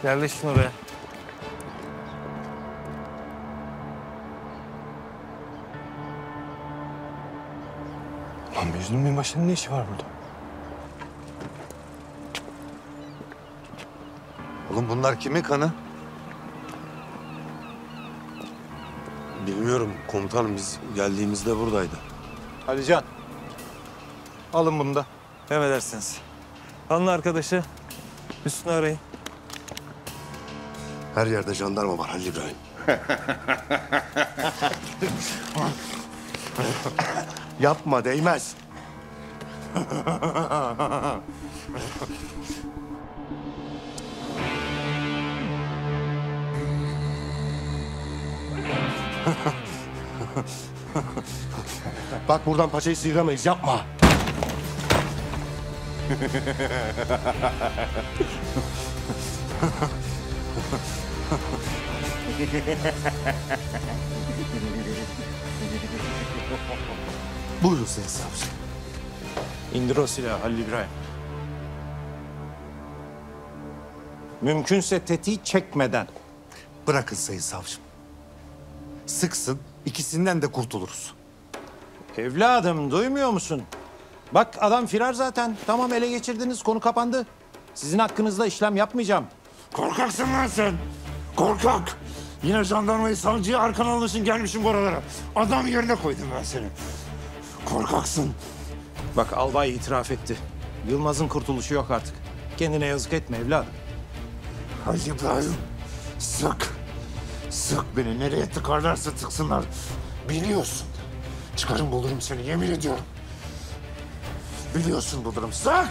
Yerleştin oraya. Lan Mecnun Binbaşı'nın ne işi var burada? Oğlum bunlar kimin kanı? Bilmiyorum komutanım, biz geldiğimizde buradaydı. Alican. Alın bunu da. Emredersiniz. Alın arkadaşı. Üstünü arayın. Her yerde jandarma var Halil İbrahim. Yapma, değmez. Bak buradan paçayı sıyıramayız, yapma. Buyurun Sayın Savcı. İndir o silahı Halil İbrahim. Mümkünse tetiği çekmeden. Bırakın Sayın Savcım. Sıksın, ikisinden de kurtuluruz. Evladım duymuyor musun? Bak adam firar zaten. Tamam ele geçirdiniz, konu kapandı. Sizin hakkınızda işlem yapmayacağım. Korkaksın lan sen. Korkak. Yine jandarmayı, savcıyı arkana almışsın, gelmişsin buralara. Adam yerine koydum ben seni. Korkaksın. Bak albay itiraf etti. Yılmaz'ın kurtuluşu yok artık. Kendine yazık etme evladım. Halil İbrahim, sık. Sık beni, nereye tıkarlarsa tıksınlar. Biliyorsun. Çıkarım bulurum seni, yemin ediyorum. Biliyorsun bulurum. Sık!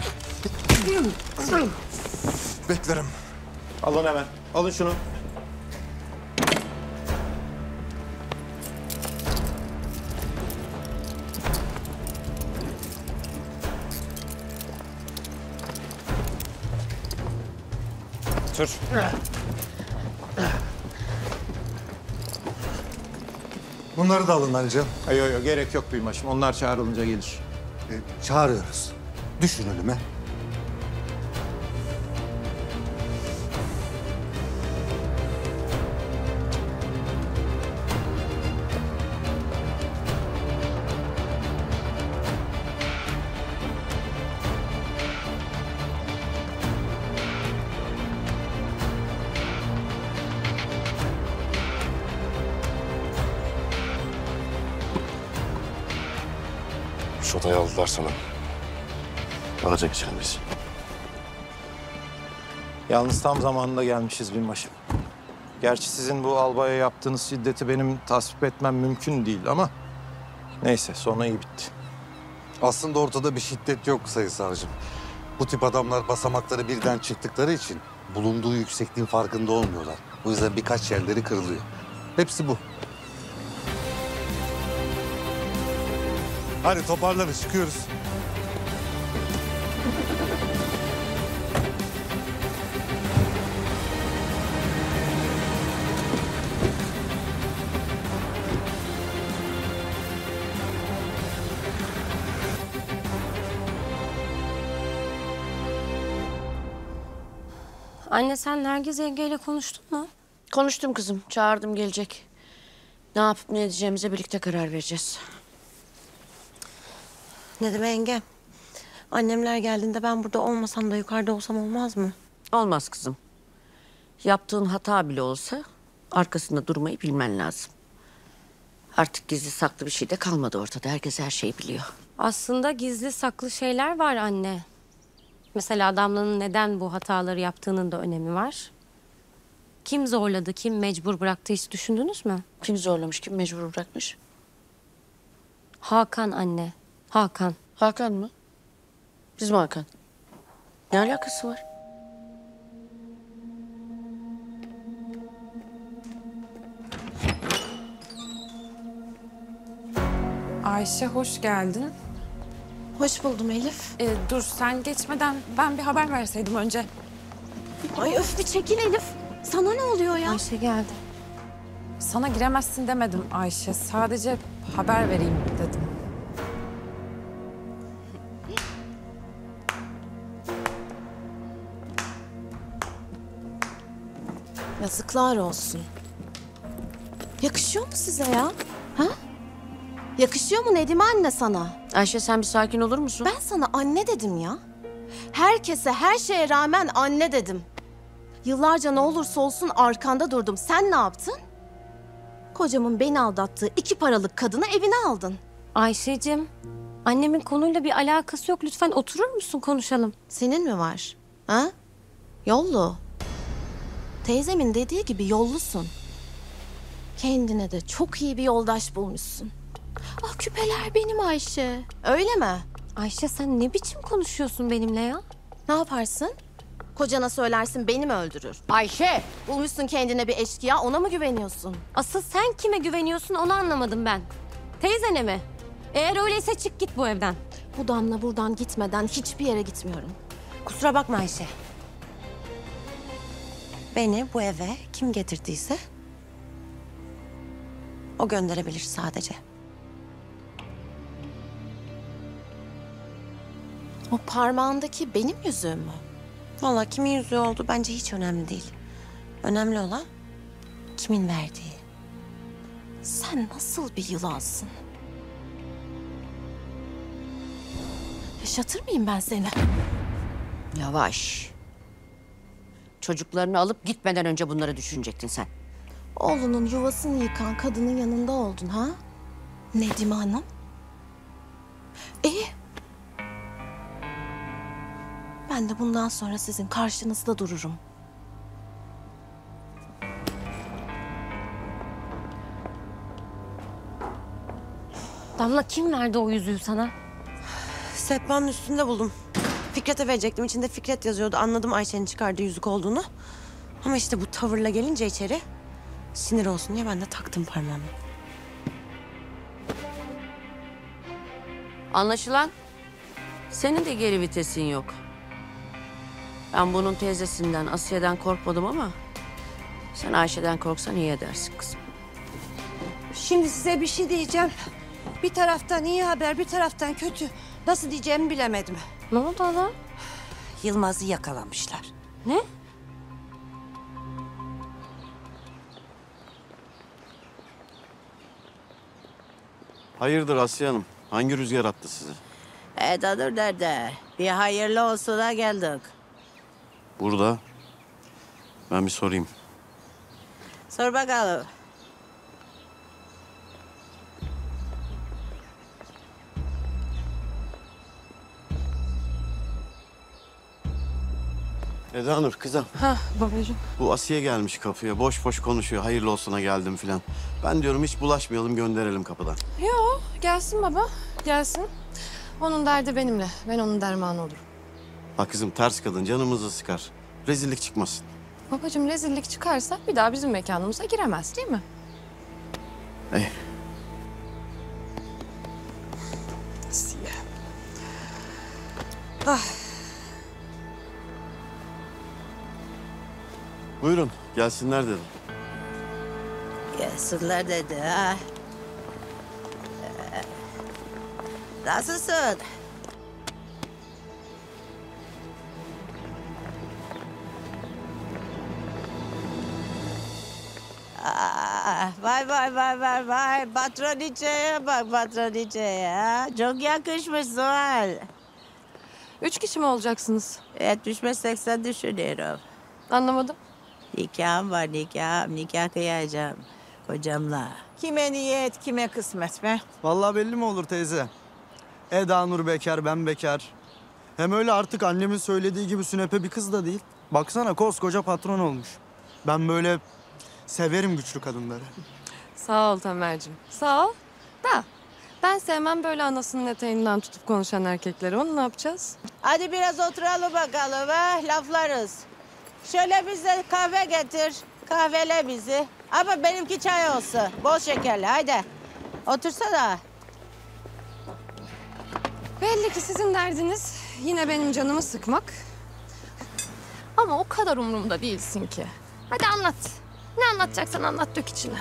Beklerim. Alın hemen. Alın şunu. Tür. Bunları da alın Alican. Yok gerek yok Binbaşım. Onlar çağrılınca gelir. Çağırıyoruz. Düşün önüme. Şu odayı aldılar sana. Araca geçelim biz. Yalnız tam zamanında gelmişiz Binbaşım. Gerçi sizin bu albaya yaptığınız şiddeti benim tasvip etmem mümkün değil ama... Neyse sonu iyi bitti. Aslında ortada bir şiddet yok Sayın Savcım. Bu tip adamlar basamakları birden çıktıkları için bulunduğu yüksekliğin farkında olmuyorlar. O yüzden birkaç yerleri kırılıyor. Hepsi bu. Hadi toparlanın, çıkıyoruz. Anne sen Nergiz yengeyle konuştun mu? Konuştum kızım. Çağırdım, gelecek. Ne yapıp ne edeceğimize birlikte karar vereceğiz. Nedim yenge. Annemler geldiğinde ben burada olmasam da yukarıda olsam olmaz mı? Olmaz kızım. Yaptığın hata bile olsa arkasında durmayı bilmen lazım. Artık gizli saklı bir şey de kalmadı ortada. Herkes her şeyi biliyor. Aslında gizli saklı şeyler var anne. Mesela Damla'nın neden bu hataları yaptığının da önemi var. Kim zorladı, kim mecbur bıraktı hiç düşündünüz mü? Kim zorlamış, kim mecbur bırakmış? Hakan anne, Hakan. Hakan mı? Bizim Hakan. Ne alakası var? Ayşe hoş geldin. Hoş buldum Elif. Dur sen geçmeden ben bir haber verseydim önce. Ay öf bir çekil Elif. Sana ne oluyor ya? Ayşe geldi. Sana giremezsin demedim Ayşe. Sadece haber vereyim dedim. Yazıklar olsun. Yakışıyor mu size ya? Ha? Yakışıyor mu Nedime anne sana? Ayşe sen bir sakin olur musun? Ben sana anne dedim ya. Herkese, her şeye rağmen anne dedim. Yıllarca ne olursa olsun arkanda durdum. Sen ne yaptın? Kocamın beni aldattığı 2 paralık kadını evine aldın. Ayşe'cim, annemin konuyla bir alakası yok. Lütfen oturur musun, konuşalım. Senin mi var? Ha? Yollu. Teyzemin dediği gibi yollusun. Kendine de çok iyi bir yoldaş bulmuşsun. Ah küpeler benim Ayşe. Öyle mi? Ayşe sen ne biçim konuşuyorsun benimle ya? Ne yaparsın? Kocana söylersin beni mi öldürür? Ayşe! Bulmuşsun kendine bir eşkıya, ona mı güveniyorsun? Asıl sen kime güveniyorsun onu anlamadım ben. Teyzene mi? Eğer öyleyse çık git bu evden. Bu Damla buradan gitmeden hiçbir yere gitmiyorum. Kusura bakma Ayşe. Beni bu eve kim getirdiyse o gönderebilir sadece. O parmağındaki benim yüzüğüm mü? Vallahi kimin yüzüğü oldu bence hiç önemli değil. Önemli olan kimin verdiği. Sen nasıl bir yılansın? Yaşatır mıyım ben seni? Yavaş. Çocuklarını alıp gitmeden önce bunları düşünecektin sen. Oğlunun yuvasını yıkan kadının yanında oldun ha? Nedime Hanım. İyi. Ben de bundan sonra sizin karşınızda dururum. Damla kim verdi o yüzüğü sana? Sehpanın üstünde buldum. Fikret'e verecektim. İçinde Fikret yazıyordu. Anladım Ayşe'nin çıkardığı yüzük olduğunu. Ama işte bu tavırla gelince içeri sinir olsun diye ben de taktım parmağımı. Anlaşılan senin de geri vitesin yok. Ben bunun teyzesinden, Asiye'den korkmadım ama sen Ayşe'den korksan iyi edersin kızım. Şimdi size bir şey diyeceğim. Bir taraftan iyi haber, bir taraftan kötü. Nasıl diyeceğimi bilemedim. Ne oldu hala? Yılmaz'ı yakalamışlar. Ne? Hayırdır Asiye Hanım? Hangi rüzgar attı sizi? Dur dede. Bir hayırlı olsuna geldik. Burada. Ben bir sorayım. Sor bakalım. Eda Nur kızım. Ha babacığım. Bu Asiye gelmiş kapıya. Boş boş konuşuyor. Hayırlı olsuna geldim filan. Ben diyorum hiç bulaşmayalım, gönderelim kapıdan. Yo gelsin baba gelsin. Onun derdi benimle. Ben onun dermanı olurum. Bak kızım ters kadın canımızı sıkar. Rezillik çıkmasın. Babacığım rezillik çıkarsa bir daha bizim mekanımıza giremez değil mi? Ey. Asiye. Buyurun gelsinler dedim. Gelsinler dedi ha. Nasılsın? Vay vay vay vay vay. Patroniçeye bak patroniçeye ha. Çok yakışmış Zuhal. 3 kişi mi olacaksınız? 75-80 düşünüyorum. Anlamadım. Nikahım var nikahım. Nikah kıyacağım kocamla. Kime niyet, kime kısmet be? Vallahi belli mi olur teyze? Eda Nur bekar, ben bekar. Hem öyle artık annemin söylediği gibi sünepe bir kız da değil. Baksana koskoca patron olmuş. Ben böyle severim güçlü kadınları. Sağ ol Tamer'cim. Sağ ol. Da ben sevmem böyle anasının eteğinden tutup konuşan erkekleri. Onu ne yapacağız? Hadi biraz oturalım bakalım ha, laflarız. Şöyle bize kahve getir, kahvele bizi. Ama benimki çay olsun, bol şekerli, haydi. Otursana. Belli ki sizin derdiniz yine benim canımı sıkmak. Ama o kadar umurumda değilsin ki. Hadi anlat. Ne anlatacaksan anlat, dök içine.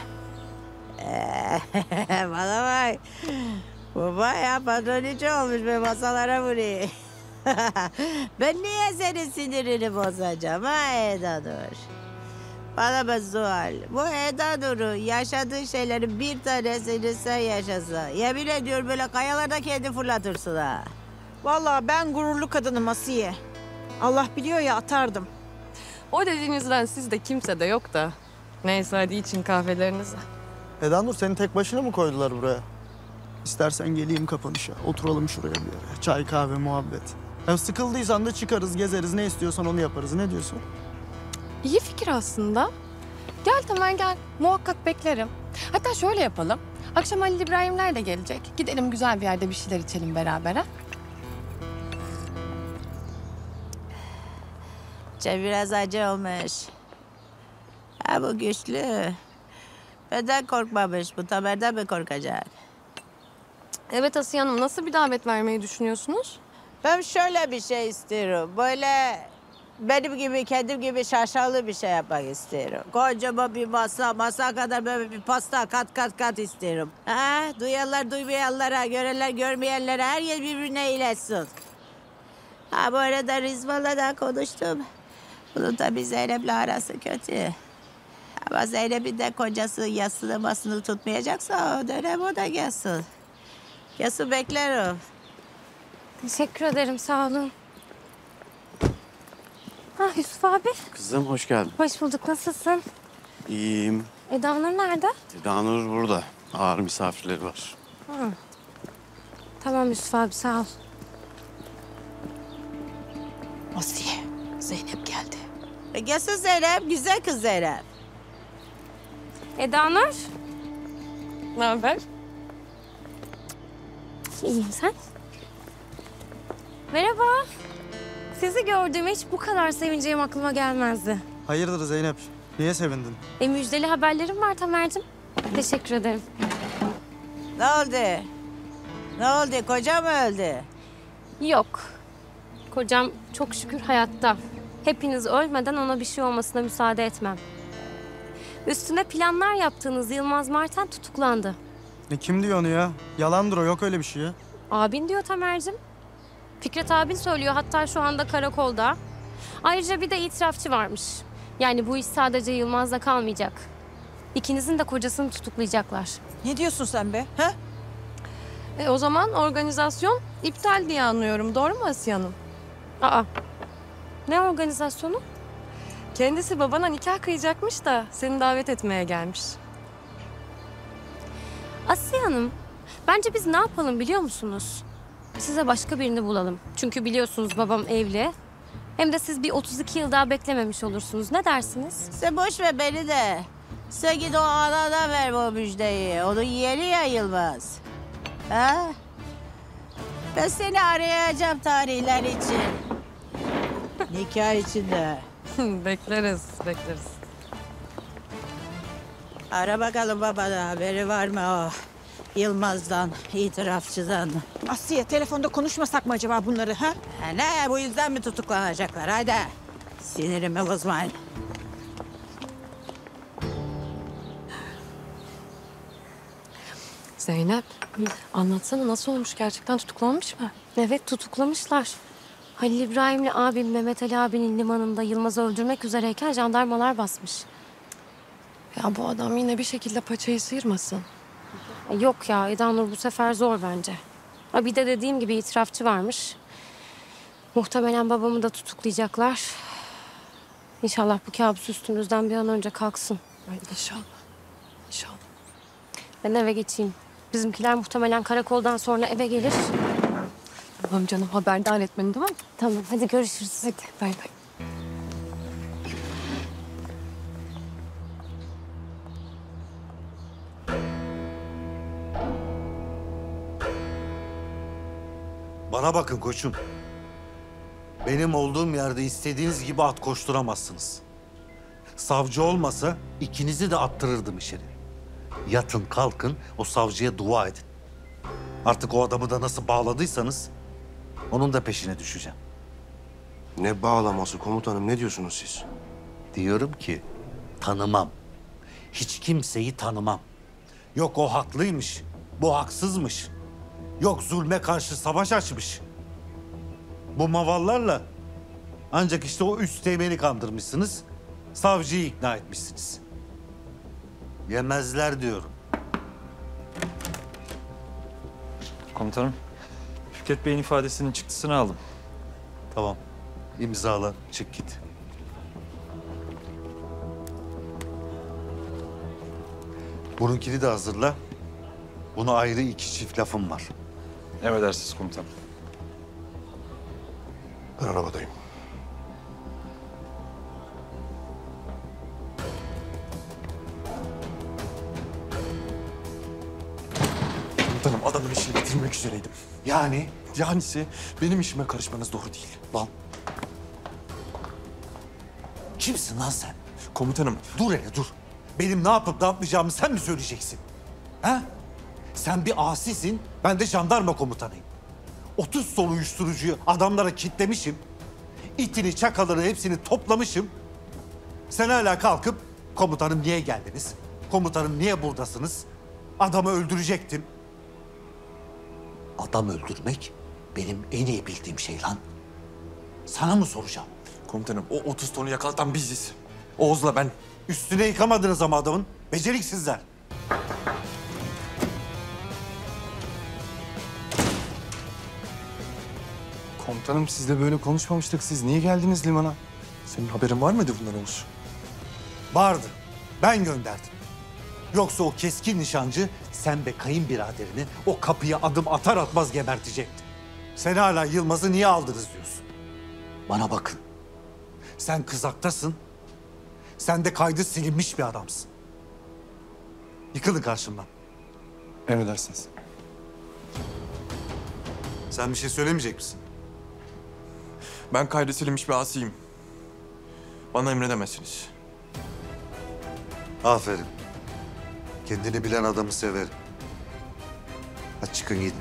Bana bak. Baba ya patroniçe olmuş be, masalara vuruyor. Ben niye senin sinirini bozacağım ha Eda Nur? Bana bak Zuhal. Bu Eda Nur'u yaşadığı şeylerin bir tanesini sen yaşasa. Yemin ediyorum böyle kayalarda kendi fırlatırsın ha. Vallahi ben gururlu kadınım Asiye. Allah biliyor ya atardım. O dediğinizden sizde kimse de yok da. Neyse hadi için kahvelerinizi. Eda Nur seni tek başına mı koydular buraya? İstersen geleyim kapanışa. Oturalım şuraya bir yere. Çay, kahve, muhabbet. Hem sıkıldıysan da çıkarız, gezeriz. Ne istiyorsan onu yaparız. Ne diyorsun? İyi fikir aslında. Gel Tamer gel. Muhakkak beklerim. Hatta şöyle yapalım. Akşam Halil İbrahimler de gelecek. Gidelim güzel bir yerde bir şeyler içelim beraber ha. Çay biraz acı olmuş. Ha bu güçlü. Benden korkmamış. Bu Tamer'den mi korkacak? Evet Asiye Hanım nasıl bir davet vermeyi düşünüyorsunuz? Ben şöyle bir şey istiyorum. Böyle benim gibi, kendim gibi şaşalı bir şey yapmak istiyorum. Kocaman bir masa kadar böyle bir pasta kat kat istiyorum. Ha, duyanlar duymayanlara, görenler görmeyenlere her yer birbirine iletsin. Ha bu arada Rizvan'la da konuştum. Bunun tabii Zeynep'le arası kötü. Ama Zeynep'in de kocası yasını masını tutmayacaksa o dönem o da gelsin. Gelsin beklerim. Teşekkür ederim, sağ olun. Ha Yusuf abi, Kızım hoş geldin. hoş bulduk. Nasılsın? İyiyim. Eda Nur nerede? Eda Nur burada. Ağır misafirleri var. Ha. Tamam Yusuf abi, sağ ol. Asiye, Zeynep geldi. Gelsin Zeynep, güzel kız Zeynep. Eda Nur. Ne haber? İyiyim, sen? Merhaba. Sizi gördüğüme hiç bu kadar sevineceğim aklıma gelmezdi. Hayırdır Zeynep? Niye sevindin? Müjdeli haberlerim var Tamer'cim. Teşekkür ederim. Ne oldu? Ne oldu? Koca mı öldü? Yok. Kocam çok şükür hayatta. Hepiniz ölmeden ona bir şey olmasına müsaade etmem. Üstüne planlar yaptığınız Yılmaz Marten tutuklandı. Kim diyor onu ya? Yalandır o, yok öyle bir şey ya. Abin diyor Tamer'cim. Fikret abin söylüyor, hatta şu anda karakolda. Ayrıca bir de itirafçı varmış. Yani bu iş sadece Yılmaz'la kalmayacak. İkinizin de kocasını tutuklayacaklar. Ne diyorsun sen be? Ha? O zaman organizasyon iptal diye anlıyorum. Doğru mu Asiye Hanım? Aa, ne organizasyonu? Kendisi babana nikah kıyacakmış da seni davet etmeye gelmiş. Asiye Hanım, bence biz ne yapalım biliyor musunuz? Size başka birini bulalım. Çünkü biliyorsunuz babam evli. Hem de siz bir 32 yıl daha beklememiş olursunuz. Ne dersiniz? Sen boş ver beni de. Sen git o anana ver bu müjdeyi. Onun yeğeni ya Yılmaz. Ha? Ben seni arayacağım tarihler için. Nikah için de. Bekleriz, bekleriz. Ara bakalım babana haberi var mı o Yılmaz'dan, itirafçıdan? Asiye telefonda konuşmasak mı acaba bunları ha? Ha ne, bu yüzden mi tutuklanacaklar? Haydi. Sinirimi bozmayın. Zeynep, anlatsana nasıl olmuş? Gerçekten tutuklanmış mı? Evet, tutuklamışlar. Halil İbrahim'le abim Mehmet Ali abinin limanında Yılmaz'ı öldürmek üzereyken jandarmalar basmış. Ya bu adam yine bir şekilde paçayı sıyırmasın. Yok ya, Eda Nur bu sefer zor bence. Ha, bir de dediğim gibi itirafçı varmış. Muhtemelen babamı da tutuklayacaklar. İnşallah bu kabus üstümüzden bir an önce kalksın. Ay inşallah. İnşallah. Ben eve geçeyim. Bizimkiler muhtemelen karakoldan sonra eve gelir. Tamam canım, haberdar et beni, tamam mı? Tamam, hadi görüşürüz. Hadi bay bay. Bana bakın koçum. Benim olduğum yerde istediğiniz gibi at koşturamazsınız. Savcı olmasa ikinizi de attırırdım içeri. Yatın kalkın o savcıya dua edin. Artık o adamı da nasıl bağladıysanız onun da peşine düşeceğim. Ne bağlaması komutanım, ne diyorsunuz siz? Diyorum ki tanımam. Hiç kimseyi tanımam. Yok o haklıymış, bu haksızmış. Yok zulme karşı savaş açmış. Bu mavallarla ancak işte o üst teğmeni kandırmışsınız. Savcıyı ikna etmişsiniz. Yemezler diyorum. Komutanım, Fikret Bey'in ifadesinin çıktısını aldım. Tamam. İmzala, çık git. Bununkini de hazırla. Buna ayrı 2 çift lafım var. Emredersiniz komutanım. Ben arabadayım. Komutanım adamın işini bitirmek üzereydim. Yani? Yanisi benim işime karışmanız doğru değil. Lan. Kimsin lan sen? Komutanım. Dur hele dur. Benim ne yapıp ne yapmayacağımı sen mi söyleyeceksin? Ha? Sen bir asisin, ben de jandarma komutanıyım. 30 ton uyuşturucuyu adamlara kitlemişim. İtini, çakaları hepsini toplamışım. Sen hala kalkıp komutanım niye geldiniz? Komutanım niye buradasınız? Adamı öldürecektim. Adam öldürmek benim en iyi bildiğim şey lan. Sana mı soracağım? Komutanım o 30 tonu yakalatan biziz. Oğuz'la ben. Üstüne yıkamadınız ama adamın. Beceriksizler. Komutanım sizle böyle konuşmamıştık. Siz niye geldiniz limana? Senin haberin var mıydı bundan Oğuz? Vardı. Ben gönderdim. Yoksa o keskin nişancı sen ve kayınbiraderini o kapıya adım atar atmaz gebertecekti. Sen hala Yılmaz'ı niye aldınız diyorsun. Bana bakın. Sen kızaktasın. Sen de kaydı silinmiş bir adamsın. Yıkılın karşımdan. Emredersiniz. Sen bir şey söylemeyecek misin? Ben kaydı silinmiş bir asiyim. Bana emredemezsiniz. Aferin. Kendini bilen adamı severim. Hadi çıkın gidin.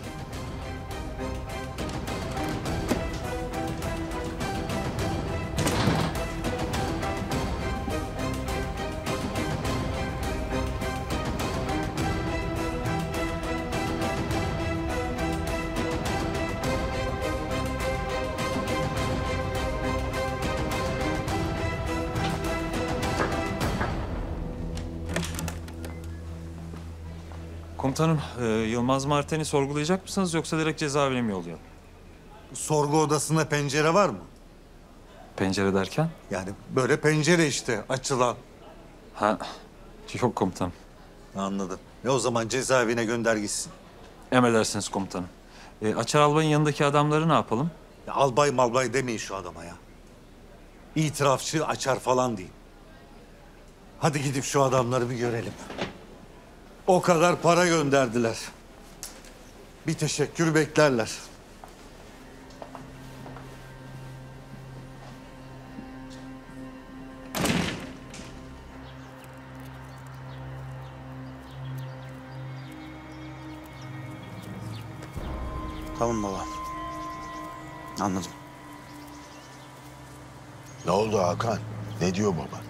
Komutanım, Yılmaz Marten'i sorgulayacak mısınız yoksa direkt cezaevine mi yollayalım? Sorgu odasında pencere var mı? Pencere derken? Yani böyle pencere işte açılan. Ha, yok komutanım. Anladım. O zaman cezaevine gönder gitsin. Emredersiniz komutanım. Açar Albay'ın yanındaki adamları ne yapalım? Ya albay malbay demeyin şu adama ya. İtirafçı açar falan değil. Hadi gidip şu adamları bir görelim. O kadar para gönderdiler. Bir teşekkür beklerler. Tamam baba. Anladım. Ne oldu Hakan? Ne diyor baba?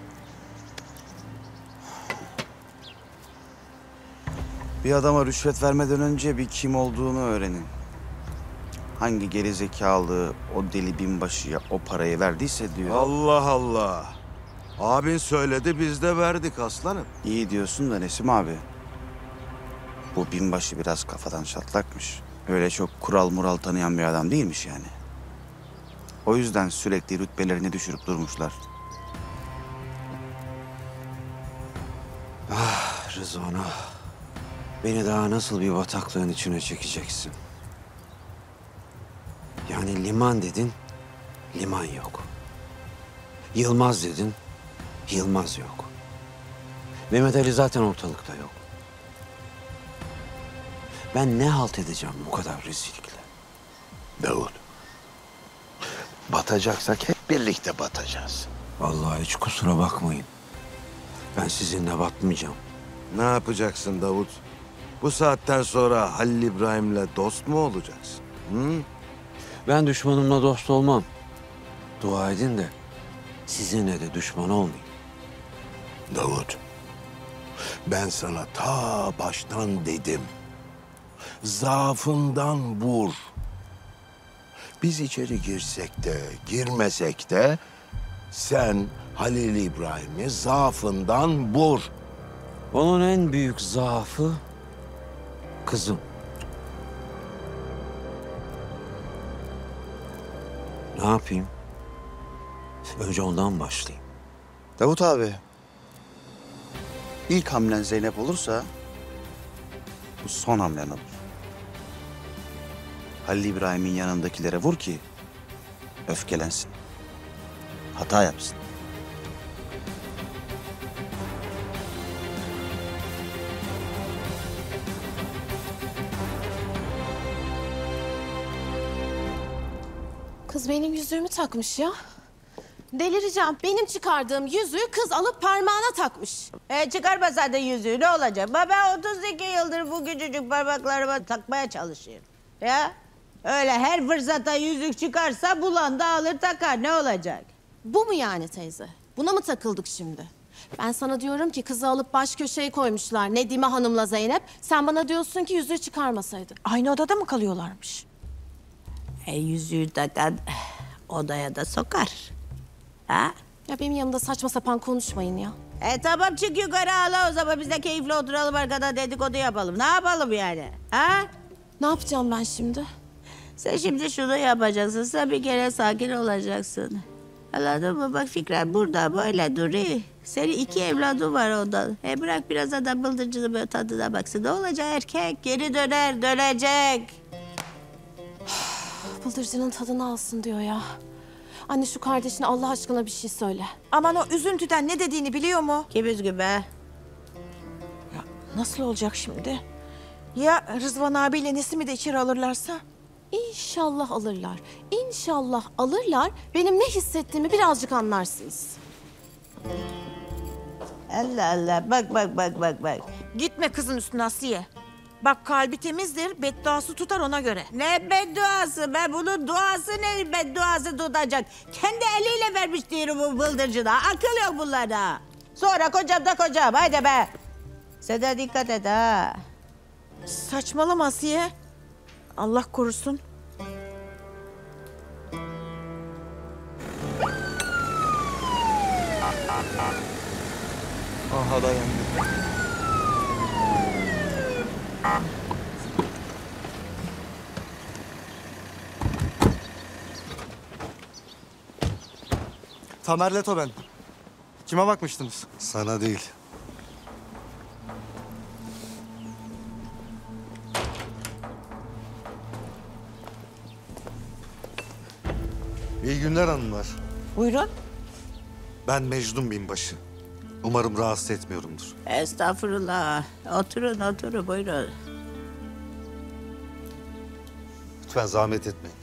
Bir adama rüşvet vermeden önce bir kim olduğunu öğrenin. Hangi gerizekalı o deli binbaşıya o parayı verdiyse diyor. Allah Allah. Abin söyledi biz de verdik aslanım. İyi diyorsun da Nesim abi. Bu binbaşı biraz kafadan çatlakmış. Öyle çok kural mural tanıyan bir adam değilmiş yani. O yüzden sürekli rütbelerini düşürüp durmuşlar. Ah Rızvan ah. Beni daha nasıl bir bataklığın içine çekeceksin? Yani liman dedin, liman yok. Yılmaz dedin, Yılmaz yok. Mehmet Ali zaten ortalıkta yok. Ben ne halt edeceğim bu kadar rezillikle? Davut. Batacaksak hep birlikte batacağız. Vallahi hiç kusura bakmayın. Ben sizinle batmayacağım. Ne yapacaksın Davut? Bu saatten sonra Halil İbrahim'le dost mu olacaksın? Hı? Ben düşmanımla dost olmam. Dua edin de sizinle de düşman olmayayım. Davut, ben sana ta baştan dedim. Zaafından vur. Biz içeri girsek de girmesek de sen Halil İbrahim'i zaafından vur. Onun en büyük zaafı kızım. Ne yapayım? Önce ondan başlayayım. Davut abi. İlk hamlen Zeynep olursa bu son hamlen olur. Halil İbrahim'in yanındakilere vur ki öfkelensin. Hata yapsın. Kız benim yüzüğümü takmış ya. Delireceğim. Benim çıkardığım yüzüğü kız alıp parmağına takmış. Çıkarmasaydın yüzüğü ne olacak? Ben 32 yıldır bu küçücük parmaklarıma takmaya çalışıyorum. Ya öyle her fırsatta yüzük çıkarsa bulan da alır takar ne olacak? Bu mu yani teyze? Buna mı takıldık şimdi? Ben sana diyorum ki kızı alıp baş köşeye koymuşlar Nedime Hanım'la Zeynep. Sen bana diyorsun ki yüzüğü çıkarmasaydın. Aynı odada mı kalıyorlarmış? Yüzüğü takan odaya da sokar. Ha? Ya benim yanımda saçma sapan konuşmayın ya. Tamam çık yukarı ağla o zaman biz de keyifli oturalım arkada dedikodu yapalım. Ne yapalım yani? Ha? Ne yapacağım ben şimdi? Sen şimdi şunu yapacaksın. Sen bir kere sakin olacaksın. Anladın mı? Bak Fikret burada böyle duruyor. Senin 2 evladın var ondan. Bırak biraz da bıldırcını böyle tadına baksın. Ne olacak erkek? Geri döner, dönecek. Bıldırcının tadını alsın diyor ya. Anne şu kardeşine Allah aşkına bir şey söyle. Aman o üzüntüden ne dediğini biliyor mu? Kim üzgün be? Nasıl olacak şimdi? Ya Rızvan abiyle Nesim'i de içeri alırlarsa? İnşallah alırlar. İnşallah alırlar. Benim ne hissettiğimi birazcık anlarsınız. Allah Allah. Bak. Gitme kızın üstüne Asiye. Bak kalbi temizdir, bedduası tutar ona göre. Ne bedduası be? Bunun duası ne bedduası tutacak? Kendi eliyle vermiş diyorum bu bıldırcına. Akıl yok bunlarda. Sonra kocam da kocam. Haydi be. Sen de dikkat et ha. Saçmalama Asiye. Allah korusun. Aha dayandı. Tamer Leto ben. Kime bakmıştınız? Sana değil. İyi günler hanımlar. Buyurun. Ben Mecnun Binbaşı. Umarım rahatsız etmiyorumdur. Estağfurullah. Oturun buyurun. Lütfen zahmet etmeyin.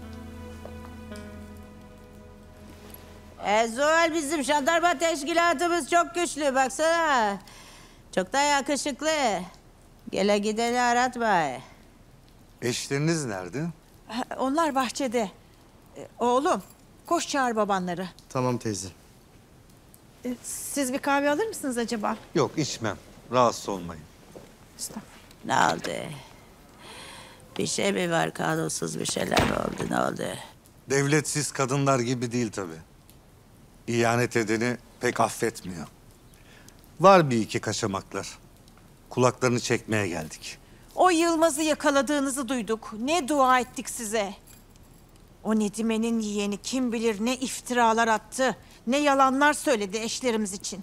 Zuhal bizim jandarma teşkilatımız çok güçlü baksana. Çok da yakışıklı. Gele gideni aratma. Eşleriniz nerede? Onlar bahçede. Oğlum koş çağır babanları. Tamam teyze. Siz bir kahve alır mısınız acaba? Yok içmem. Rahatsız olmayın. Ne oldu? Bir şey mi var kanunsuz bir şeyler mi oldu ne oldu? Devletsiz kadınlar gibi değil tabii. İhanet edeni pek affetmiyor. Var bir iki kaçamaklar. Kulaklarını çekmeye geldik. O Yılmaz'ı yakaladığınızı duyduk. Ne dua ettik size. O Nedime'nin yeğeni kim bilir ne iftiralar attı. Ne yalanlar söyledi eşlerimiz için.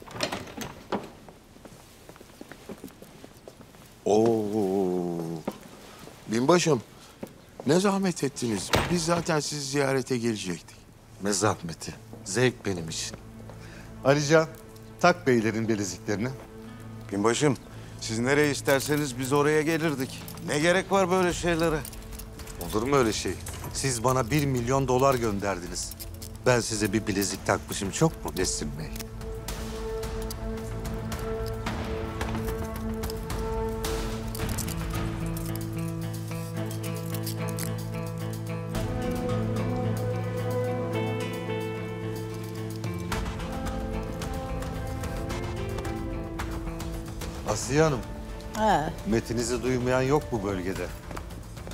Oo. Binbaşım, ne zahmet ettiniz. Biz zaten sizi ziyarete gelecektik. Ne zahmeti. Zevk benim için. Ayrıca tak beylerin bileziklerini. Binbaşım, siz nereye isterseniz biz oraya gelirdik. Ne gerek var böyle şeylere? Olur mu öyle şey? Siz bana 1 milyon dolar gönderdiniz. Ben size bir bilezik takmışım çok mu Nesim Bey? Asiye Hanım, Ha, metinizi duymayan yok bu bölgede.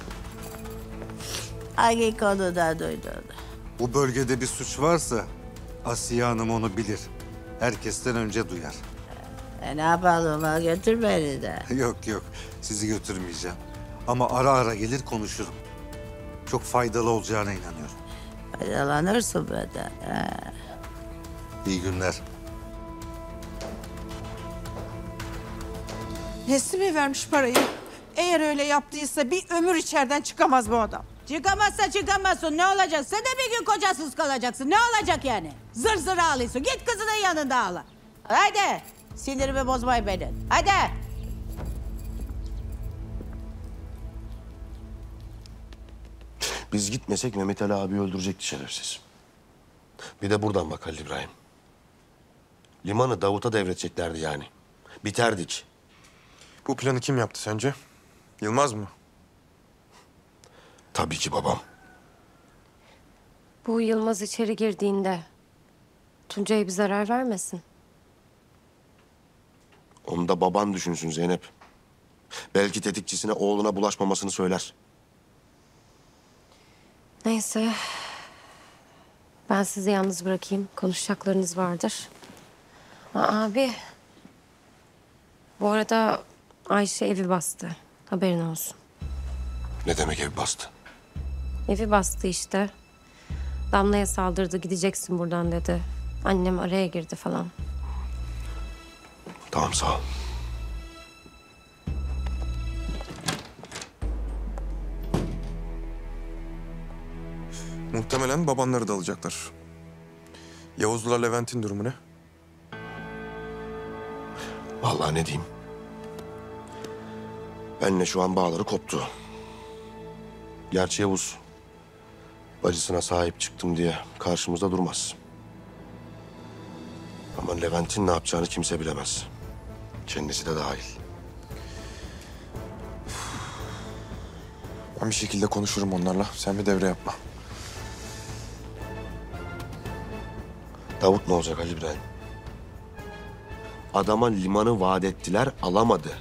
hangi konuda duydun? Bu bölgede bir suç varsa Asiye Hanım onu bilir. Herkesten önce duyar. Ne yapalım ha? Götür beni de. Yok yok, sizi götürmeyeceğim. Ama ara ara gelir konuşurum. Çok faydalı olacağına inanıyorum. Faydalanırsın benden. Ha. İyi günler. Nesi mi vermiş parayı? Eğer öyle yaptıysa bir ömür içeriden çıkamaz bu adam. Çıkamazsa çıkamazsın. Ne olacak? Sen de bir gün kocasız kalacaksın. Ne olacak yani? Zır zır ağlıyorsun. Git kızının yanında ağla. Haydi. Sinirimi bozmayın benim. Haydi. Biz gitmesek Mehmet Ali abi öldürecekti şerefsiz. Bir de buradan bak Halil İbrahim. Limanı Davut'a devredeceklerdi yani. Biterdik. Bu planı kim yaptı sence? Yılmaz mı? Tabii ki babam. Bu Yılmaz içeri girdiğinde Tuncay'a bir zarar vermesin. Onu da baban düşünsün Zeynep. Belki tetikçisine oğluna bulaşmamasını söyler. Neyse. Ben sizi yalnız bırakayım. Konuşacaklarınız vardır. Abi. Bu arada Ayşe evi bastı. Haberin olsun. Ne demek ev bastı? Evi bastı işte. Damla'ya saldırdı. Gideceksin buradan dedi. Annem araya girdi falan. Tamam sağ ol. Muhtemelen babanları da alacaklar. Yavuz'la Levent'in durumu ne? Vallahi ne diyeyim. Benle şu an bağları koptu. Gerçi Yavuz bacısına sahip çıktım diye karşımızda durmaz. Ama Levent'in ne yapacağını kimse bilemez. Kendisi de dahil. Ben bir şekilde konuşurum onlarla. Sen bir devre yapma. Davut ne olacak Ali İbrahim? Adama limanı vaat ettiler, alamadı.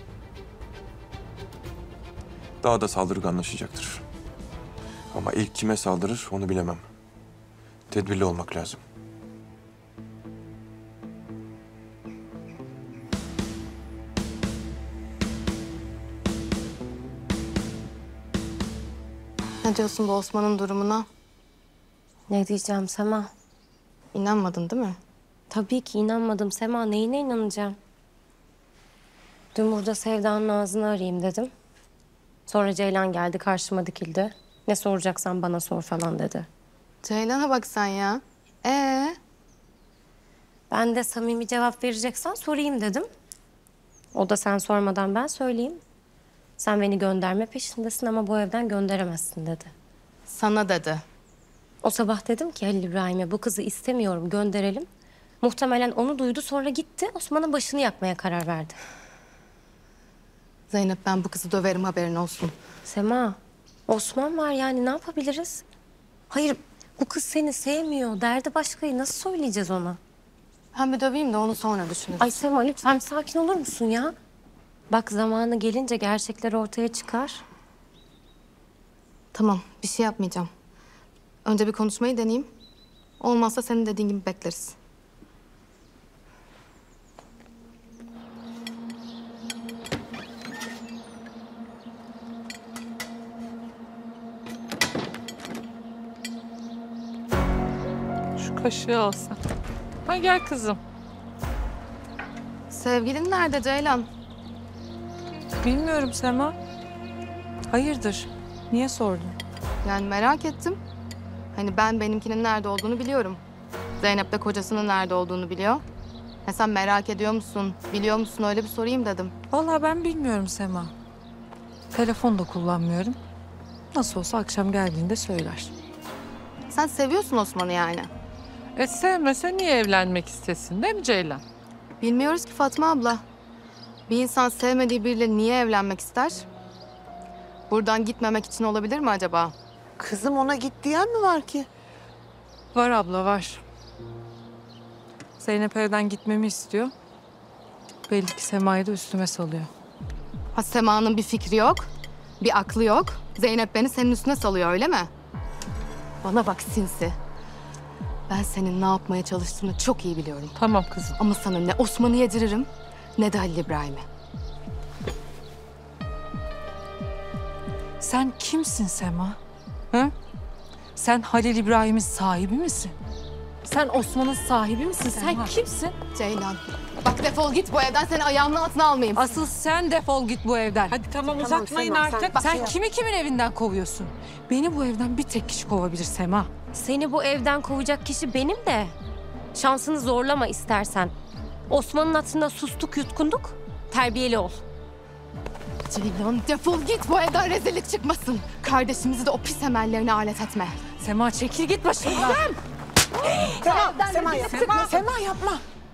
Daha da saldırganlaşacaktır. Ama ilk kime saldırır onu bilemem. Tedbirli olmak lazım. Ne diyorsun bu Osman'ın durumuna? Ne diyeceğim Sema? İnanmadın değil mi? Tabii ki inanmadım Sema. Neyine inanacağım? Dün burada Sevda'nın ağzını arayayım dedim. Sonra Ceylan geldi karşıma dikildi. Ne soracaksan bana sor falan dedi. Ceylan'a bak sen ya. Ben de samimi cevap vereceksen sorayım dedim. O da sen sormadan ben söyleyeyim. Sen beni gönderme peşindesin ama bu evden gönderemezsin dedi. Sana dedi. O sabah dedim ki Halil İbrahim'e bu kızı istemiyorum gönderelim. Muhtemelen onu duydu sonra gitti Osman'ın başını yakmaya karar verdi. Zeynep ben bu kızı döverim haberin olsun. Sema, Osman var yani ne yapabiliriz? Hayır bu kız seni sevmiyor. Derdi başkayı nasıl söyleyeceğiz ona? Ben bir döveyim de onu sonra düşünürüz. Ay Sema lütfen sakin olur musun ya? Bak zamanı gelince gerçekler ortaya çıkar. Tamam bir şey yapmayacağım. Önce bir konuşmayı deneyeyim. Olmazsa senin dediğin gibi bekleriz. Şu kaşığı alsan. Ha gel kızım. Sevgilin nerede Ceylan? Bilmiyorum Sema. Hayırdır? Niye sordun? Yani merak ettim. Hani ben benimkinin nerede olduğunu biliyorum. Zeynep de kocasının nerede olduğunu biliyor. Sen merak ediyor musun, biliyor musun öyle bir sorayım dedim. Vallahi ben bilmiyorum Sema. Telefon da kullanmıyorum. Nasıl olsa akşam geldiğinde söyler. Sen seviyorsun Osman'ı yani. Sevmese niye evlenmek istesin değil mi Ceylan? Bilmiyoruz ki Fatma abla. Bir insan sevmediği biriyle niye evlenmek ister? Buradan gitmemek için olabilir mi acaba? Kızım ona git diyen mi var ki? Var abla var. Zeynep evden gitmemi istiyor. Belli ki Sema'yı da üstüme salıyor. Ha Sema'nın bir fikri yok, bir aklı yok. Zeynep beni senin üstüne salıyor öyle mi? Bana bak sinsi. Ben senin ne yapmaya çalıştığını çok iyi biliyorum. Tamam kızım. Ama sana ne Osman'ı yediririm ne de Halil İbrahim'i. Sen kimsin Sema? Hı? Sen Halil İbrahim'in sahibi misin? Sen Osman'ın sahibi misin? Sen kimsin? Ceylan, bak defol git bu evden, seni ayağımın altına almayayım. Asıl sen defol git bu evden. Hadi tamam uzatmayın Sema, artık. sen- Sen kimi kimin evinden kovuyorsun? Beni bu evden bir tek kişi kovabilir Sema. Seni bu evden kovacak kişi benim de. Şansını zorlama istersen. Osman'ın hatırına sustuk yutkunduk. Terbiyeli ol. Ceylan, defol git bu evden, rezillik çıkmasın. Kardeşimizi de o pis emellerine alet etme. Sema çekil git başımdan. Sema yapma. Sema yapma.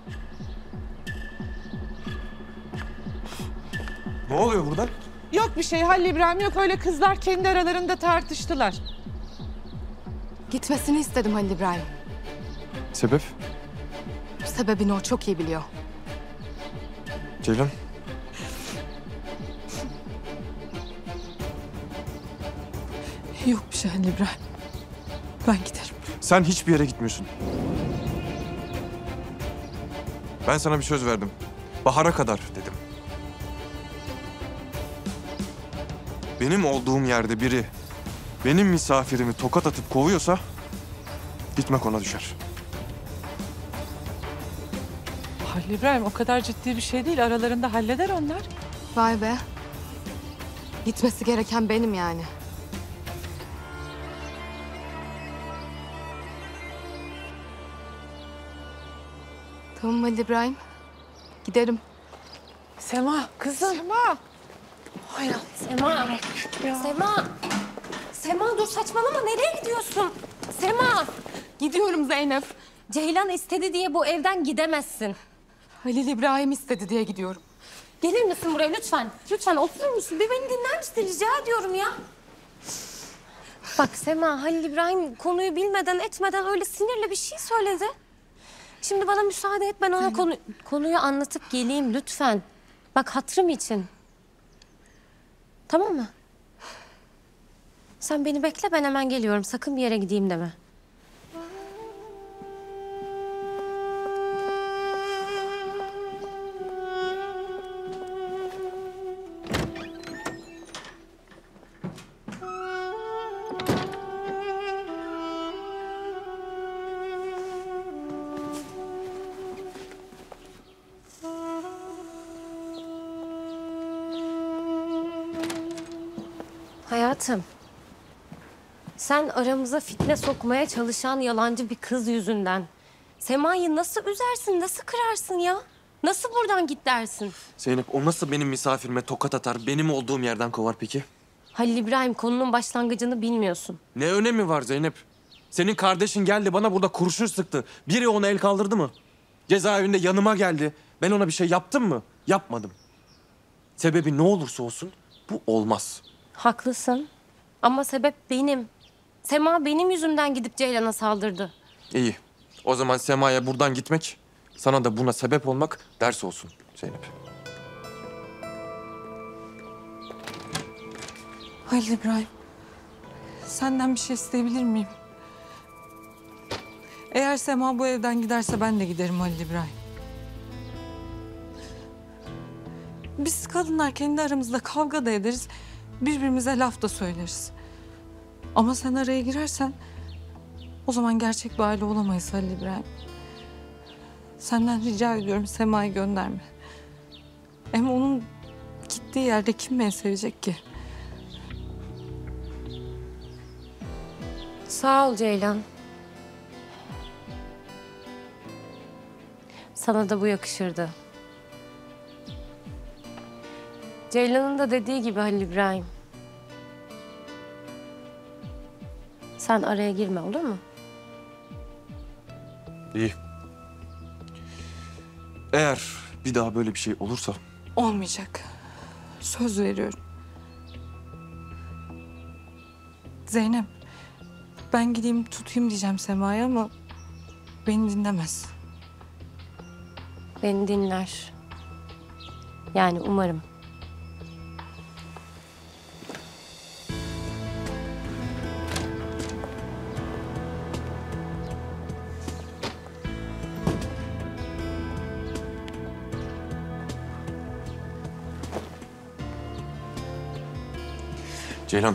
Ne oluyor burada? Yok bir şey Halil İbrahim yok. Öyle kızlar kendi aralarında tartıştılar. Gitmesini istedim Halil İbrahim. Sebep? Sebebini o çok iyi biliyor. Ceylan. Yok bir şey Halil İbrahim. Ben giderim. Sen hiçbir yere gitmiyorsun. Ben sana bir söz verdim. Bahara kadar dedim. Benim olduğum yerde biri benim misafirimi tokat atıp kovuyorsa gitmek ona düşer. Halil İbrahim o kadar ciddi bir şey değil. Aralarında halleder onlar. Vay be. Gitmesi gereken benim yani. Tamam Halil İbrahim. Giderim. Sema kızım. Sema. Sema. Sema. Sema dur saçmalama. Nereye gidiyorsun? Sema. Gidiyorum Zeynep. Ceylan istedi diye bu evden gidemezsin. Halil İbrahim istedi diye gidiyorum. Gelir misin buraya lütfen? Lütfen oturur musun? Bir beni dinler misin? Rica ediyorum ya. Bak Sema, Halil İbrahim konuyu bilmeden etmeden öyle sinirle bir şey söyledi. Şimdi bana müsaade et, ben ona konuyu anlatıp geleyim lütfen. Bak hatırım için. Tamam mı? Sen beni bekle, ben hemen geliyorum. Sakın bir yere gideyim deme. Hayatım, sen aramıza fitne sokmaya çalışan yalancı bir kız yüzünden Sema'yı nasıl üzersin, nasıl kırarsın ya? Nasıl buradan git dersin? Zeynep o nasıl benim misafirime tokat atar, benim olduğum yerden kovar peki? Halil İbrahim konunun başlangıcını bilmiyorsun. Ne önemi var Zeynep? Senin kardeşin geldi bana burada kurşun sıktı. Biri ona el kaldırdı mı? Cezaevinde yanıma geldi. Ben ona bir şey yaptım mı? Yapmadım. Sebebi ne olursa olsun bu olmaz. Haklısın ama sebep benim. Sema benim yüzümden gidip Ceylan'a saldırdı. İyi. O zaman Sema'ya buradan gitmek, sana da buna sebep olmak ders olsun Zeynep. Halil İbrahim. Senden bir şey isteyebilir miyim? Eğer Sema bu evden giderse ben de giderim Halil İbrahim. Biz kadınlar kendi aramızda kavga da ederiz. Birbirimize laf da söyleriz. Ama sen araya girersen o zaman gerçek bir aile olamayız Halil İbrahim. Senden rica ediyorum Sema'yı gönderme. Hem onun gittiği yerde kim beni sevecek ki? Sağ ol Ceylan. Sana da bu yakışırdı. Ceylan'ın da dediği gibi Halil İbrahim. Sen araya girme, olur mu? İyi. Eğer bir daha böyle bir şey olursa... Olmayacak. Söz veriyorum. Zeynep, ben gideyim tutayım diyeceğim Sema'ya ama beni dinlemez. Beni dinler. Yani umarım. Ceylan.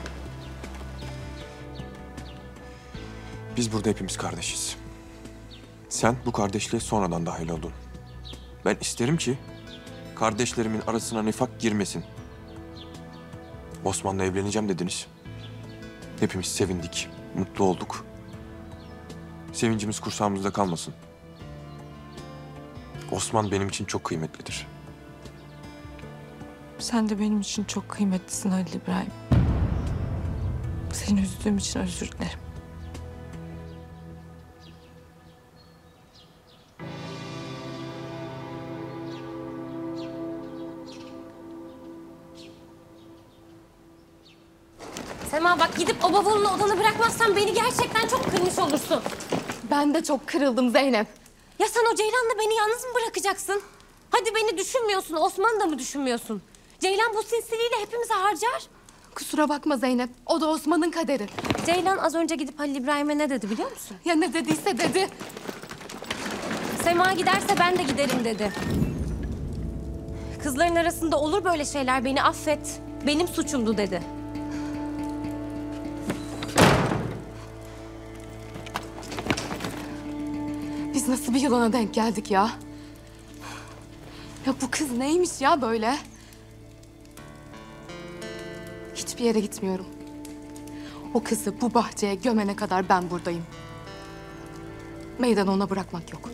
Biz burada hepimiz kardeşiz. Sen bu kardeşliğe sonradan dahil oldun. Ben isterim ki kardeşlerimin arasına nifak girmesin. Osman'la evleneceğim dediniz. Hepimiz sevindik, mutlu olduk. Sevincimiz kursağımızda kalmasın. Osman benim için çok kıymetlidir. Sen de benim için çok kıymetlisin Halil İbrahim. Seni üzdüğüm için özür dilerim. Sema bak, gidip o bavulunu odana bırakmazsan beni gerçekten çok kırmış olursun. Ben de çok kırıldım Zeynep. Ya sen o Ceylan'la beni yalnız mı bırakacaksın? Hadi beni düşünmüyorsun, Osman'ı da mı düşünmüyorsun? Ceylan bu sinsiliğiyle hepimizi harcar. Kusura bakma Zeynep. O da Osman'ın kaderi. Ceylan az önce gidip Halil İbrahim'e ne dedi biliyor musun? Ya ne dediyse dedi. Sema giderse ben de giderim dedi. Kızların arasında olur böyle şeyler, beni affet. Benim suçumdu dedi. Biz nasıl bir yılana denk geldik ya? Ya bu kız neymiş ya böyle? Hiçbir yere gitmiyorum. O kızı bu bahçeye gömene kadar ben buradayım. Meydanı ona bırakmak yok.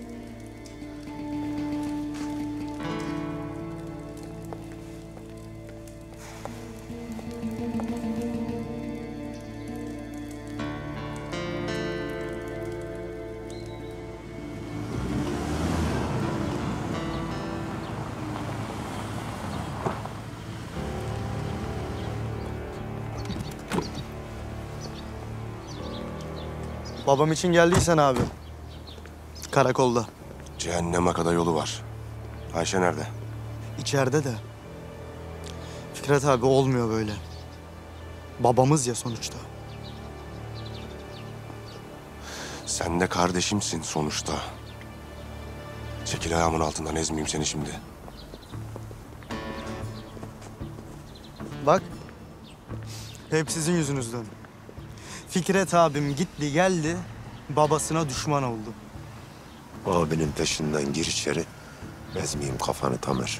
Babam için geldiysen abi. Karakolda. Cehenneme kadar yolu var. Ayşe nerede? İçeride de. Fikret abi olmuyor böyle. Babamız ya sonuçta. Sen de kardeşimsin sonuçta. Çekil ayağımın altından, ezmeyeyim seni şimdi. Bak. Hep sizin yüzünüzden. Fikret abim gitti geldi, babasına düşman oldu. Abinin peşinden gir içeri. Ezmeyeyim kafanı Tamer.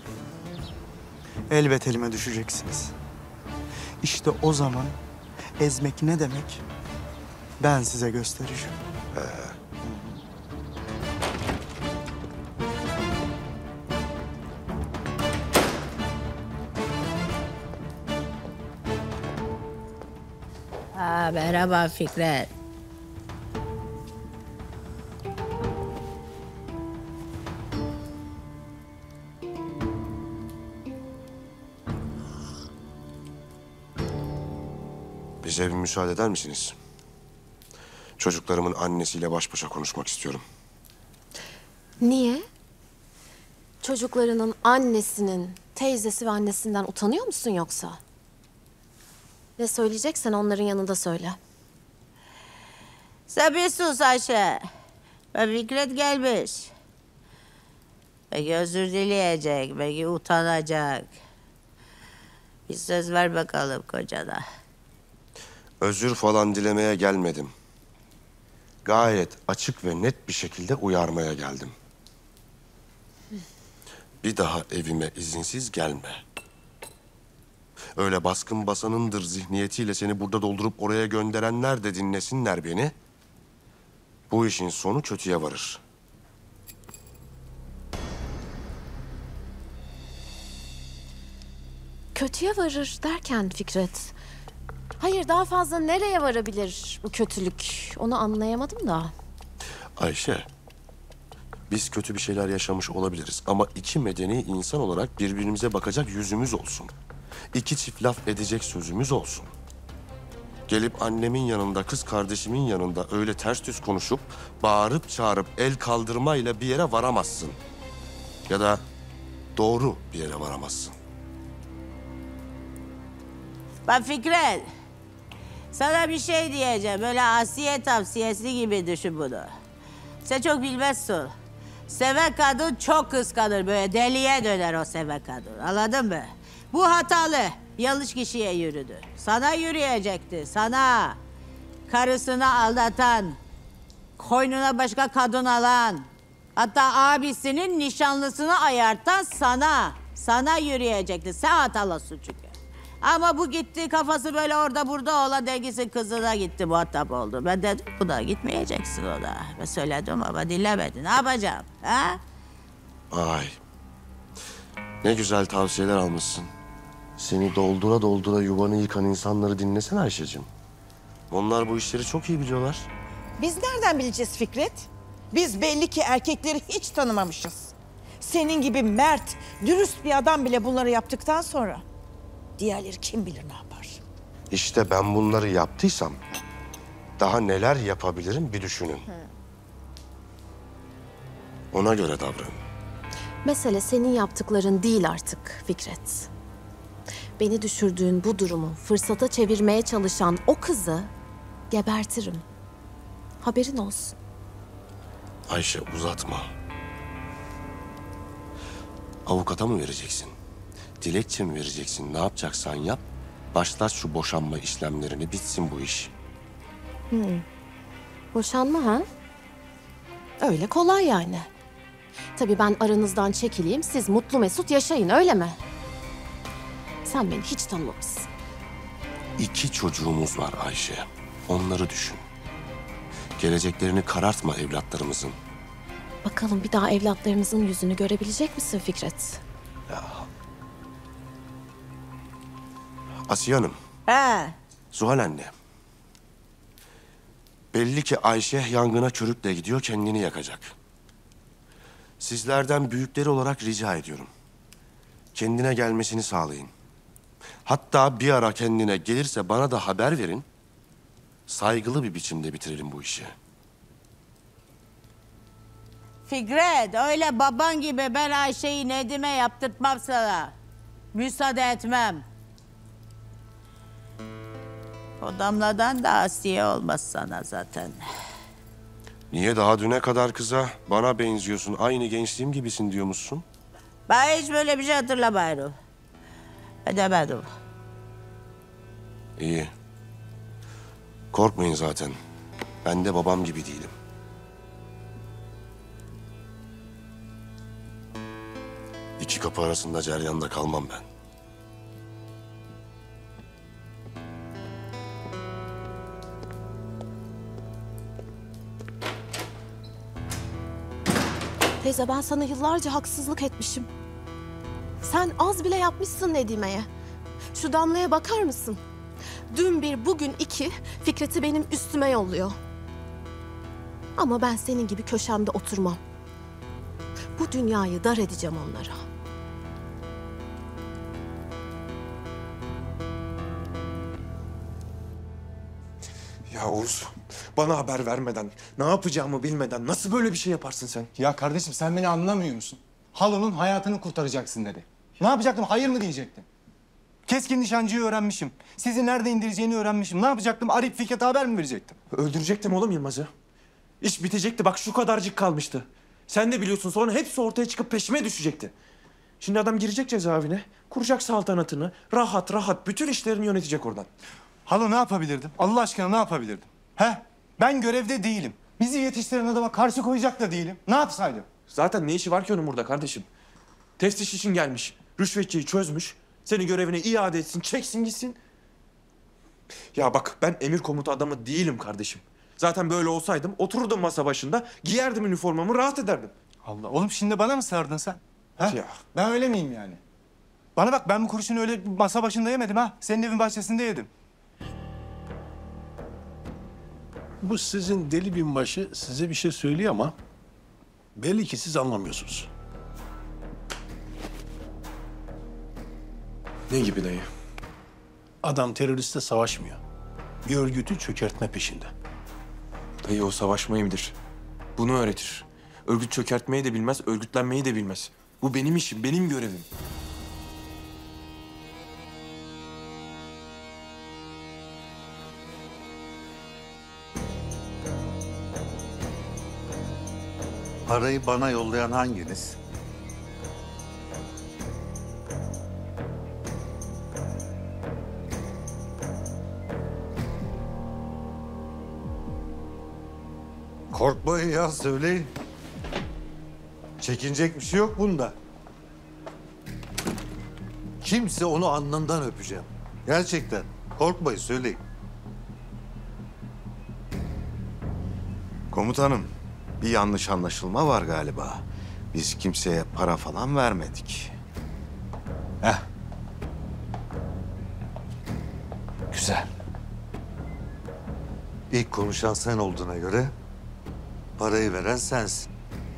Elbet elime düşeceksiniz. İşte o zaman ezmek ne demek? Ben size göstereceğim. Merhaba Fikret. Bize bir müsaade eder misiniz? Çocuklarımın annesiyle baş başa konuşmak istiyorum. Niye? Çocuklarının annesinin, teyzesi ve annesinden utanıyor musun yoksa? Ne söyleyeceksen onların yanında söyle. Sen bir sus Ayşe. Fikret gelmiş. Belki özür dileyecek, belki utanacak. Bir söz ver bakalım kocana. Özür falan dilemeye gelmedim. Gayet açık ve net bir şekilde uyarmaya geldim. Bir daha evime izinsiz gelme. Öyle baskın basanındır zihniyetiyle seni burada doldurup oraya gönderenler de dinlesinler beni. Bu işin sonu kötüye varır. Kötüye varır derken Fikret. Hayır, daha fazla nereye varabilir bu kötülük? Onu anlayamadım da. Ayşe, biz kötü bir şeyler yaşamış olabiliriz ama iki medeni insan olarak birbirimize bakacak yüzümüz olsun. İki çift laf edecek sözümüz olsun. Gelip annemin yanında, kız kardeşimin yanında öyle ters düz konuşup, bağırıp çağırıp el kaldırmayla bir yere varamazsın. Ya da doğru bir yere varamazsın. Bak Fikret, sana bir şey diyeceğim. Böyle Asiye tavsiyesi gibi düşün bunu. Sen çok bilmezsin. Seven kadın çok kıskanır, böyle deliye döner o seven kadın. Anladın mı? Bu hatalı. yanlış kişiye yürüdü. Sana yürüyecekti, sana. Karısını aldatan, koynuna başka kadın alan, hatta abisinin nişanlısını ayartan sana. Sana yürüyecekti. Sen hatalısın çünkü. Ama bu gitti, kafası böyle orada burada olan dengesi kızına gitti, muhatap oldu. Ben dedim buna gitmeyeceksin ona. Ben söyledim ama dinlemedi. Ne yapacağım? Ha? Ay. Ne güzel tavsiyeler almışsın. Seni doldura doldura yuvanı yıkan insanları dinlesene Ayşe'cim. Onlar bu işleri çok iyi biliyorlar. Biz nereden bileceğiz Fikret? Biz belli ki erkekleri hiç tanımamışız. Senin gibi mert, dürüst bir adam bile bunları yaptıktan sonra diğerleri kim bilir ne yapar? İşte ben bunları yaptıysam daha neler yapabilirim bir düşünün. Ona göre davranın. Mesele senin yaptıkların değil artık Fikret. Beni düşürdüğün bu durumu fırsata çevirmeye çalışan o kızı gebertirim. Haberin olsun. Ayşe uzatma. Avukata mı vereceksin? Dilekçe mi vereceksin? Ne yapacaksan yap. Başlat şu boşanma işlemlerini, bitsin bu iş. Boşanma ha? Öyle kolay yani. Tabii ben aranızdan çekileyim, siz mutlu mesut yaşayın, öyle mi? Sen beni hiç tanımamışsın. 2 çocuğumuz var Ayşe. Onları düşün. Geleceklerini karartma evlatlarımızın. Bakalım bir daha evlatlarımızın yüzünü görebilecek misin Fikret? Asiye Hanım, He. Zuhal anne. Belli ki Ayşe yangına körükle gidiyor, kendini yakacak. Sizlerden büyükleri olarak rica ediyorum. Kendine gelmesini sağlayın. Hatta bir ara kendine gelirse bana da haber verin. Saygılı bir biçimde bitirelim bu işi. Fikret, öyle baban gibi ben Ayşe'yi Nedim'e yaptırtmam sana. Müsaade etmem. O Damla'dan da Asiye olmaz sana zaten. Niye daha düne kadar kıza bana benziyorsun, aynı gençliğim gibisin diyormuşsun? Ben hiç böyle bir şey hatırlamıyorum. Edemedim. İyi. Korkmayın zaten. Ben de babam gibi değilim. İki kapı arasında ceryanda kalmam ben. Teyze ben sana yıllarca haksızlık etmişim. Sen az bile yapmışsın Nedime'ye. Şu Damla'ya bakar mısın? Dün bir, bugün iki Fikret'i benim üstüme yolluyor. Ama ben senin gibi köşemde oturmam. Bu dünyayı dar edeceğim onlara. Ya Oğuz, bana haber vermeden, ne yapacağımı bilmeden nasıl böyle bir şey yaparsın sen? Ya kardeşim sen beni anlamıyor musun? Halonun hayatını kurtaracaksın dedi. Ne yapacaktım? Hayır mı diyecektim? Keskin nişancıyı öğrenmişim. Sizi nerede indireceğini öğrenmişim. Ne yapacaktım? Arayıp Fikret'e haber mi verecektim? Öldürecektim oğlum Yılmaz'ı. İş bitecekti, bak şu kadarcık kalmıştı. Sen de biliyorsun, sonra hepsi ortaya çıkıp peşime düşecekti. Şimdi adam girecek cezaevine, kuracak saltanatını, rahat rahat bütün işlerini yönetecek oradan. Halo ne yapabilirdim? Allah aşkına ne yapabilirdim? He? Ben görevde değilim. Bizi yetiştiren adama karşı koyacak da değilim. Ne yapsaydım? Zaten ne işi var ki onun burada kardeşim? Teftiş için gelmiş, rüşvetçiyi çözmüş, seni görevine iade etsin, çeksin gitsin. Ya bak, ben emir komuta adamı değilim kardeşim. Zaten böyle olsaydım otururdum masa başında, giyerdim üniformamı, rahat ederdim. Allah, oğlum şimdi bana mı sardın sen? He? Ya. Ben öyle miyim yani? Bana bak, ben bu kurşunu öyle masa başında yemedim ha. Senin evin bahçesinde yedim. Bu sizin deli binbaşı size bir şey söylüyor ama belli ki siz anlamıyorsunuz. Ne gibi dayı? Adam teröristle savaşmıyor. Bir örgütü çökertme peşinde. Dayı o savaşmayı bilir. Bunu öğretir. Örgüt çökertmeyi de bilmez, örgütlenmeyi de bilmez. Bu benim işim, benim görevim. Parayı bana yollayan hanginiz? Korkmayın ya, söyleyin. Çekinecek bir şey yok bunda. Kimse onu alnından öpeceğim. Gerçekten. Korkmayın, söyleyin. Komutanım, bir yanlış anlaşılma var galiba. Biz kimseye para falan vermedik. Güzel. İlk konuşan sen olduğuna göre parayı veren sensin.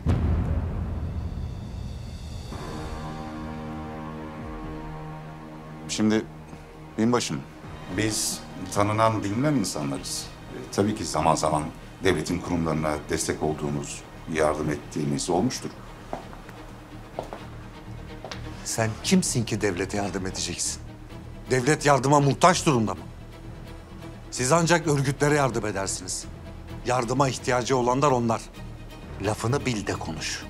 Şimdi binbaşım, biz tanınan bilinen insanlarız. Tabii ki zaman zaman devletin kurumlarına destek olduğunuz, yardım ettiğiniz olmuştur. Sen kimsin ki devlete yardım edeceksin? Devlet yardıma muhtaç durumda mı? Siz ancak örgütlere yardım edersiniz. Yardıma ihtiyacı olanlar onlar. Lafını bil de konuş.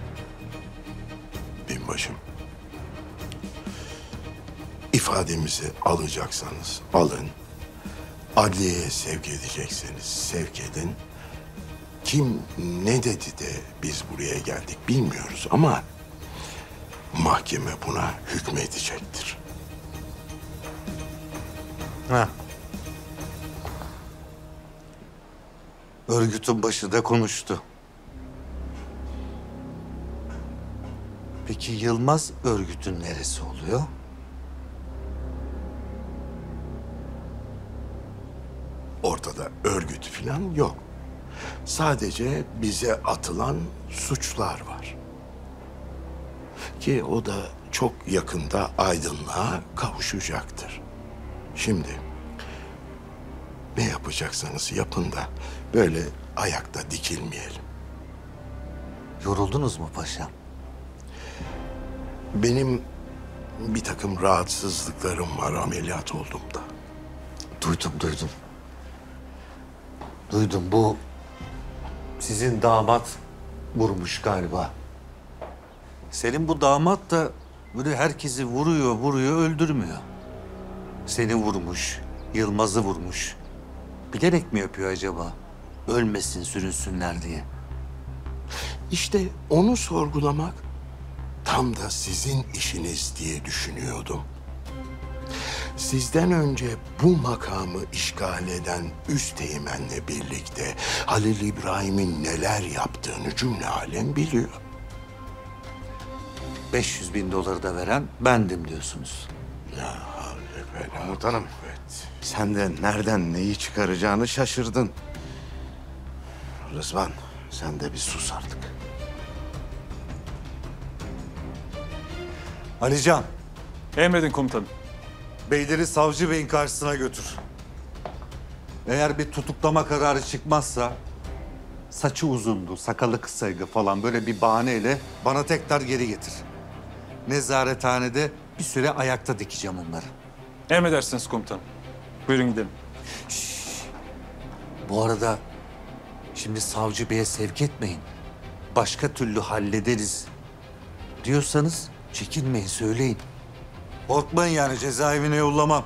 Binbaşım, ifademizi alacaksanız alın. Adliyeye sevk edecekseniz sevk edin. Kim ne dedi de biz buraya geldik bilmiyoruz ama mahkeme buna hükmedecektir. Ha. Örgütün başı da konuştu. Peki Yılmaz örgütün neresi oluyor? Ortada örgüt falan yok. Sadece bize atılan suçlar var. Ki o da çok yakında aydınlığa kavuşacaktır. Şimdi ne yapacaksanız yapın da böyle ayakta dikilmeyelim. Yoruldunuz mu paşam? Benim bir takım rahatsızlıklarım var, ameliyat oldum da. Duydum. Duydum, bu sizin damat vurmuş galiba. Senin bu damat da böyle herkesi vuruyor, öldürmüyor. Seni vurmuş, Yılmaz'ı vurmuş. Bilerek mi yapıyor acaba? Ölmesin, sürünsünler diye. İşte onu sorgulamak tam da sizin işiniz diye düşünüyordum. Sizden önce bu makamı işgal eden Üsteğmen'le birlikte Halil İbrahim'in neler yaptığını cümle alem biliyor. 500.000 doları da veren bendim diyorsunuz. Ya Komutanım, sen de nereden neyi çıkaracağını şaşırdın. Rızvan, sen de bir sus artık. Alican. Emredin komutanım. Beyleri savcı beyin karşısına götür. Eğer bir tutuklama kararı çıkmazsa saçı uzundu, sakalı kısaydı falan böyle bir bahaneyle bana tekrar geri getir. Nezarethanede bir süre ayakta dikeceğim onları. Emredersiniz komutanım. Buyurun gidelim. Bu arada şimdi savcı beye sevk etmeyin. Başka türlü hallederiz diyorsanız çekinmeyin, söyleyin. Korkmayın yani, cezaevine yollamam.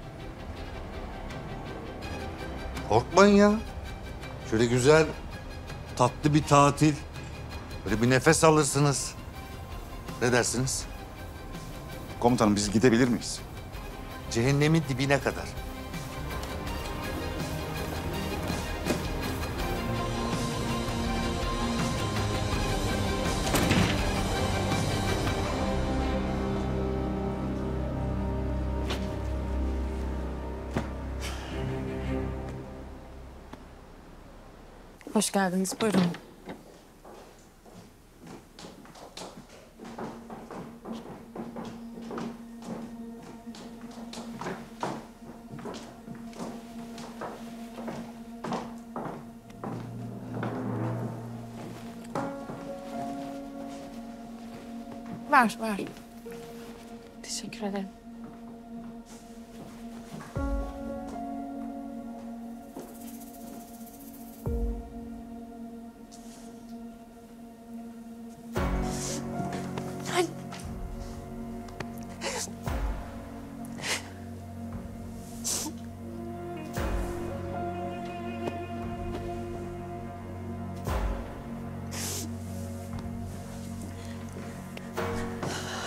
Korkmayın ya. Şöyle güzel, tatlı bir tatil. Böyle bir nefes alırsınız. Ne dersiniz? Komutanım, biz gidebilir miyiz? Cehennemin dibine kadar. Hoş geldiniz. Buyurun. Ver. Teşekkür ederim.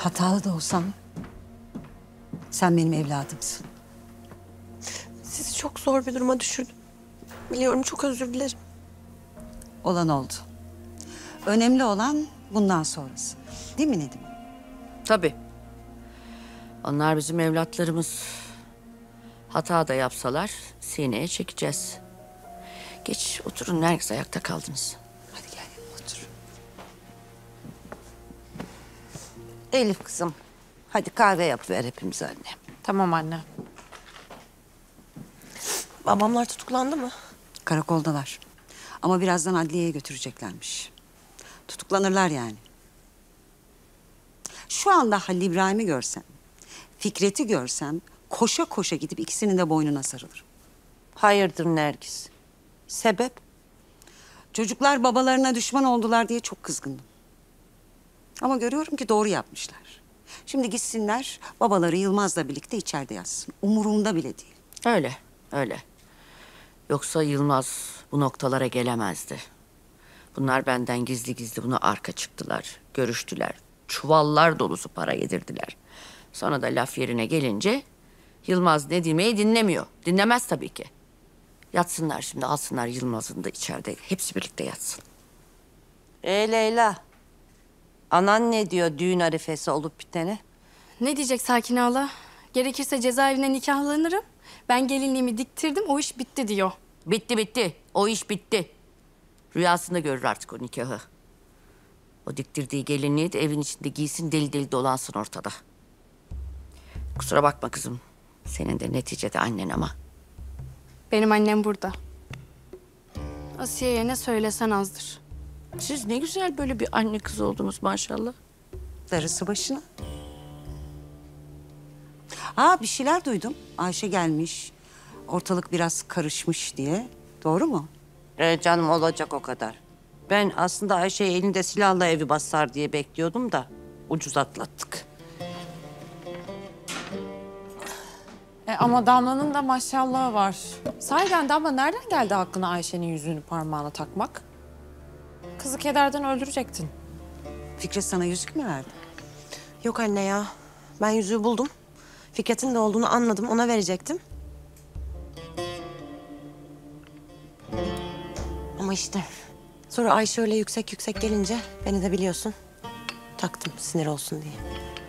Hatalı da olsam sen benim evladımsın. Sizi çok zor bir duruma düşürdüm. Biliyorum, çok özür dilerim. Olan oldu. Önemli olan bundan sonrası. Değil mi Nedim? Tabii. Onlar bizim evlatlarımız. Hata da yapsalar sineye çekeceğiz. Geç oturun, Nergis, ayakta kaldınız. Hadi gel otur. Elif kızım, hadi kahve yapıver hepimize anne. Tamam anne. Babamlar tutuklandı mı? Karakoldalar. Ama birazdan adliyeye götüreceklermiş. Tutuklanırlar yani. Şu anda Halil İbrahim'i görsem, Fikret'i görsem koşa koşa gidip ikisinin de boynuna sarılırım. Hayırdır Nergis? Sebep? Çocuklar babalarına düşman oldular diye çok kızgındım. Ama görüyorum ki doğru yapmışlar. Şimdi gitsinler, babaları Yılmaz'la birlikte içeride yatsın. Umurumda bile değil. Öyle, öyle. Yoksa Yılmaz bu noktalara gelemezdi. Bunlar benden gizli gizli buna arka çıktılar, görüştüler. Çuvallar dolusu para yedirdiler. Sonra da laf yerine gelince Yılmaz Nedime'yi dinlemiyor. Dinlemez tabii ki. Yatsınlar şimdi, alsınlar Yılmaz'ın da içeride. Hepsi birlikte yatsın. Leyla, anan ne diyor düğün arifesi olup bitene? Ne diyecek Sakine hala? Gerekirse cezaevine nikahlanırım. Ben gelinliğimi diktirdim, o iş bitti diyor. Bitti bitti. O iş bitti. Rüyasında görür artık o nikahı. O diktirdiği gelinliği de evin içinde giysin, deli deli dolansın ortada. Kusura bakma kızım. Senin de neticede annen ama. Benim annem burada. Asiye'ye ne söylesen azdır. Siz ne güzel böyle bir anne kız oldunuz maşallah. Darısı başına. Aa, bir şeyler duydum. Ayşe gelmiş. Ortalık biraz karışmış diye. Doğru mu? Canım, olacak o kadar. Ben aslında Ayşe'yi elinde silahla evi basar diye bekliyordum da ucuz atlattık. Ama Damla'nın da maşallahı var. Sahiden Damla nereden geldi aklına Ayşe'nin yüzüğünü parmağına takmak? Kızı kederden öldürecektin. Fikret sana yüzük mü verdi? Yok anne ya. Ben yüzüğü buldum. Fikret'in de olduğunu anladım. Ona verecektim. Ama işte sonra Ayşe öyle yüksek yüksek gelince beni de biliyorsun. Taktım sinir olsun diye.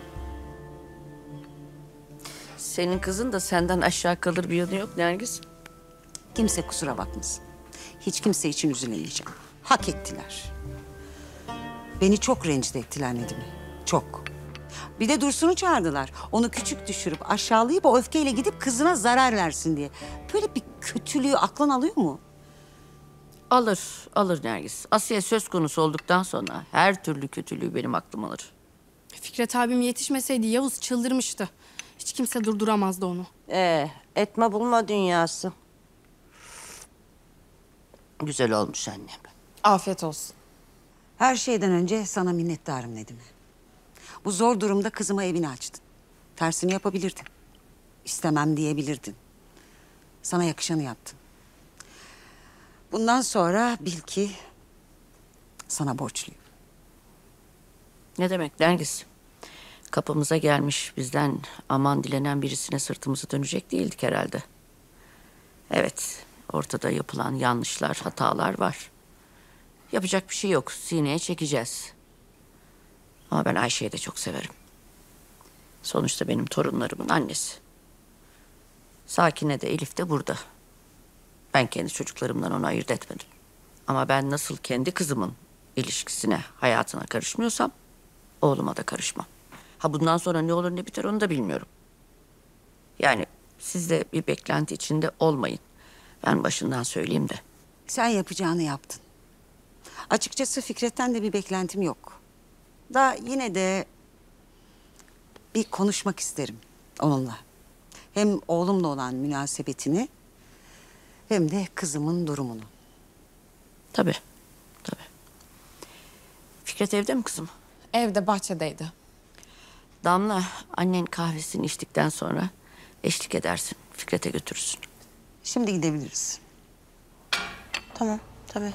Senin kızın da senden aşağı kalır bir yanı yok Nergis. Kimse kusura bakmasın. Hiç kimse için üzülmeyeceğim. Hak ettiler. Beni çok rencide ettiler Nedim'i. Çok. Bir de Dursun'u çağırdılar. Onu küçük düşürüp aşağılayıp o öfkeyle gidip kızına zarar versin diye. Böyle bir kötülüğü aklın alıyor mu? Alır, alır Nergis. Asiye söz konusu olduktan sonra her türlü kötülüğü benim aklım alır. Fikret abim yetişmeseydi Yavuz çıldırmıştı. Hiç kimse durduramazdı onu. Etme bulma dünyası. Güzel olmuş annem. Afiyet olsun. Her şeyden önce sana minnettarım Nedim'e. Bu zor durumda kızıma evini açtın. Tersini yapabilirdin. İstemem diyebilirdin. Sana yakışanı yaptın. Bundan sonra bil ki sana borçluyum. Ne demek Nergis? Kapımıza gelmiş bizden aman dilenen birisine sırtımızı dönecek değildik herhalde. Evet, ortada yapılan yanlışlar, hatalar var. Yapacak bir şey yok, sineye çekeceğiz. Ama ben Ayşe'yi de çok severim. Sonuçta benim torunlarımın annesi. Sakine de Elif de burada. Ben kendi çocuklarımdan onu ayırt etmedim. Ama ben nasıl kendi kızımın ilişkisine, hayatına karışmıyorsam oğluma da karışmam. Ha bundan sonra ne olur ne biter onu da bilmiyorum. Yani siz de bir beklenti içinde olmayın. Ben başından söyleyeyim de. Sen yapacağını yaptın. Açıkçası Fikret'ten de bir beklentim yok. Da yine de bir konuşmak isterim onunla. Hem oğlumla olan münasebetini hem de kızımın durumunu. Tabii, tabii. Fikret evde mi kızım? Evde, bahçedeydi. Damla, annen kahvesini içtikten sonra eşlik edersin. Fikret'e götürürsün. Şimdi gidebiliriz. Tamam, tabii.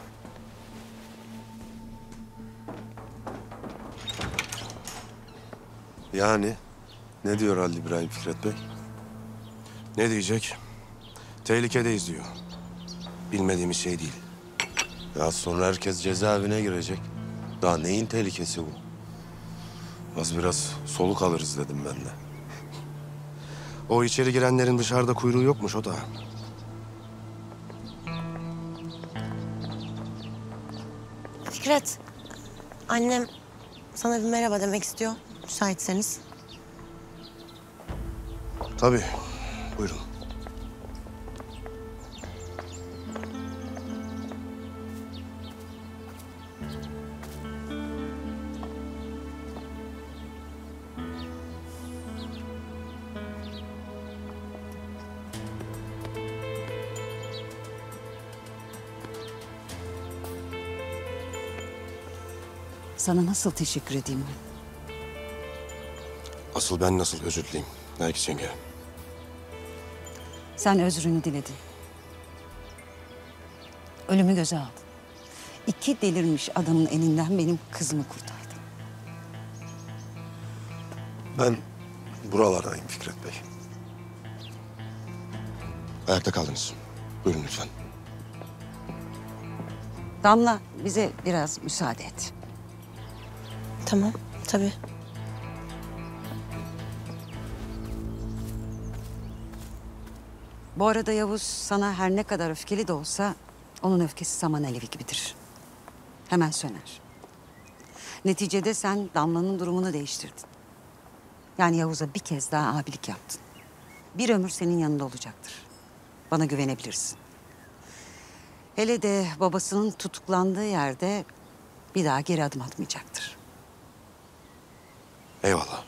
Yani ne diyor Halil İbrahim Fikret Bey? Ne diyecek? Tehlikedeyiz diyor. Bilmediğimiz şey değil. Ya sonra herkes cezaevine girecek. Daha neyin tehlikesi bu? Az biraz soluk alırız dedim ben de. O içeri girenlerin dışarıda kuyruğu yokmuş o da. Fikret, annem sana bir merhaba demek istiyor. Müsaitseniz. Tabii. Buyurun. Sana nasıl teşekkür edeyim ben? Asıl ben nasıl özür dileyim Nergis yenge? Sen özrünü diledin. Ölümü göze aldın. 2 delirmiş adamın elinden benim kızımı kurtardın. Ben buralardayım Fikret Bey. Ayakta kaldınız. Buyurun lütfen. Damla, bize biraz müsaade et. Tamam, tabii. Bu arada Yavuz sana her ne kadar öfkeli de olsa onun öfkesi saman alevi gibidir. Hemen söner. Neticede sen Damla'nın durumunu değiştirdin. Yani Yavuz'a bir kez daha abilik yaptın. Bir ömür senin yanında olacaktır. Bana güvenebilirsin. Hele de babasının tutuklandığı yerde bir daha geri adım atmayacaktır. Eyvallah.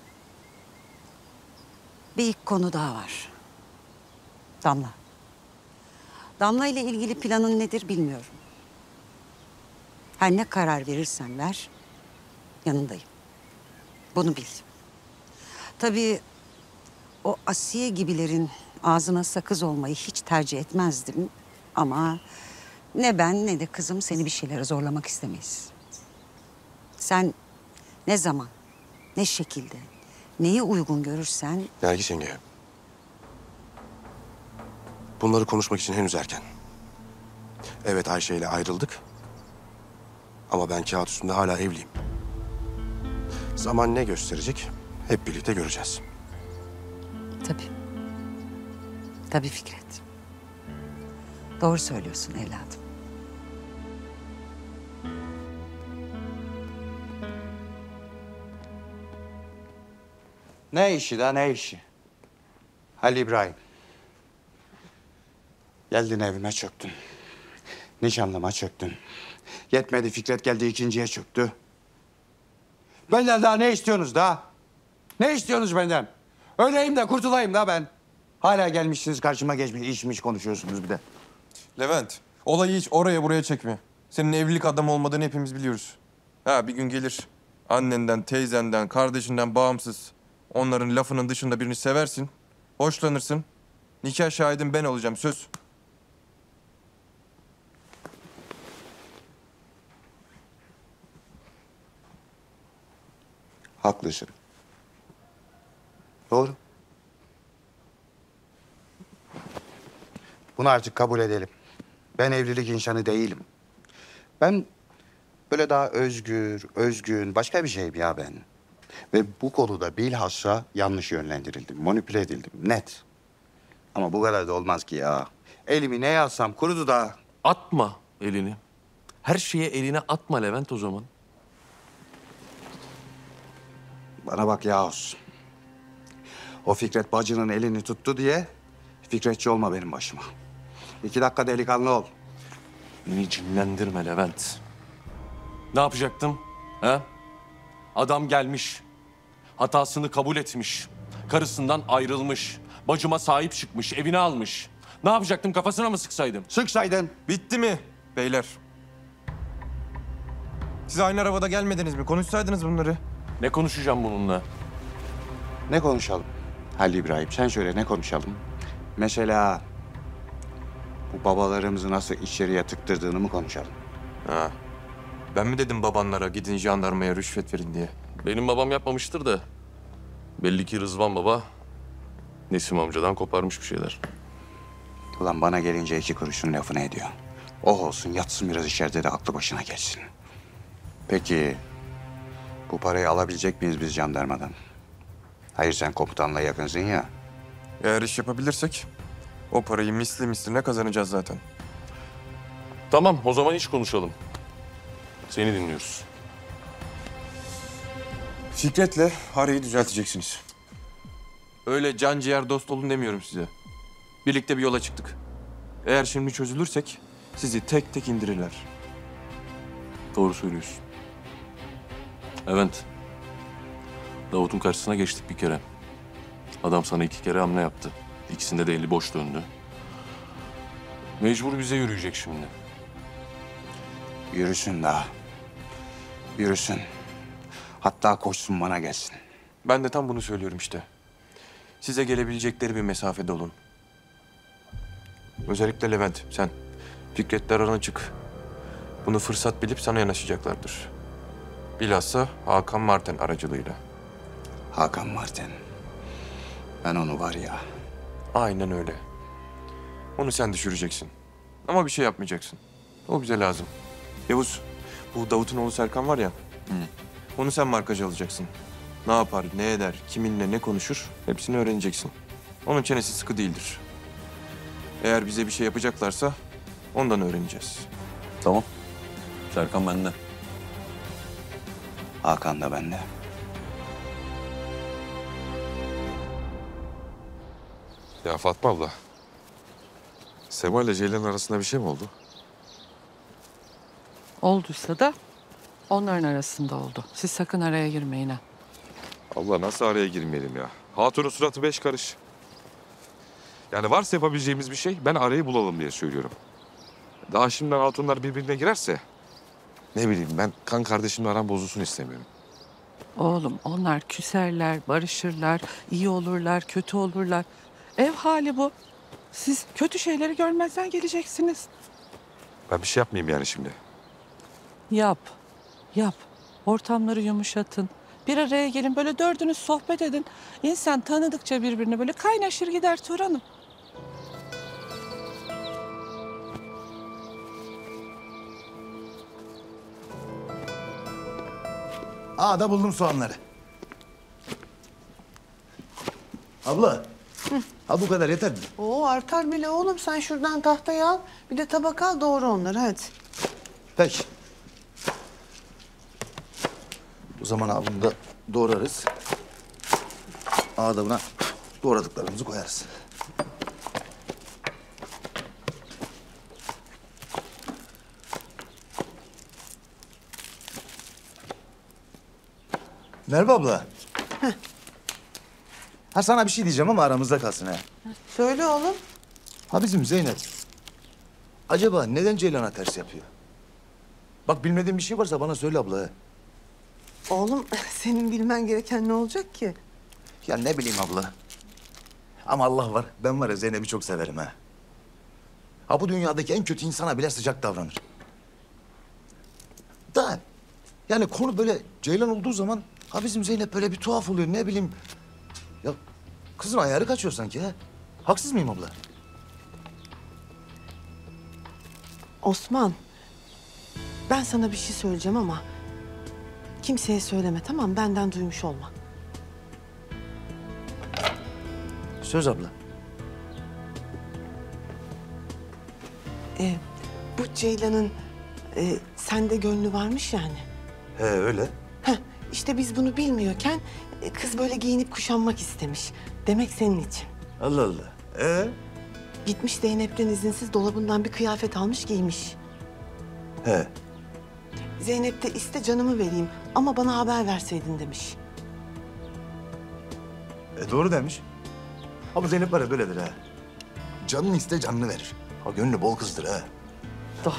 Bir ilk konu daha var. Damla. Damla ile ilgili planın nedir bilmiyorum. Her ne karar verirsen ver, yanındayım. Bunu bil. Tabii o Asiye gibilerin ağzına sakız olmayı hiç tercih etmezdim. Ama ne ben ne de kızım seni bir şeylere zorlamak istemeyiz. Sen ne zaman, ne şekilde, neyi uygun görürsen... Nergis yenge. Bunları konuşmak için henüz erken. Evet Ayşe ile ayrıldık. Ama ben kağıt üstünde hala evliyim. Zaman ne gösterecek hep birlikte göreceğiz. Tabii. Tabii Fikret. Doğru söylüyorsun evladım. Ne işi da ne işi? Halil İbrahim. Geldin evime çöktün. Nişanlıma çöktün. Yetmedi Fikret geldi ikinciye çöktü. Benden daha ne istiyorsunuz da? Ne istiyorsunuz benden? Öleyim de kurtulayım da ben. Hala gelmişsiniz karşıma geçmiş işmiş konuşuyorsunuz bir de. Levent, olayı hiç oraya buraya çekme. Senin evlilik adamı olmadığını hepimiz biliyoruz. Ha bir gün gelir annenden, teyzenden, kardeşinden bağımsız onların lafının dışında birini seversin, hoşlanırsın. Nikah şahidin ben olacağım, söz. Haklısın. Doğru. Bunu artık kabul edelim. Ben evlilik insanı değilim. Ben böyle daha özgür, özgün, başka bir şeyim ya ben. Ve bu konuda bilhassa yanlış yönlendirildim, manipüle edildim, net. Ama bu kadar da olmaz ki ya. Elimi ne yazsam kurudu da. Atma elini. Her şeye eline atma Levent o zaman. Bana bak Yavuz. O Fikret bacının elini tuttu diye Fikretçi olma benim başıma. 2 dakika delikanlı ol. Beni cinlendirme Levent. Ne yapacaktım? Ha? Adam gelmiş. Hatasını kabul etmiş. Karısından ayrılmış. Bacıma sahip çıkmış. Evine almış. Ne yapacaktım? Kafasına mı sıksaydım? Sıksaydın. Bitti mi beyler? Siz aynı arabada gelmediniz mi? Konuşsaydınız bunları. Ne konuşacağım bununla? Ne konuşalım? Halil İbrahim sen söyle ne konuşalım? Mesela bu babalarımızı nasıl içeriye tıktırdığını mı konuşalım? Ha. Ben mi dedim babanlara gidin jandarmaya rüşvet verin diye? Benim babam yapmamıştır da Belli ki Rızvan Baba Nesim amcadan koparmış bir şeyler. Ulan bana gelince 2 kuruşun lafını ediyor. Oh olsun yatsın biraz içeride de aklı başına gelsin. Peki bu parayı alabilecek miyiz biz jandarmadan? Hayır sen komutanla yakınsın ya. Eğer iş yapabilirsek o parayı misli misline kazanacağız zaten. Tamam, o zaman iş konuşalım. Seni dinliyoruz. Fikret'le arayı düzelteceksiniz. Öyle can ciğer dost olun demiyorum size. Birlikte bir yola çıktık. Eğer şimdi çözülürsek sizi tek tek indirirler. Doğru söylüyorsun. Evet. Davut'un karşısına geçtik bir kere. Adam sana 2 kere hamle yaptı. İkisinde de eli boş döndü. Mecbur bize yürüyecek şimdi. Yürüsün daha. Yürüsün. Hatta koşsun bana gelsin. Ben de tam bunu söylüyorum işte. Size gelebilecekleri bir mesafede olun. Özellikle Levent, sen. Fikret'le arana çık. Bunu fırsat bilip sana yanaşacaklardır. Bilhassa Hakan Marten aracılığıyla. Hakan Marten. Ben onu var ya. Aynen öyle. Onu sen düşüreceksin. Ama bir şey yapmayacaksın. O bize lazım. Yavuz, bu Davut'un oğlu Serkan var ya. Onu sen markaj alacaksın. Ne yapar, ne eder, kiminle ne konuşur hepsini öğreneceksin. Onun çenesi sıkı değildir. Eğer bize bir şey yapacaklarsa ondan öğreneceğiz. Tamam. Serkan bende. Hakan da bende. Ya Fatma abla. Sema ile Ceylan arasında bir şey mi oldu? Olduysa da onların arasında oldu. Siz sakın araya girmeyin ha. Abla nasıl araya girmeyelim ya? Hatunun suratı 5 karış. Yani varsa yapabileceğimiz bir şey ben arayı bulalım diye söylüyorum. Daha şimdiden hatunlar birbirine girerse ne bileyim ben kan kardeşimle aram bozulsun istemiyorum. Oğlum onlar küserler, barışırlar, iyi olurlar, kötü olurlar. Ev hali bu. Siz kötü şeyleri görmezden geleceksiniz. Ben bir şey yapmayayım yani şimdi. Yap, yap. Ortamları yumuşatın. Bir araya gelin böyle dördünüz sohbet edin. İnsan tanıdıkça birbirini böyle kaynaşır gider Turan'ım. Da buldum soğanları. Abla. Ha bu kadar yeter mi? Oo artar bile oğlum. Sen şuradan tahtayı al. Bir de tabak al doğru onları hadi. Peki. O zaman bunu da doğrarız. Da buna doğradıklarımızı koyarız. Merve abla. Ha sana bir şey diyeceğim ama aramızda kalsın ha. Söyle oğlum. Ha bizim Zeynep. Acaba neden Ceylan'a ters yapıyor? Bak bilmediğin bir şey varsa bana söyle abla. Ha. Oğlum senin bilmen gereken ne olacak ki? Ya ne bileyim abla. Ama Allah var. Ben var ya Zeynep'i çok severim ha. Ha bu dünyadaki en kötü insana bile sıcak davranır. Da yani konu böyle Ceylan olduğu zaman ha bizim Zeynep böyle bir tuhaf oluyor ne bileyim. Ya kızın ayarı kaçıyor sanki ha. Haksız mıyım abla? Osman. Ben sana bir şey söyleyeceğim ama kimseye söyleme tamam mı? Benden duymuş olma. Söz abla. Bu Ceylan'ın sende gönlü varmış yani. He öyle. İşte biz bunu bilmiyorken kız böyle giyinip kuşanmak istemiş. Demek senin için. Allah Allah. Gitmiş Zeynep'ten izinsiz dolabından bir kıyafet almış giymiş. He. Zeynep de iste canımı vereyim ama bana haber verseydin demiş. Doğru demiş. Ama Zeynep var ya böyledir ha. Canını iste canını verir. Ha gönlü bol kızdır ha. Doğru.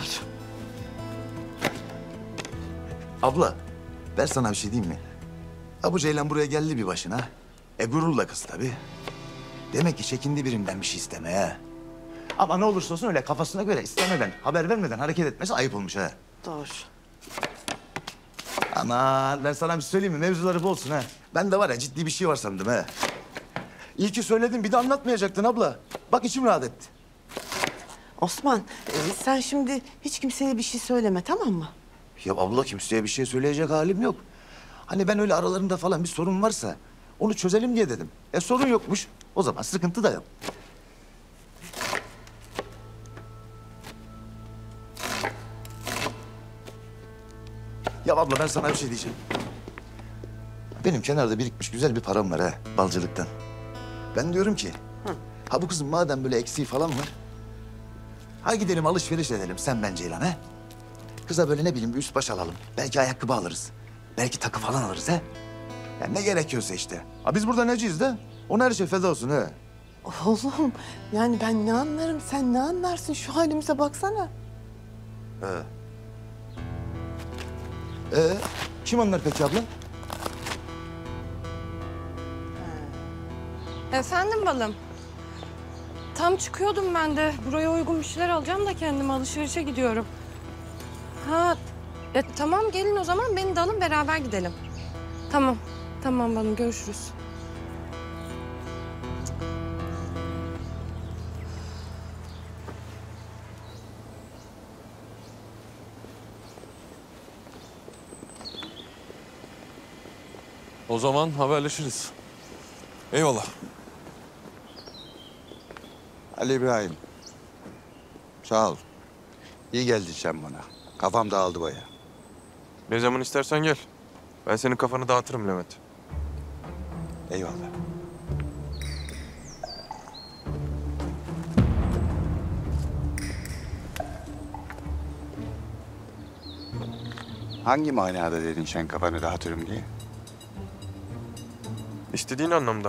Abla ben sana bir şey diyeyim mi? Ha bu Ceylan buraya geldi bir başına. Gururla kız tabii. Demek ki çekindi birinden bir şey istemeye. Ha. Ama ne olursa olsun öyle kafasına göre istemeden, haber vermeden hareket etmesi ayıp olmuş ha. Doğru. Aman ben sana bir şey söyleyeyim mi? Mevzuları bolsun ha. Ben de var ya ciddi bir şey var sandım ha. İyi ki söyledin. Bir de anlatmayacaktın abla. Bak içim rahat etti. Osman, sen şimdi hiç kimseye bir şey söyleme, tamam mı? Ya abla kimseye bir şey söyleyecek halim yok. Hani ben öyle aralarında falan bir sorun varsa onu çözelim diye dedim. Sorun yokmuş. O zaman sıkıntı da yok. Ya abla ben sana bir şey diyeceğim. Benim kenarda birikmiş güzel bir param var ha, balcılıktan. Ben diyorum ki, ha bu kızın madem böyle eksiği falan var, ha gidelim alışveriş edelim sen ben Ceylan ha. Kıza böyle ne bileyim bir üst baş alalım. Belki ayakkabı alırız. Belki takı falan alırız ha. Ya ne gerekiyorsa işte. Ha biz burada neciyiz de? Ona her şey feda olsun ha. Oğlum, yani ben ne anlarım, sen ne anlarsın? Şu halimize baksana. Kim anlar peki abla? Efendim balım. Tam çıkıyordum ben de. Buraya uygun bir şeyler alacağım da kendime alışverişe gidiyorum. Ha, tamam gelin o zaman beni de alın beraber gidelim. Tamam, tamam balım görüşürüz. O zaman haberleşiriz. Eyvallah. Ali İbrahim. Sağ ol. İyi geldin sen bana. Kafam dağıldı baya. Ne zaman istersen gel. Ben senin kafanı dağıtırım Levent. Eyvallah. Hangi manada dedin sen kafanı dağıtırım diye? İstediğin anlamda.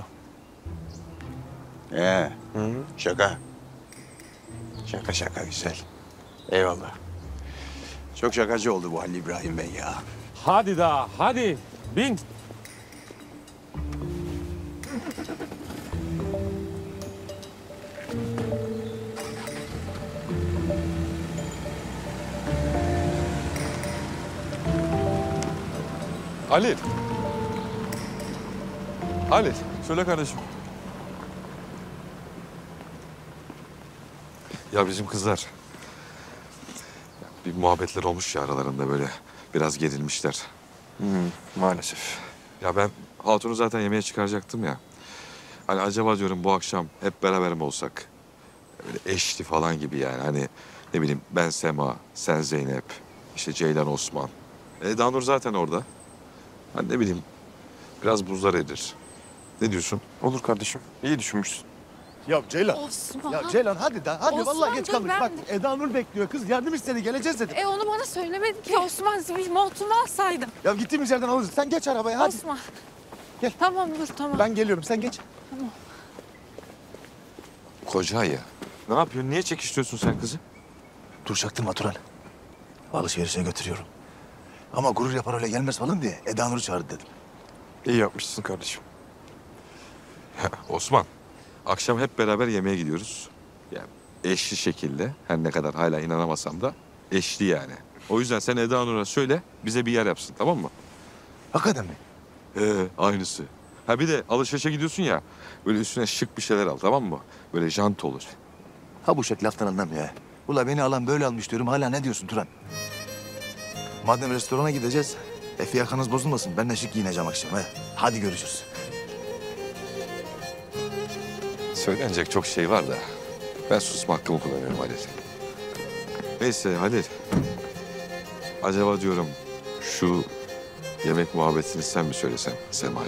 Şaka. Şaka şaka güzel. Eyvallah. Çok şakacı oldu bu Halil İbrahim Bey ya. Hadi daha, hadi. Bin. Halil. Halil, söyle kardeşim. Ya bizim kızlar bir muhabbetler olmuş ya aralarında böyle biraz gerilmişler. Maalesef. Ya ben Hatun'u zaten yemeğe çıkaracaktım ya. Hani acaba diyorum bu akşam hep beraber mi olsak? Böyle eşli falan gibi yani. Hani ne bileyim ben Sema, sen Zeynep, işte Ceylan Osman. Eda Nur zaten orada. Hani ne bileyim biraz buzlar erir. Ne diyorsun? Olur kardeşim. İyi düşünmüşsün. Ya Ceylan. Osman. Ya Ceylan hadi da. Hadi Osman, vallahi geç dur, kaldık. ben- Bak Eda Nur bekliyor. Kız yardım istedi. Geleceğiz dedi. Onu bana söylemedin ki Osman. Bir montumu alsaydım. Ya gittiğimiz yerden alırız. Sen geç arabaya hadi. Osman. Gel. Tamam dur tamam. Ben geliyorum. Sen geç. Tamam. Koca ya. Ne yapıyorsun? Niye çekiştiriyorsun sen kızı? Dur çaktırma Turan. Alışverişe götürüyorum. Ama gurur yapar öyle gelmez falan diye Eda Nur'u çağırdı dedim. İyi yapmışsın kardeşim. Ya, Osman, akşam hep beraber yemeğe gidiyoruz. Yani eşli şekilde. Her ne kadar hala inanamasam da eşli yani. O yüzden sen Eda Nur'a söyle bize bir yer yapsın, tamam mı? Hakikaten mi? Aynısı. Ha bir de alışverişe gidiyorsun ya. Böyle üstüne şık bir şeyler al, tamam mı? Böyle jant olur. Ha bu şekil laftan anlamıyor ya. Ula beni alan böyle almış diyorum. Hala ne diyorsun Turan? Madem restorana gideceğiz, fiyakanız bozulmasın. Ben de şık giyineceğim akşam. He. Hadi görüşürüz. Söylenecek çok şey var da ben susma hakkımı kullanıyorum Halil. Neyse Halil. Acaba diyorum şu yemek muhabbetini sen mi söylesen Sema'ya?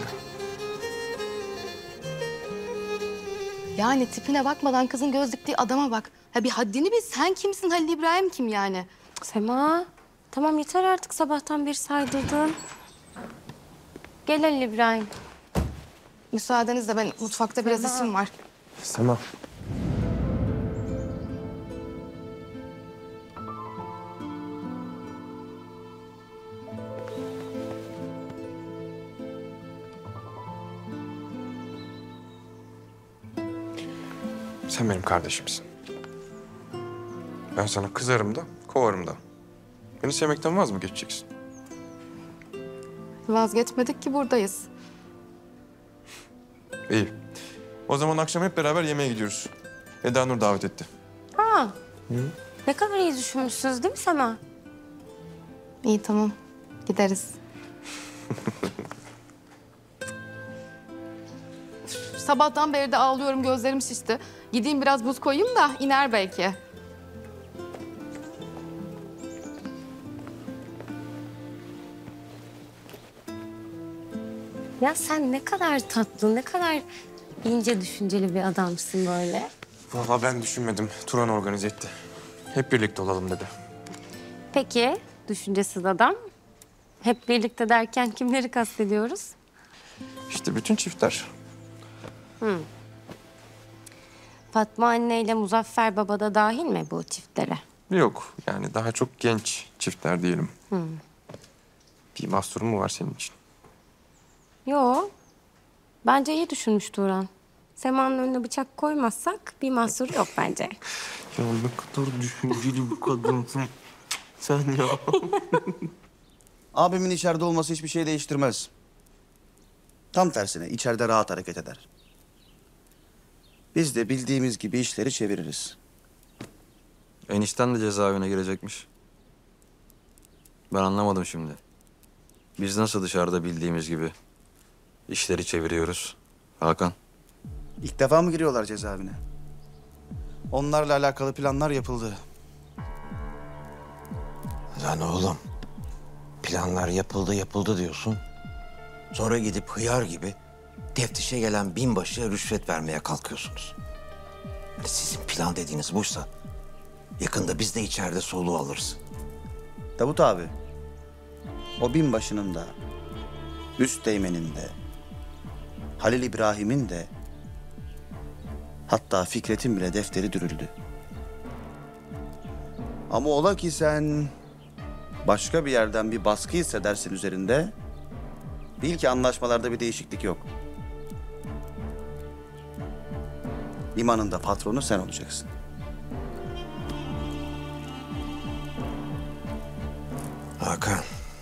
Yani tipine bakmadan kızın göz diktiği adama bak. Ha bir haddini bil. Sen kimsin? Halil İbrahim kim yani? Sema, tamam yeter artık sabahtan beri saydırdın. Gel Halil İbrahim. Müsaadenizle ben mutfakta biraz işim var. Sema. Sen benim kardeşimsin. Ben sana kızarım da, kovarım da. Beni sevmekten vaz mı geçeceksin? Vazgeçmedik ki buradayız. İyi. O zaman akşam hep beraber yemeğe gidiyoruz. Eda Nur davet etti. Ha, ne kadar iyi düşünmüşsünüz değil mi Sema? İyi tamam. Gideriz. Sabahtan beri de ağlıyorum, gözlerim şişti. Gideyim biraz buz koyayım da iner belki. Ya sen ne kadar tatlı, ne kadar ince düşünceli bir adamsın böyle. Vallahi ben düşünmedim. Turan organize etti. Hep birlikte olalım dedi. Peki, düşüncesiz adam. Hep birlikte derken kimleri kastediyoruz? İşte bütün çiftler. Hı. Fatma anne ile Muzaffer baba da dahil mi bu çiftlere? Yok yani daha çok genç çiftler diyelim. Hı. Bir mahsurum mu var senin için? Yo. Bence iyi düşünmüş Turan. Sema'nın önüne bıçak koymazsak bir mahsur yok bence. Ya ne kadar düşünceli bir kadınsın. Sen ya. Abimin içeride olması hiçbir şey değiştirmez. Tam tersine içeride rahat hareket eder. Biz de bildiğimiz gibi işleri çeviririz. Enişten de cezaevine girecekmiş. Ben anlamadım şimdi. Biz nasıl dışarıda bildiğimiz gibi işleri çeviriyoruz? Hakan. İlk defa mı giriyorlar cezaevine? Onlarla alakalı planlar yapıldı. Lan oğlum, planlar yapıldı diyorsun. Sonra gidip hıyar gibi teftişe gelen binbaşıya rüşvet vermeye kalkıyorsunuz. Sizin plan dediğiniz buysa yakında biz de içeride soluğu alırız. Davut abi, o binbaşının da, Üsteğmen'in de, Halil İbrahim'in de, hatta Fikret'in bile defteri dürüldü. Ama ola ki sen başka bir yerden bir baskı hissedersin üzerinde, bil ki anlaşmalarda bir değişiklik yok. Limanın da patronu sen olacaksın. Hakan,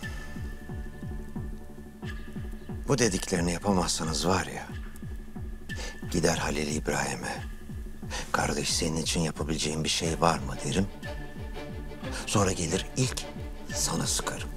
bu dediklerini yapamazsanız var ya, gider Halil İbrahim'e, kardeş senin için yapabileceğim bir şey var mı derim. Sonra gelir ilk sana sıkarım.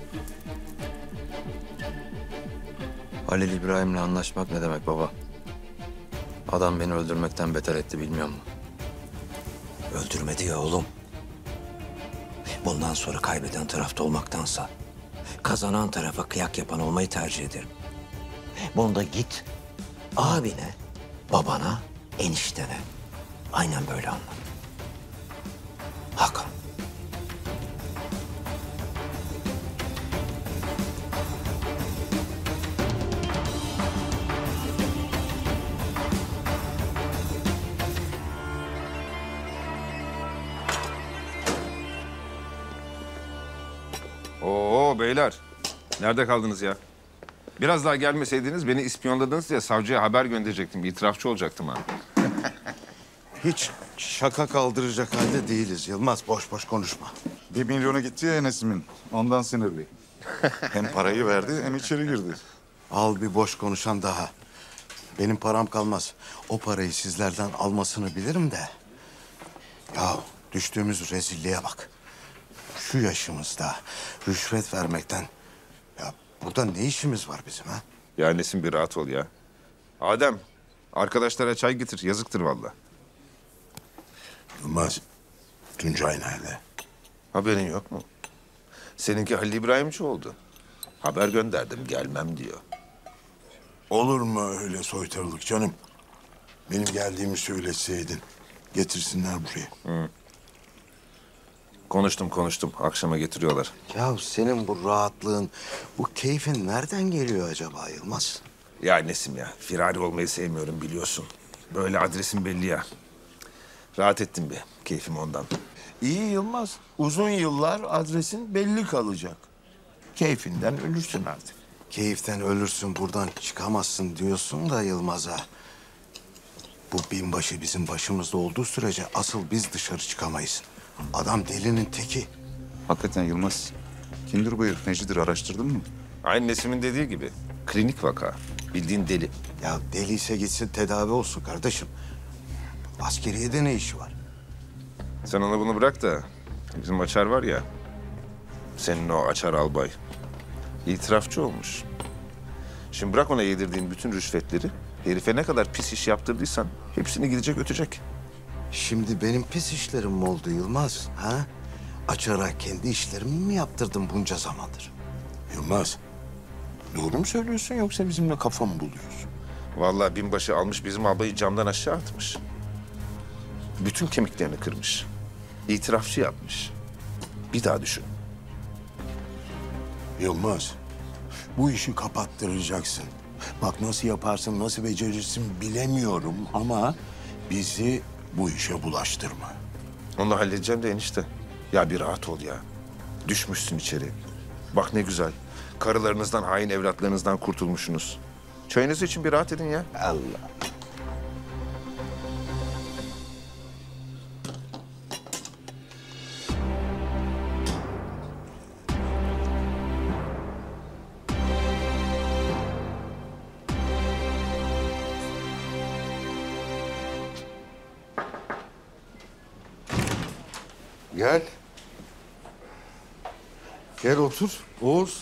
Halil İbrahim'le anlaşmak ne demek baba? Adam beni öldürmekten beter etti bilmiyor musun? Öldürmedi ya oğlum. Bundan sonra kaybeden tarafta olmaktansa kazanan tarafa kıyak yapan olmayı tercih ederim. Bunu da git abine, babana, eniştene aynen böyle anlat. Hakan. Oo beyler. Nerede kaldınız ya? Biraz daha gelmeseydiniz beni ispiyonladınız diye savcıya haber gönderecektim. İtirafçı olacaktım ha. Hiç şaka kaldıracak halde değiliz Yılmaz. Boş boş konuşma. 1 milyona gitti ya Enes'imin. Ondan sinirli. Hem parayı verdi hem içeri girdi. Al bir boş konuşan daha. Benim param kalmaz. O parayı sizlerden almasını bilirim de. Ya düştüğümüz rezilliğe bak. Şu yaşımızda rüşvet vermekten... Ya burada ne işimiz var bizim ha? Ya Nesin bir rahat ol ya. Adem, arkadaşlara çay getir. Yazıktır vallahi. Yılmaz, Tuncay nerede? Haberin yok mu? Seninki Halil İbrahimci oldu. Haber gönderdim gelmem diyor. Olur mu öyle soytarılık canım? Benim geldiğimi söyleseydin. Getirsinler buraya. Hı. Konuştum. Akşama getiriyorlar. Ya senin bu rahatlığın, bu keyfin nereden geliyor acaba Yılmaz? Ya Nesim ya, firari olmayı sevmiyorum biliyorsun. Böyle adresim belli ya. Rahat ettim bir, keyfim ondan. İyi Yılmaz. Uzun yıllar adresin belli kalacak. Keyfinden ölürsün artık. Keyiften ölürsün, buradan çıkamazsın diyorsun da Yılmaz'a. Bu binbaşı bizim başımızda olduğu sürece asıl biz dışarı çıkamayız. Adam delinin teki. Hakikaten Yılmaz. Kimdir bu herif? Necidir? Araştırdın mı? Aynı Nesim'in dediği gibi. Klinik vaka. Bildiğin deli. Ya deliyse gitsin tedavi olsun kardeşim. Askeriyede ne işi var? Sen ona bunu bırak da bizim Açar var ya. Senin o Açar albay. İtirafçı olmuş. Şimdi bırak ona yedirdiğin bütün rüşvetleri. Herife ne kadar pis iş yaptırdıysan hepsini gidecek ötecek. Şimdi benim pis işlerim mi oldu Yılmaz? Ha? Açar'a kendi işlerimi mi yaptırdım bunca zamandır? Yılmaz, doğru mu söylüyorsun yoksa bizimle kafa mı buluyorsun? Vallahi binbaşı almış bizim albayı camdan aşağı atmış. Bütün kemiklerini kırmış. İtirafçı yapmış. Bir daha düşün. Yılmaz, bu işi kapattıracaksın. Bak nasıl yaparsın, nasıl becerirsin bilemiyorum ama bizi bu işe bulaştırma. Onu halledeceğim de enişte. Ya bir rahat ol ya. Düşmüşsün içeri. Bak ne güzel. Karılarınızdan, hain evlatlarınızdan kurtulmuşsunuz. Çayınız için bir rahat edin ya. Allah. Gel. Gel otur Oğuz.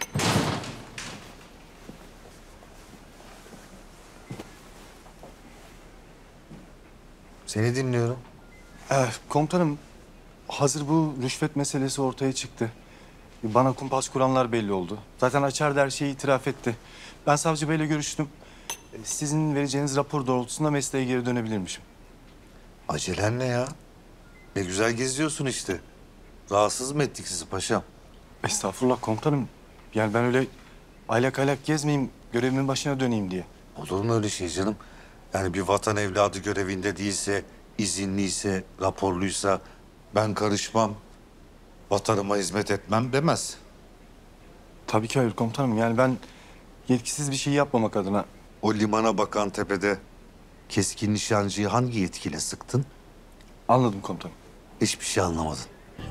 Seni dinliyorum. Komutanım, hazır bu rüşvet meselesi ortaya çıktı. Bana kumpas kuranlar belli oldu. Zaten Açar da her şeyi itiraf etti. Ben savcı beyle görüştüm. Sizin vereceğiniz rapor doğrultusunda mesleğe geri dönebilirmişim. Acelen ne ya? Ne güzel geziyorsun işte. Rahatsız mı ettik sizi paşam? Estağfurullah komutanım. Yani ben öyle aylak aylak gezmeyeyim, görevimin başına döneyim diye. Olur mu öyle şey canım? Yani bir vatan evladı görevinde değilse, izinliyse, raporluysa ben karışmam, vatanıma hizmet etmem demez. Tabii ki hayır komutanım. Yani ben yetkisiz bir şey yapmamak adına. O limana bakan tepede keskin nişancıyı hangi yetkiyle sıktın? Anladım komutanım. Hiçbir şey anlamadın.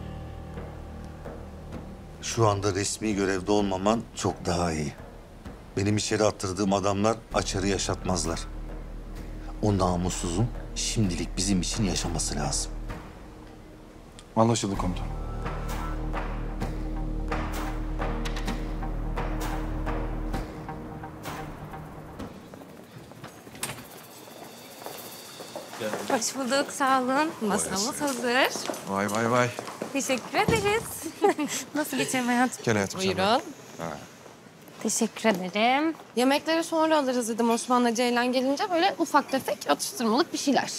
Şu anda resmi görevde olmaman çok daha iyi. Benim içeri attırdığım adamlar Açar'ı yaşatmazlar. O namussuzun şimdilik bizim için yaşaması lazım. Anlaşıldı komutanım. Hoş bulduk, sağ olun. Masamız hazır. Vay vay vay. Teşekkür ederiz. Nasıl geçelim hayatım? Gel hayatım sen de. Buyurun. Teşekkür ederim. Yemekleri sonra alırız dedim Osman'la Ceylan gelince böyle ufak tefek atıştırmalık bir şeyler.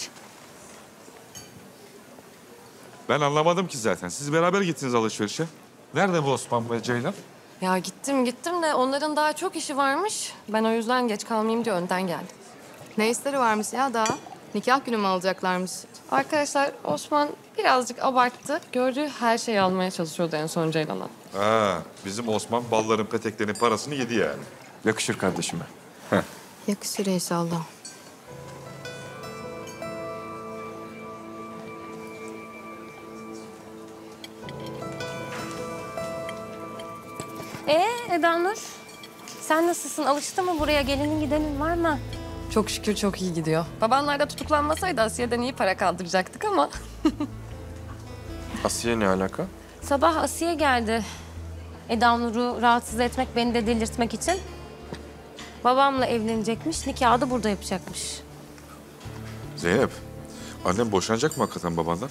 Ben anlamadım ki zaten. Siz beraber gittiniz alışverişe. Nerede bu Osman ve Ceylan? Ya gittim de onların daha çok işi varmış. Ben o yüzden geç kalmayayım diye önden geldim. Ne işleri varmış ya daha? Nikah günü mü alacaklarmış? Arkadaşlar Osman birazcık abarttı. Gördüğü her şeyi almaya çalışıyordu en son Ceylan'a. Ha, bizim Osman balların peteklerinin parasını yedi yani. Yakışır kardeşime. Yakışır inşallah. Eda Nur, sen nasılsın? Alıştın mı buraya? Gelinin gidenin var mı? Çok şükür çok iyi gidiyor. Babanlar da tutuklanmasaydı Asiye'den iyi para kaldıracaktık ama. Asiye ne alaka? Sabah Asiye geldi. Eda Nur'u rahatsız etmek, beni de delirtmek için. Babamla evlenecekmiş, nikahı da burada yapacakmış. Zeynep, annem boşanacak mı hakikaten babandan?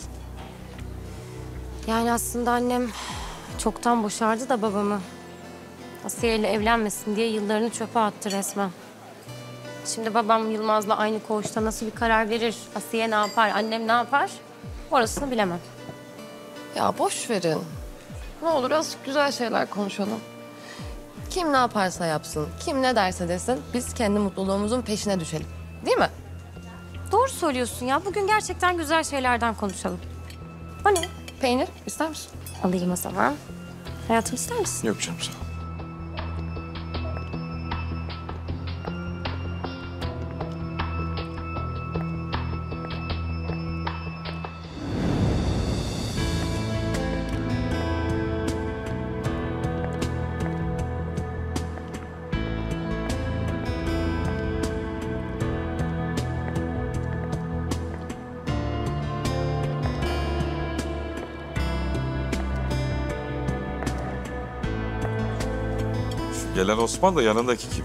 Yani aslında annem çoktan boşardı da babamı. Asiye ile evlenmesin diye yıllarını çöpe attı resmen. Şimdi babam Yılmaz'la aynı koğuşta nasıl bir karar verir? Asiye ne yapar? Annem ne yapar? Orasını bilemem. Ya boş verin. Ne olur azıcık güzel şeyler konuşalım. Kim ne yaparsa yapsın, kim ne derse desin biz kendi mutluluğumuzun peşine düşelim. Değil mi? Doğru söylüyorsun ya. Bugün gerçekten güzel şeylerden konuşalım. O ne? Peynir ister misin? Alayım o zaman. Hayatım ister misin? Yok canım sağ ol. Gelen Osman da yanındaki kim?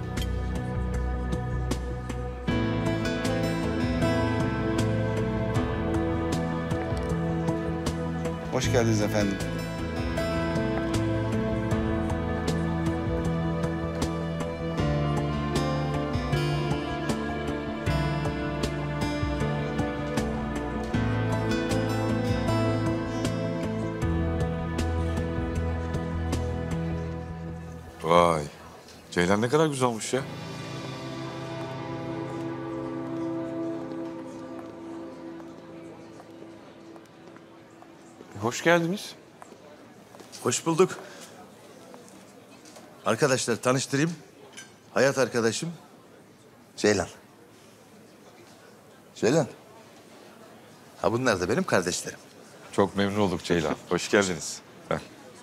Hoş geldiniz efendim. Vay. Ceylan ne kadar güzel olmuş ya. Hoş geldiniz. Hoş bulduk. Arkadaşlar tanıştırayım. Hayat arkadaşım Ceylan. Ceylan. Ha bunlar da benim kardeşlerim. Çok memnun olduk Ceylan. Hoş geldiniz. Heh.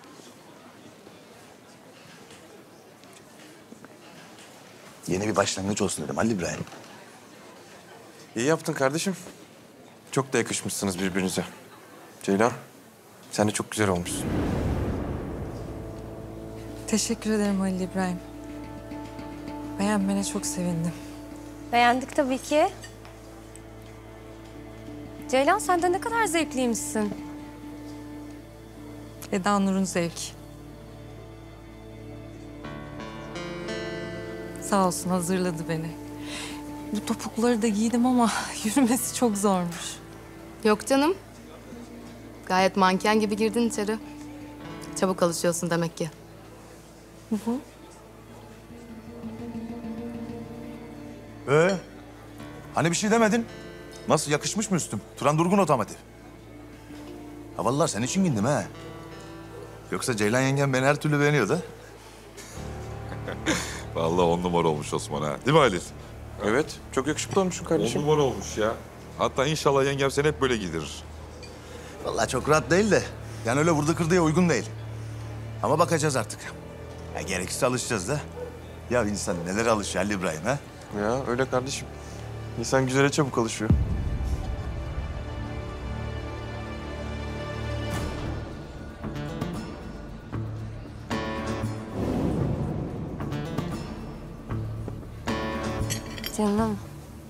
Yeni bir başlangıç olsun dedim Halil İbrahim. İyi yaptın kardeşim. Çok da yakışmışsınız birbirinize. Ceylan, sen de çok güzel olmuşsun. Teşekkür ederim Halil İbrahim. Beğenmene çok sevindim. Beğendik tabii ki. Ceylan sen de ne kadar zevkliymişsin. Eda Nur'un zevki. Sağ olsun hazırladı beni. Bu topukları da giydim ama yürümesi çok zormuş. Yok canım. Gayet manken gibi girdin içeri. Çabuk alışıyorsun demek ki. Hı hı. Hani bir şey demedin? Nasıl yakışmış mı üstüm? Turan Durgun otomotiv. Ha vallahi senin için giyindim ha. Yoksa Ceylan yengem beni her türlü beğeniyor da. Vallahi 10 numara olmuş Osman ha. Değil mi Halil? Evet, çok yakışıklı olmuşsun kardeşim. 10 numara olmuş ya. Hatta inşallah yengem seni hep böyle giydirir. Vallahi çok rahat değil de. Yani öyle vurdu kırdıya uygun değil. Ama bakacağız artık. Ya gerekirse alışacağız da. Ya insan nelere alışıyor Halil İbrahim ha? Ya öyle kardeşim. İnsan güzele çabuk alışıyor. Canım.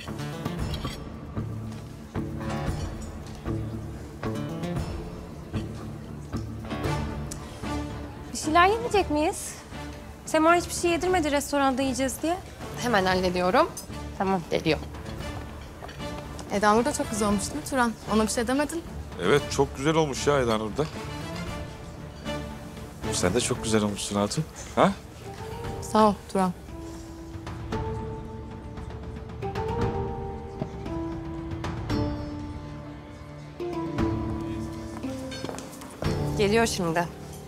Bir şeyler yemeyecek miyiz? Sema hiçbir şey yedirmedi restoranda yiyeceğiz diye. Hemen hallediyorum. Tamam, geliyor. Eda Nur da çok güzel olmuş değil mi Turan? Ona bir şey demedin. Evet çok güzel olmuş ya Eda Nur'da. Sen de çok güzel olmuşsun Hatun. Ha? Sağ ol Turan. Geliyor şimdi.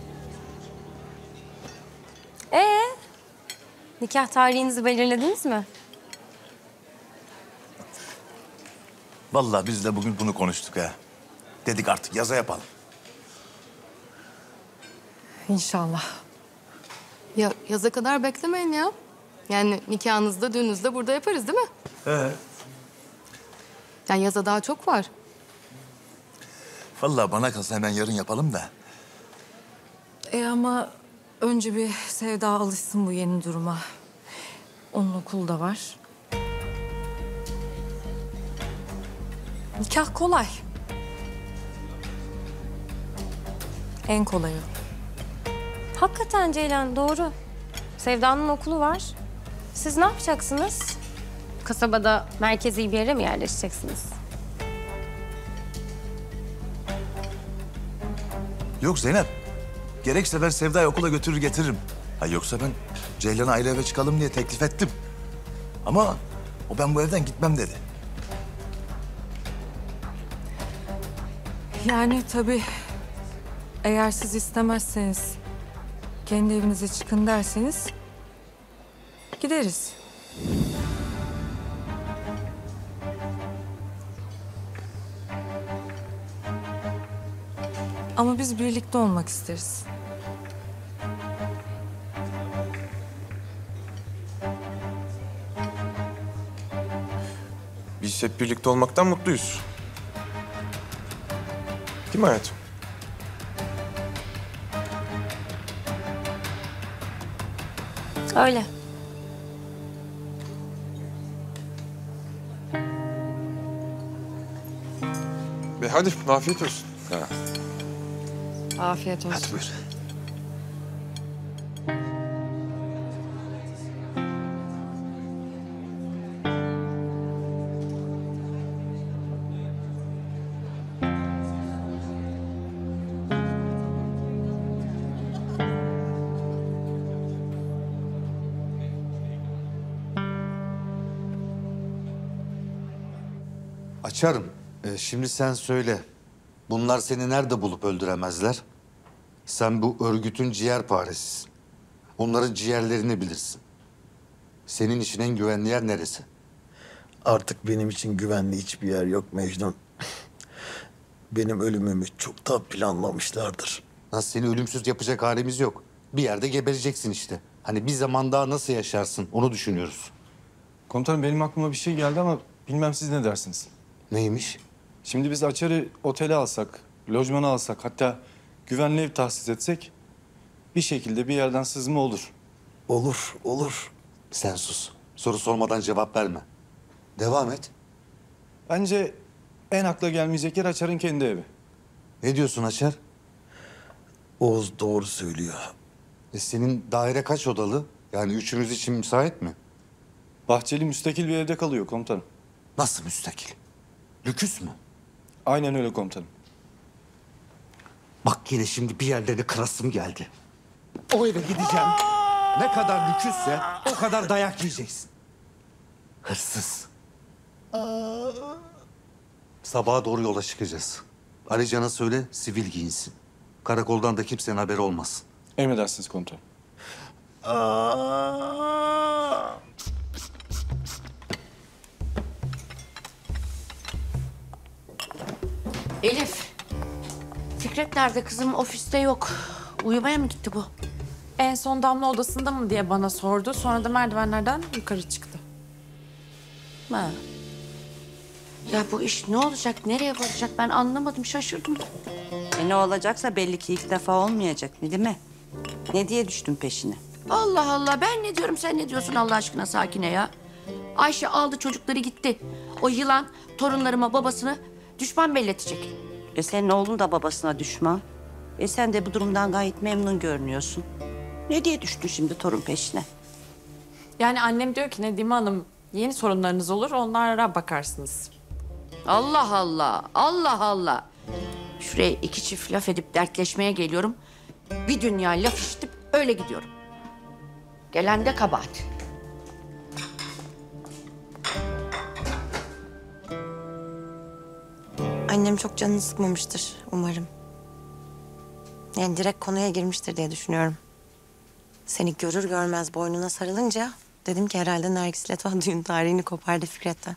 Nikah tarihinizi belirlediniz mi? Vallahi biz de bugün bunu konuştuk ha. Dedik artık yaza yapalım. İnşallah. Ya yaza kadar beklemeyin ya. Yani nikahınızda, düğününüzde burada yaparız değil mi? Yani yaza daha çok var. Vallahi bana kalsa hemen yarın yapalım da. Ama önce bir Sevda alışsın bu yeni duruma. Onun okulu da var. Nikah kolay. En kolayı. Hakikaten Ceylan doğru. Sevda'nın okulu var. Siz ne yapacaksınız? Kasabada merkezi bir yere mi yerleşeceksiniz? Yok Zeynep. Gerekse ben Sevda'yı okula götürür getiririm. Ha yoksa ben Ceylan'a ayrı eve çıkalım diye teklif ettim. Ama o ben bu evden gitmem dedi. Yani tabii eğer siz istemezseniz kendi evinize çıkın derseniz gideriz. Ama biz birlikte olmak isteriz. Biz hep birlikte olmaktan mutluyuz. Değil mi hayatım? Öyle. Hadi afiyet olsun. Afiyet olsun. Hadi buyur. Açarım. Şimdi sen söyle. Bunlar seni nerede bulup öldüremezler? Sen bu örgütün ciğerparesisin. Onların ciğerlerini bilirsin. Senin için en güvenli yer neresi? Artık benim için güvenli hiçbir yer yok Mecnun. Benim ölümümü çoktan planlamışlardır. Nasıl seni ölümsüz yapacak halimiz yok. Bir yerde gebereceksin işte. Hani bir zaman daha nasıl yaşarsın onu düşünüyoruz. Komutanım benim aklıma bir şey geldi ama bilmem siz ne dersiniz? Neymiş? Şimdi biz Açar'ı otele alsak, lojmana alsak, hatta güvenli ev tahsis etsek bir şekilde bir yerden sızma olur. Olur, olur. Sen sus. Soru sormadan cevap verme. Devam et. Bence en akla gelmeyecek yer Açar'ın kendi evi. Ne diyorsun Açar? Oğuz doğru söylüyor. Senin daire kaç odalı? Yani üçünüz için müsait mi? Bahçeli müstakil bir evde kalıyor komutanım. Nasıl müstakil? Lüküs mü? Aynen öyle komutanım. Bak yine şimdi bir yerleri kırasım geldi. O eve gideceğim. Ne kadar lüküsse o kadar dayak yiyeceksin. Hırsız. Sabaha doğru yola çıkacağız. Ali Can'a söyle sivil giyinsin. Karakoldan da kimsenin haberi olmasın. Emredersiniz komutanım. Elif. Fikret nerede kızım? Ofiste yok. Uyumaya mı gitti bu? En son Damla odasında mı diye bana sordu. Sonra da merdivenlerden yukarı çıktı. Ha. Ya bu iş ne olacak? Nereye varacak? Ben anlamadım. Şaşırdım. Ne olacaksa belli ki ilk defa olmayacak değil mi? Ne diye düştün peşine? Allah Allah. Ben ne diyorum sen ne diyorsun Allah aşkına Sakine ya? Ayşe aldı çocukları gitti. O yılan torunlarıma babasını düşman belletecek. Senin oğlun da babasına düşman. Sen de bu durumdan gayet memnun görünüyorsun. Ne diye düştün şimdi torun peşine? Yani annem diyor ki Nedime Hanım yeni sorunlarınız olur onlara bakarsınız. Allah Allah. Allah Allah. Şuraya iki çift laf edip dertleşmeye geliyorum. Bir dünya laf işitip öyle gidiyorum. Gelen de kabahat. Annem çok canını sıkmamıştır umarım. Yani direkt konuya girmiştir diye düşünüyorum. Seni görür görmez boynuna sarılınca dedim ki herhalde Nergis Letvan düğün tarihini kopardı Fikret'ten.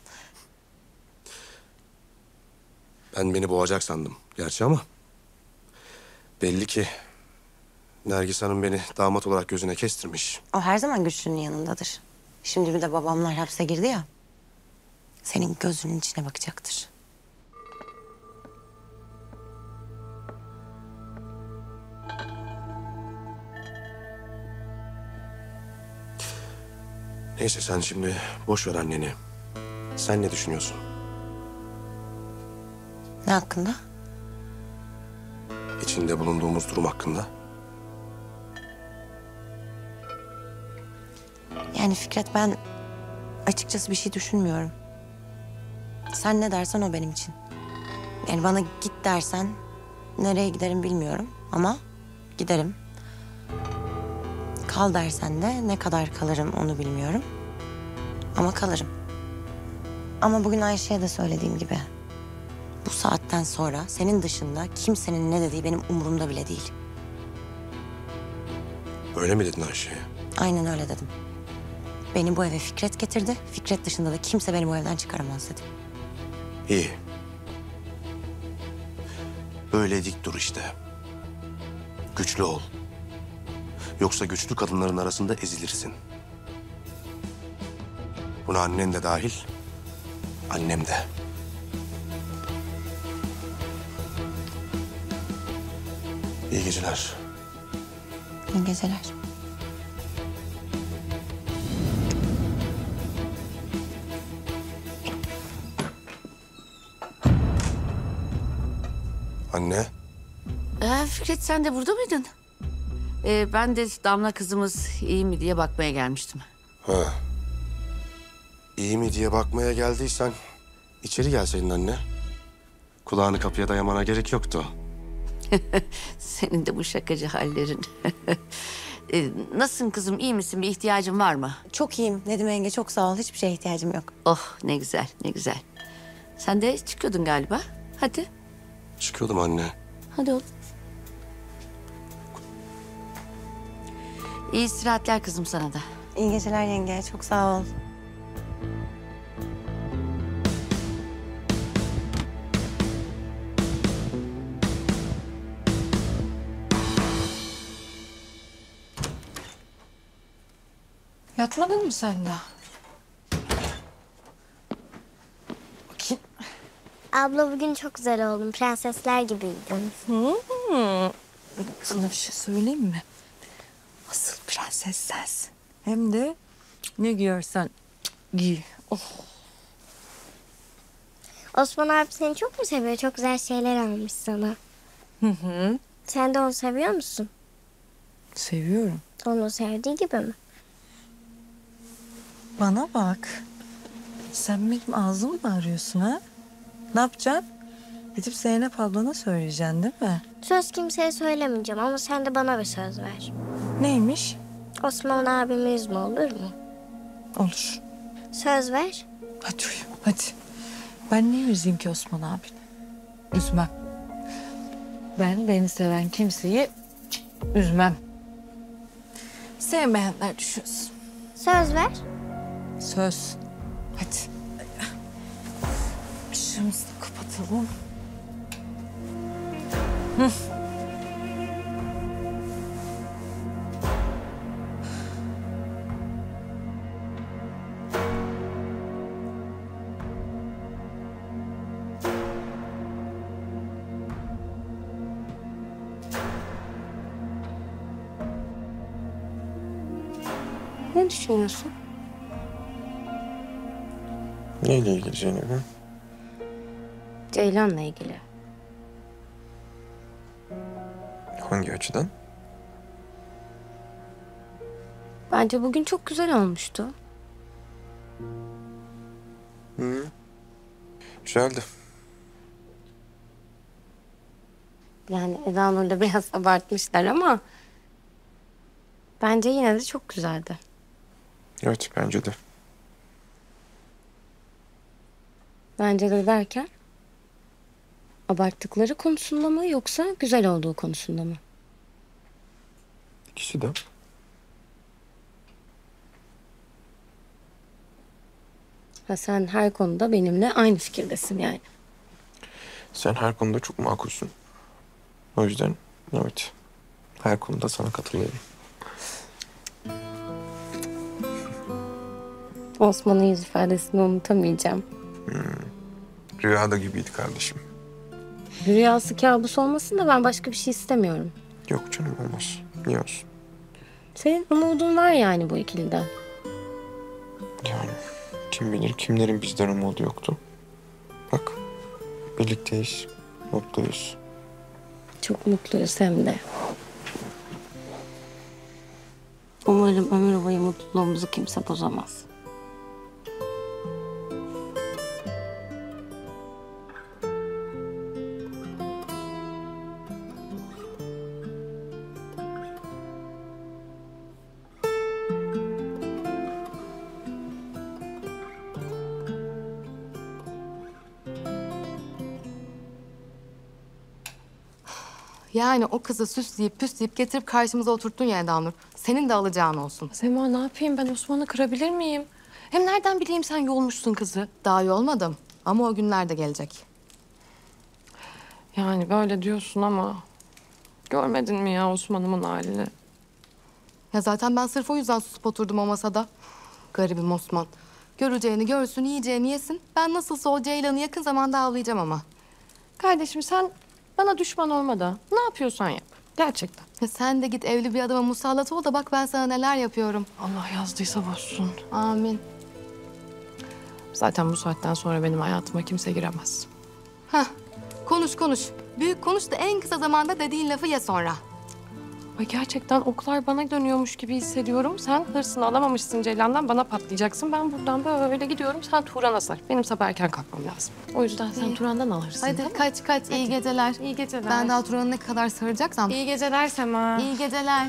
Ben beni boğacak sandım gerçi ama... belli ki Nergis Hanım beni damat olarak gözüne kestirmiş. O her zaman güçlünün yanındadır. Şimdi bir de babamlar hapse girdi ya. Senin gözünün içine bakacaktır. Neyse sen şimdi boş ver anneni. Sen ne düşünüyorsun? Ne hakkında? İçinde bulunduğumuz durum hakkında. Yani Fikret ben açıkçası bir şey düşünmüyorum. Sen ne dersen o benim için. Yani bana git dersen nereye giderim bilmiyorum ama giderim. Kal dersen de ne kadar kalırım onu bilmiyorum. Ama kalırım. Ama bugün Ayşe'ye de söylediğim gibi. Bu saatten sonra senin dışında kimsenin ne dediği benim umurumda bile değil. Öyle mi dedin Ayşe'ye? Aynen öyle dedim. Beni bu eve Fikret getirdi. Fikret dışında da kimse beni bu evden çıkaramaz dedim. İyi. Böyle dik dur işte. Güçlü ol. Yoksa güçlü kadınların arasında ezilirsin. Buna annen de dahil, annem de. İyi geceler. İyi geceler. Anne. Fikret sen de burada mıydın? Ben de Damla kızımız iyi mi diye bakmaya gelmiştim. Ha. İyi mi diye bakmaya geldiysen içeri gelseydin anne. Kulağını kapıya dayamana gerek yoktu. Senin de bu şakacı hallerin. Nasılsın kızım, iyi misin? Bir ihtiyacın var mı? Çok iyiyim Nedim yenge, çok sağ ol. Hiçbir şeye ihtiyacım yok. Oh ne güzel, ne güzel. Sen de çıkıyordun galiba. Hadi, Çıkıyordum anne. hadi oğlum. İyi istirahatler kızım sana da. İyi geceler yenge, çok sağ ol. Yatmadın mı sen daha? Abla bugün çok güzel oldun. Prensesler gibiydin. Sana bir şey söyleyeyim mi? Asıl prenses sensin. Hem de ne giyiyorsan giy. Oh. Osman abi seni çok mu seviyor? Çok güzel şeyler almış sana. Hı. Sen de onu seviyor musun? Seviyorum. Onu sevdiği gibi mi? Bana bak. Sen benim ağzımı mı arıyorsun ha? Ne yapacaksın? Gidip Zeynep ablana söyleyeceksin değil mi? Söz kimseye söylemeyeceğim ama sen de bana bir söz ver. Neymiş? Osman abimi üzme, olur mu? Olur. Söz ver. Hadi uyu hadi. Ben niye üzeyim ki Osman abini? Üzmem. Ben beni seven kimseyi üzmem. Sevmeyenler düşünsün. Söz ver. Söz. Hadi. Işığımızı da kapatalım. Hı. Ne düşünüyorsun? Neyle ilgili Zeynep'im? Ceylan'la ilgili. Hangi açıdan? Bence bugün çok güzel olmuştu. Hı. Güzeldi. Yani Eda Nur'la biraz abartmışlar ama... bence yine de çok güzeldi. Evet bence de. Bence de derken... abarttıkları konusunda mı yoksa güzel olduğu konusunda mı? İkisi de. Ha, sen her konuda benimle aynı fikirdesin yani. Sen her konuda çok makulsün. O yüzden evet. Her konuda sana katılıyorum. Osman'ın yüz ifadesini unutamayacağım. Rüyada gibiydi kardeşim. Rüyası kabus olmasın da ben başka bir şey istemiyorum. Yok canım olmaz. Niye olsun? Senin umudun var yani bu ikiliden. Yani kim bilir kimlerin bizden umudu yoktu. Bak birlikteyiz, mutluyuz. Çok mutluyuz hem de. Umarım ömür boyu mutluluğumuzu kimse bozamaz. Yani o kızı süsleyip püsleyip getirip karşımıza oturttun ya Eda Nur. Senin de alacağın olsun. Sema ne yapayım, ben Osman'ı kırabilir miyim? Hem nereden bileyim sen yolmuşsun kızı? Daha yolmadım ama o günler de gelecek. Yani böyle diyorsun ama görmedin mi ya Osman'ımın halini? Ya zaten ben sırf o yüzden susup oturdum o masada. Garibim Osman. Göreceğini görsün, yiyeceğini yesin. Ben nasılsa o Ceylan'ı yakın zamanda avlayacağım ama. Kardeşim sen bana düşman olma da ne yapıyorsan yap. Gerçekten. Ya sen de git evli bir adama musallat ol da bak ben sana neler yapıyorum. Allah yazdıysa bozsun. Amin. Zaten bu saatten sonra benim hayatıma kimse giremez. Hah, Konuş konuş. Büyük konuş da en kısa zamanda dediğin lafı ye sonra. Ay gerçekten oklar bana dönüyormuş gibi hissediyorum. Sen hırsını alamamışsın Ceylan'dan, bana patlayacaksın. Ben buradan böyle gidiyorum, sen Turan'a sar. Benim sabah erken kalkmam lazım. O yüzden sen Turan'dan al hırsını. Hadi kaç. İyi geceler. İyi geceler. Ben daha Turan'ı ne kadar saracaksam. İyi geceler Sema. İyi geceler.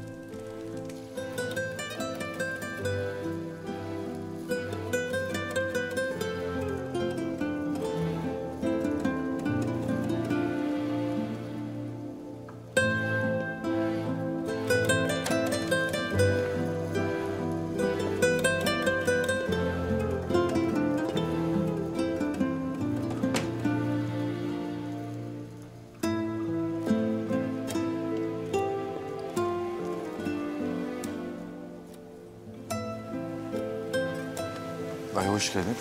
Dayı hoş geldin.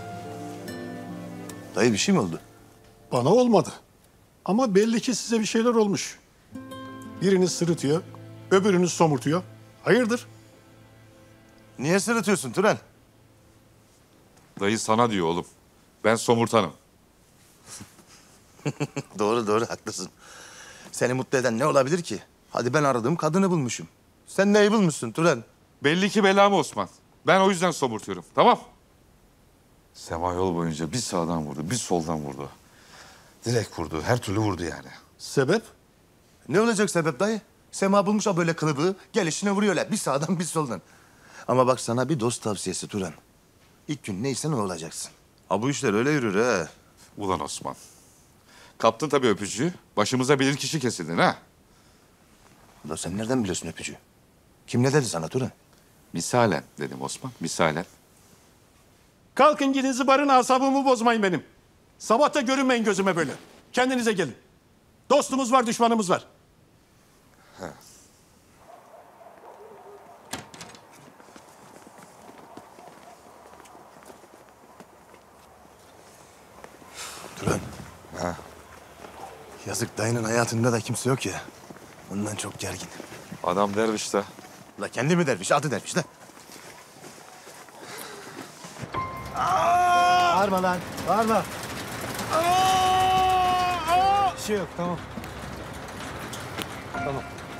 Dayı bir şey mi oldu? Bana olmadı. Ama belli ki size bir şeyler olmuş. Biriniz sırıtıyor, öbürünüz somurtuyor. Hayırdır? Niye sırıtıyorsun Turan? Dayı sana diyor oğlum. Ben somurtanım. Doğru haklısın. Seni mutlu eden ne olabilir ki? Hadi ben aradığım kadını bulmuşum. Sen neyi bulmuşsun Turan? Belli ki belamı Osman. Ben o yüzden somurtuyorum. Tamam. Sema yol boyunca bir sağdan vurdu, bir soldan vurdu. Direkt vurdu, her türlü vurdu yani. Sebep? Ne olacak sebep dayı? Sema bulmuş ha böyle kılıbığı, gelişine vuruyorlar. Bir sağdan bir soldan. Ama bak sana bir dost tavsiyesi Turan. İlk gün neysen o olacaksın. Ha bu işler öyle yürür ha. Ulan Osman. Kaptın tabii öpücüğü. Başımıza bilir kişi kesildin ha. Ulan sen nereden biliyorsun öpücüğü? Kim ne dedi sana Turan? Misalen dedim Osman, misalen. Kalkın gidin zıbarın, asabımı bozmayın benim. Sabah da görünmeyin gözüme böyle. Kendinize gelin. Dostumuz var, düşmanımız var. Turan. Ha. Yazık dayının hayatında da kimse yok ya. Ondan çok gergin. Adam derviş de. La kendi mi derviş, adı derviş de. Bağırma lan, bağırma. Bir şey yok, tamam. Tamam.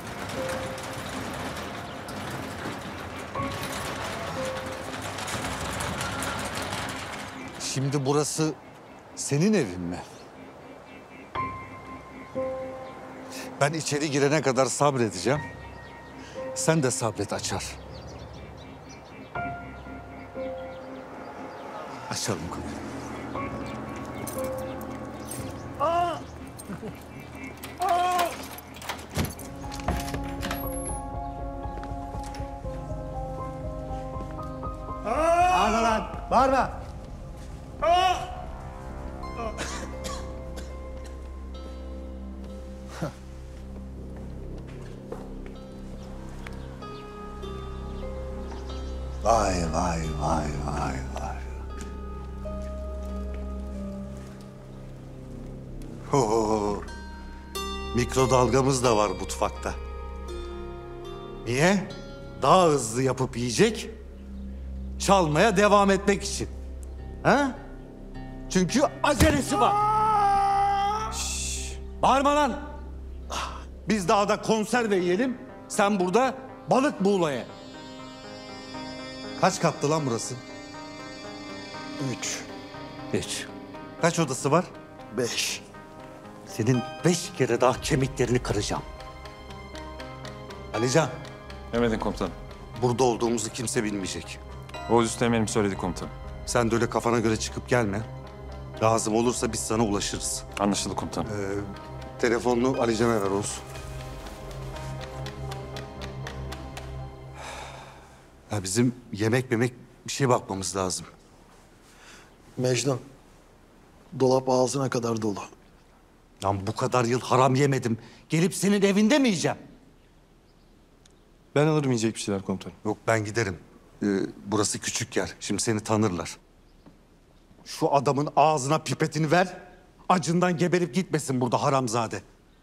Şimdi burası senin evin mi? Ben içeri girene kadar sabredeceğim. Sen de sabret Açar. Açalım kapıyı. Bağırma lan, bağırma. Vay. Ho. Mikrodalgamız da var mutfakta. Niye? Daha hızlı yapıp yiyecek, çalmaya devam etmek için. Ha? Çünkü acelesi var. Şşş, bağırma lan. Biz dağda konserve yiyelim, sen burada balık buğulaya. Kaç katlı lan burası? 3. Kaç odası var? 5. Senin 5 kere daha kemiklerini kıracağım. Alican, Emredin komutanım. burada olduğumuzu kimse bilmeyecek. O üsteğmenim söyledi komutanım. Sen de öyle kafana göre çıkıp gelme. Lazım olursa biz sana ulaşırız. Anlaşıldı komutanım. Telefonunu Alican'a ver olsun. Ya bizim yemek bir şey bakmamız lazım. Mecnun, dolap ağzına kadar dolu. Lan bu kadar yıl haram yemedim. Gelip senin evinde mi yiyeceğim? Ben alırım yiyecek bir şeyler komutanım. Yok ben giderim. Burası küçük yer. Şimdi seni tanırlar. Şu adamın ağzına pipetini ver. Acından geberip gitmesin burada haramzade.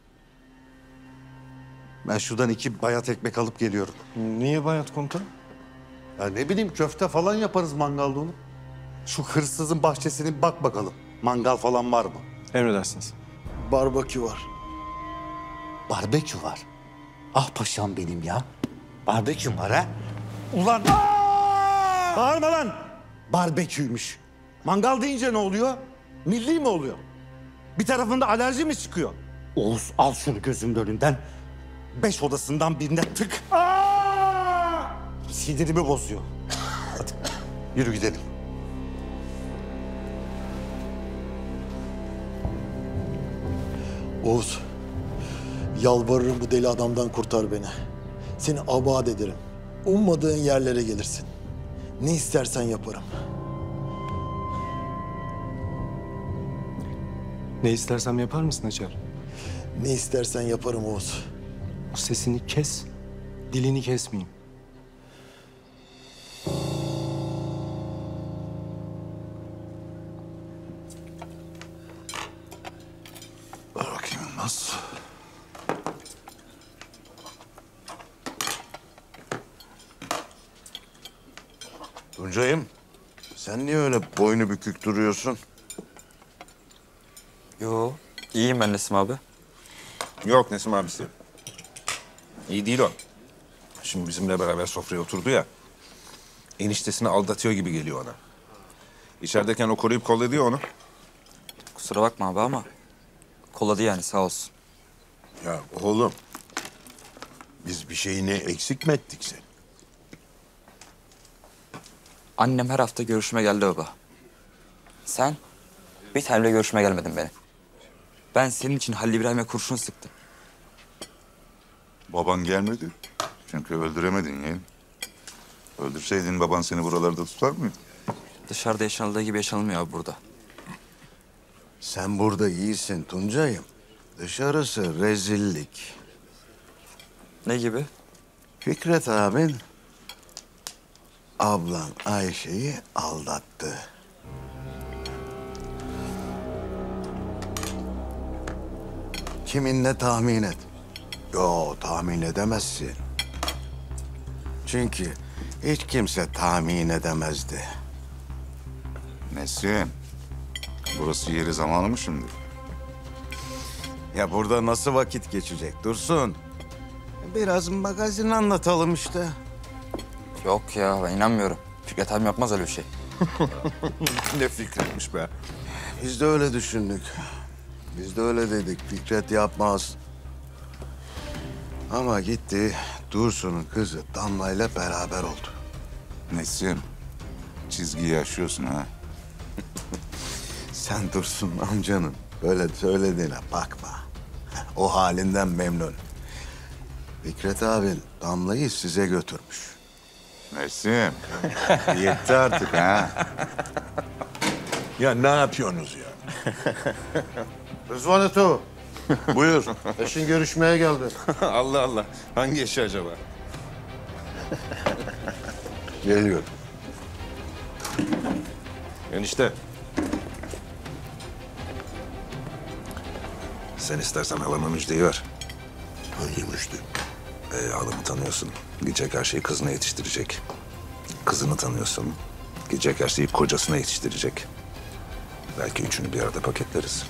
Ben şuradan 2 bayat ekmek alıp geliyorum. Niye bayat komutanım? Ya ne bileyim köfte falan yaparız mangalda onu. Şu hırsızın bahçesine bak bakalım. Mangal falan var mı? Emredersiniz. Barbekü var. Barbekü var. Ah paşam benim ya. Barbekü var ha. Ulan. Bağırma lan. Barbeküymüş. Mangal deyince ne oluyor? Milli mi oluyor? Bir tarafında alerji mi çıkıyor? Oğuz al şunu gözümün önünden. 5 odasından birine tık. Sinirimi bozuyor. Hadi yürü gidelim. Oğuz, yalvarırım bu deli adamdan kurtar beni. Seni abat ederim. Ummadığın yerlere gelirsin. Ne istersen yaparım. Ne istersem yapar mısın Açar? Ne istersen yaparım Oğuz. O sesini kes, dilini kesmeyeyim. Bakayım nasıl? Tuncay'ım, sen niye öyle boynu bükük duruyorsun? Yo, iyiyim ben Nesim abi. Yok Nesim abisi. İyi değil o. Şimdi bizimle beraber sofraya oturdu ya. Eniştesini aldatıyor gibi geliyor ona. İçerideyken o koruyup kolladı ya onu. Kusura bakma abi ama kolladı yani sağ olsun. Ya oğlum, biz bir şeyini eksik mi ettik sen? Annem her hafta görüşüme geldi baba. Sen bir tane bile görüşüme gelmedin benim. Ben senin için Halil İbrahim'e kurşun sıktım. Baban gelmedi. Çünkü öldüremedin yeğen. Öldürseydin baban seni buralarda tutar mıydı? Dışarıda yaşanıldığı gibi yaşanılmıyor abi burada. Sen burada iyisin Tuncay'ım. Dışarısı rezillik. Ne gibi? Fikret abin ablan Ayşe'yi aldattı. Kiminle tahmin et. Yo, tahmin edemezsin. Çünkü hiç kimse tahmin edemezdi. Nesin? Burası yeri zamanı mı şimdi? Ya burada nasıl vakit geçecek Dursun? Biraz magazin anlatalım işte. Yok ya ben inanmıyorum. Fikret abim yapmaz öyle bir şey. Ne Fikret'miş be. Biz de öyle düşündük. Biz de öyle dedik. Fikret yapmaz. Ama gitti Dursun'un kızı Damla'yla beraber oldu. Nesin? Çizgiyi aşıyorsun ha. Sen Dursun amcanın böyle söylediğine bakma. O halinden memnun. Fikret abin Damla'yı size götürmüş. Nesin? Yetti artık ha. Ya ne yapıyorsunuz ya? Rızvan Eto. Buyur. Eşin görüşmeye geldi. Allah Allah. Hangi eşi acaba? Geliyor. Enişte. Sen istersen halama müjdeyi ver. Hangi müjde? Adamı tanıyorsun. Gidecek her şeyi kızına yetiştirecek. Kızını tanıyorsun. Gidecek her şeyi kocasına yetiştirecek. Belki üçünü bir arada paketleriz.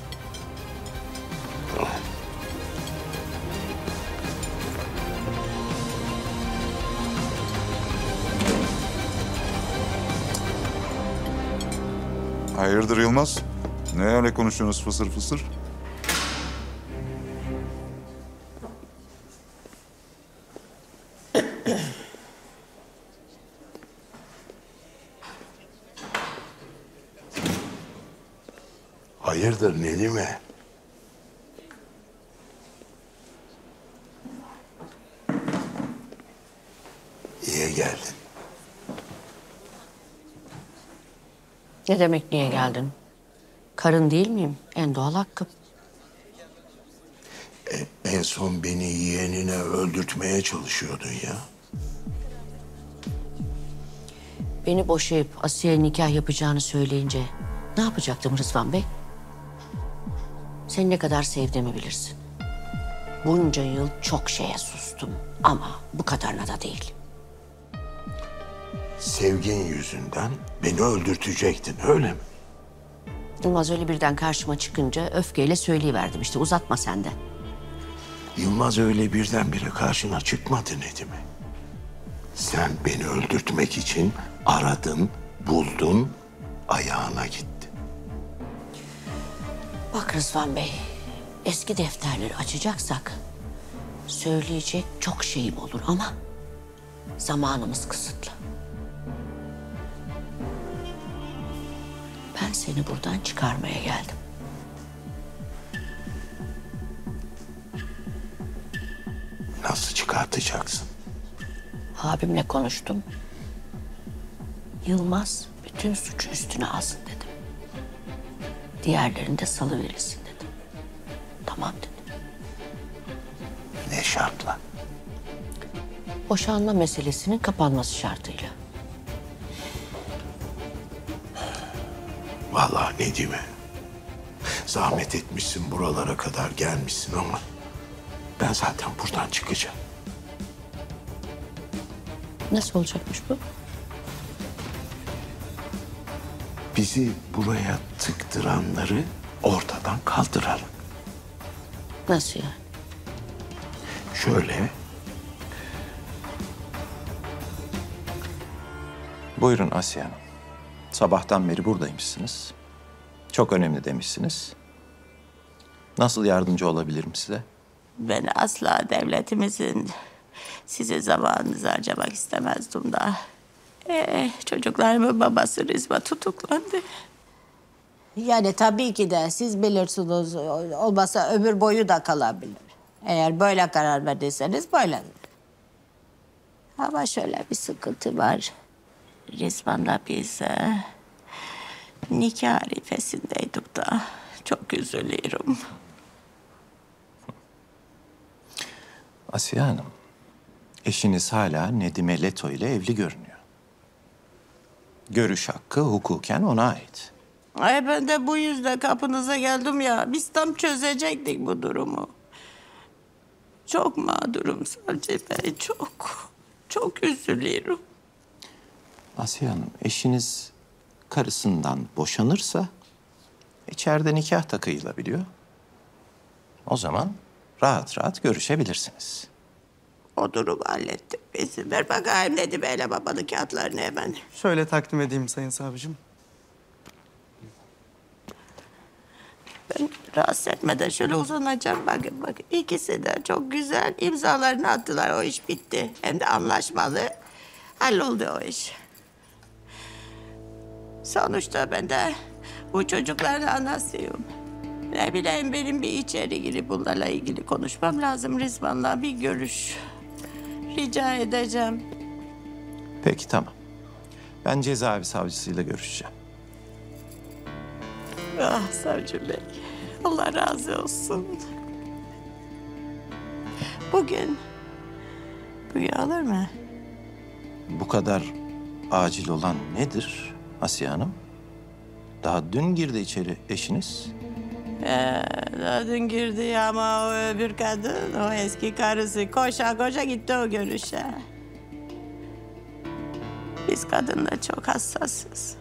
Hayırdır Yılmaz? Ne öyle konuşuyorsunuz fısır fısır? Hayırdır Nedime? İyi geldin. Ne demek niye geldin? Karın değil miyim? En doğal hakkım. En son beni yeğenine öldürtmeye çalışıyordun ya. Beni boşayıp Asiye'ye nikah yapacağını söyleyince ne yapacaktım Rızvan Bey? Seni ne kadar sevdiğimi bilirsin. Bunca yıl çok şeye sustum ama bu kadarına da değil. Sevgin yüzünden beni öldürtecektin öyle mi? Yılmaz öyle birden karşıma çıkınca öfkeyle söyleyiverdim işte, uzatma sen de. Yılmaz öyle birdenbire karşına çıkmadı Nedim'e. Sen beni öldürtmek için aradın, buldun, ayağına gitti. Bak Rızvan Bey, eski defterleri açacaksak söyleyecek çok şeyim olur ama zamanımız kısıtlı. Ben seni buradan çıkarmaya geldim. Nasıl çıkartacaksın? Abimle konuştum. Yılmaz bütün suçu üstüne alsın dedim. Diğerlerini de salıverilsin dedim. Tamam dedi. Ne şartla? Boşanma meselesinin kapanması şartıyla. Vallahi Nedim'e. Zahmet etmişsin, buralara kadar gelmişsin ama ben zaten buradan çıkacağım. Nasıl olacakmış bu? Bizi buraya tıktıranları ortadan kaldıralım. Nasıl yani? Şöyle, Buyurun Asiye Hanım. Sabahtan beri buradaymışsınız. Çok önemli demişsiniz. Nasıl yardımcı olabilirim size? Ben asla devletimizin sizin zamanınızı harcamak istemezdim da. Çocuklarımın babası Rizva tutuklandı. Yani tabii ki de siz bilirsiniz, olmasa ömür boyu da kalabilir. Eğer böyle karar verdiyseniz böyle. Ama şöyle bir sıkıntı var. Rizvan'la biz nikah arifesindeydik da çok üzülüyorum. Asiye Hanım, eşiniz hala Nedime Leto ile evli görünüyor. Görüş hakkı hukuken ona ait. Ben de bu yüzden kapınıza geldim ya. Biz tam çözecektik bu durumu. Çok mağdurum Savcı Bey, çok. Çok üzülüyorum. Asiye Hanım, eşiniz karısından boşanırsa içeride nikah da kıyılabiliyor. O zaman rahat rahat görüşebilirsiniz. O durumu hallettik biz. Ver bakayım dedi böyle babanın kağıtlarını hemen. Şöyle takdim edeyim Sayın Savcım. Ben rahatsız etmeden şöyle uzanacağım. Bakın. İkisi de çok güzel imzalarını attılar. O iş bitti. Hem de anlaşmalı. Halloldu o iş. Sonuçta ben de bu çocukların anasıyım. Ne bileyim benim bir içeri girip bunlarla ilgili konuşmam lazım. Rizvan'la bir görüş rica edeceğim. Peki tamam. Ben cezaevi savcısıyla görüşeceğim. Ah Savcı Bey, Allah razı olsun. Bugün olur mu? Bu kadar acil olan nedir Asiye Hanım? Daha dün girdi içeri eşiniz. Daha dün girdi ama o öbür kadın, o eski karısı koşa koşa gitti o görüşe. Biz kadınlar çok hassasız.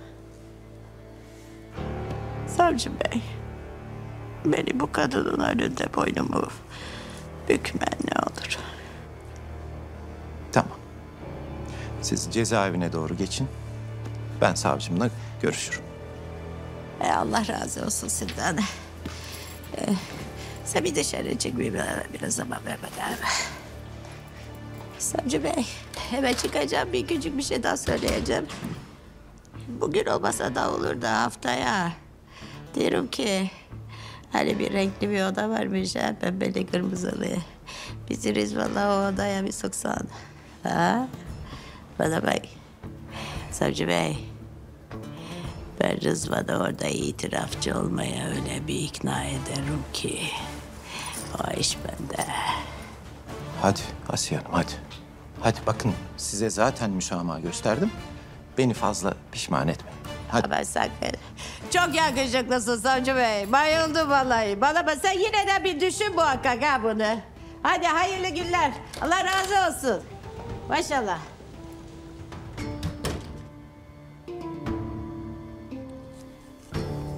Savcı Bey, beni bu kadının önünde boynumu bükmen ne olur? Tamam. Siz cezaevine doğru geçin. Ben savcımla görüşürüm. Allah razı olsun sizden. Sen bir dışarı çık biraz zaman ver bana. Savcı Bey, hemen çıkacağım. Bir küçük bir şey daha söyleyeceğim. Bugün olmasa da olur da haftaya. Diyorum ki hani bir renkli bir oda varmış ha, pembeli kırmızılı. Bizi Rizvan'la o odaya bir soksan. Ha? Bana bak. Savcı Bey. Ben Rızvan'ı orada itirafçı olmaya öyle bir ikna ederim ki. O iş bende. Hadi Asiye Hanım hadi. Hadi bakın size zaten müsamaha gösterdim. Beni fazla pişman etmeyin. Hadi. Ama sakın. Çok yakışıklısın Savcı Bey. Bayıldım vallahi. Bana bak sen yine de bir düşün muhakkak ha bunu. Hadi hayırlı günler. Allah razı olsun. Maşallah.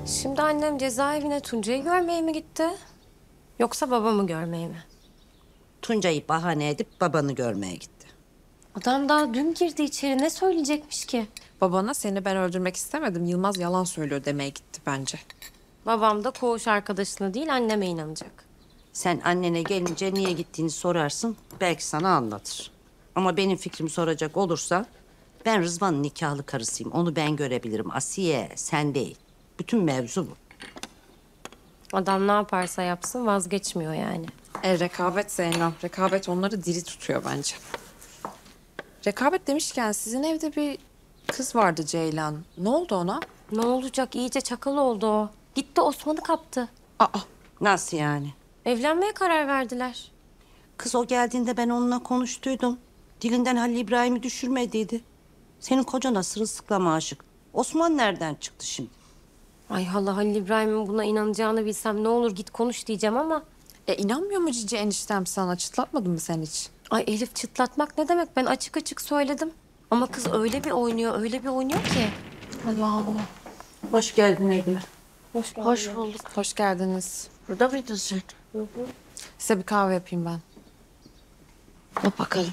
Şimdi annem cezaevine Tuncay'ı görmeye mi gitti? Yoksa babamı görmeye mi? Tuncay'ı bahane edip babanı görmeye gitti. Adam daha dün girdi içeri. Ne söyleyecekmiş ki? Babana seni ben öldürmek istemedim. Yılmaz yalan söylüyor demeye gitti bence. Babam da koğuş arkadaşına değil anneme inanacak. Sen annene gelince niye gittiğini sorarsın. Belki sana anlatır. Ama benim fikrimi soracak olursa ben Rızvan'ın nikahlı karısıyım. Onu ben görebilirim. Asiye sen değil. Bütün mevzu bu. Adam ne yaparsa yapsın vazgeçmiyor yani. Rekabet Zeynep. Rekabet onları diri tutuyor bence. Rekabet demişken sizin evde bir kız vardı Ceylan. Ne oldu ona? Ne olacak? İyice çakal oldu o. Gitti Osman'ı kaptı. Nasıl yani? Evlenmeye karar verdiler. Kız o geldiğinde ben onunla konuştuydum. Dilinden Halil İbrahim'i düşürmediydi. Senin kocana sırılsıklama aşık. Osman nereden çıktı şimdi? Ay Allah, Halil İbrahim'in buna inanacağını bilsem ne olur git konuş diyeceğim ama. İnanmıyor mu Cici eniştem sana? Çıtlatmadın mı sen hiç? Ay Elif, çıtlatmak ne demek? Ben açık açık söyledim. Ama kız öyle bir oynuyor ki. Allah Allah. Hoş geldin Egül. Hoş bulduk. Hoş geldiniz. Burada mıydın sen? Size bir kahve yapayım ben. Bak bakalım.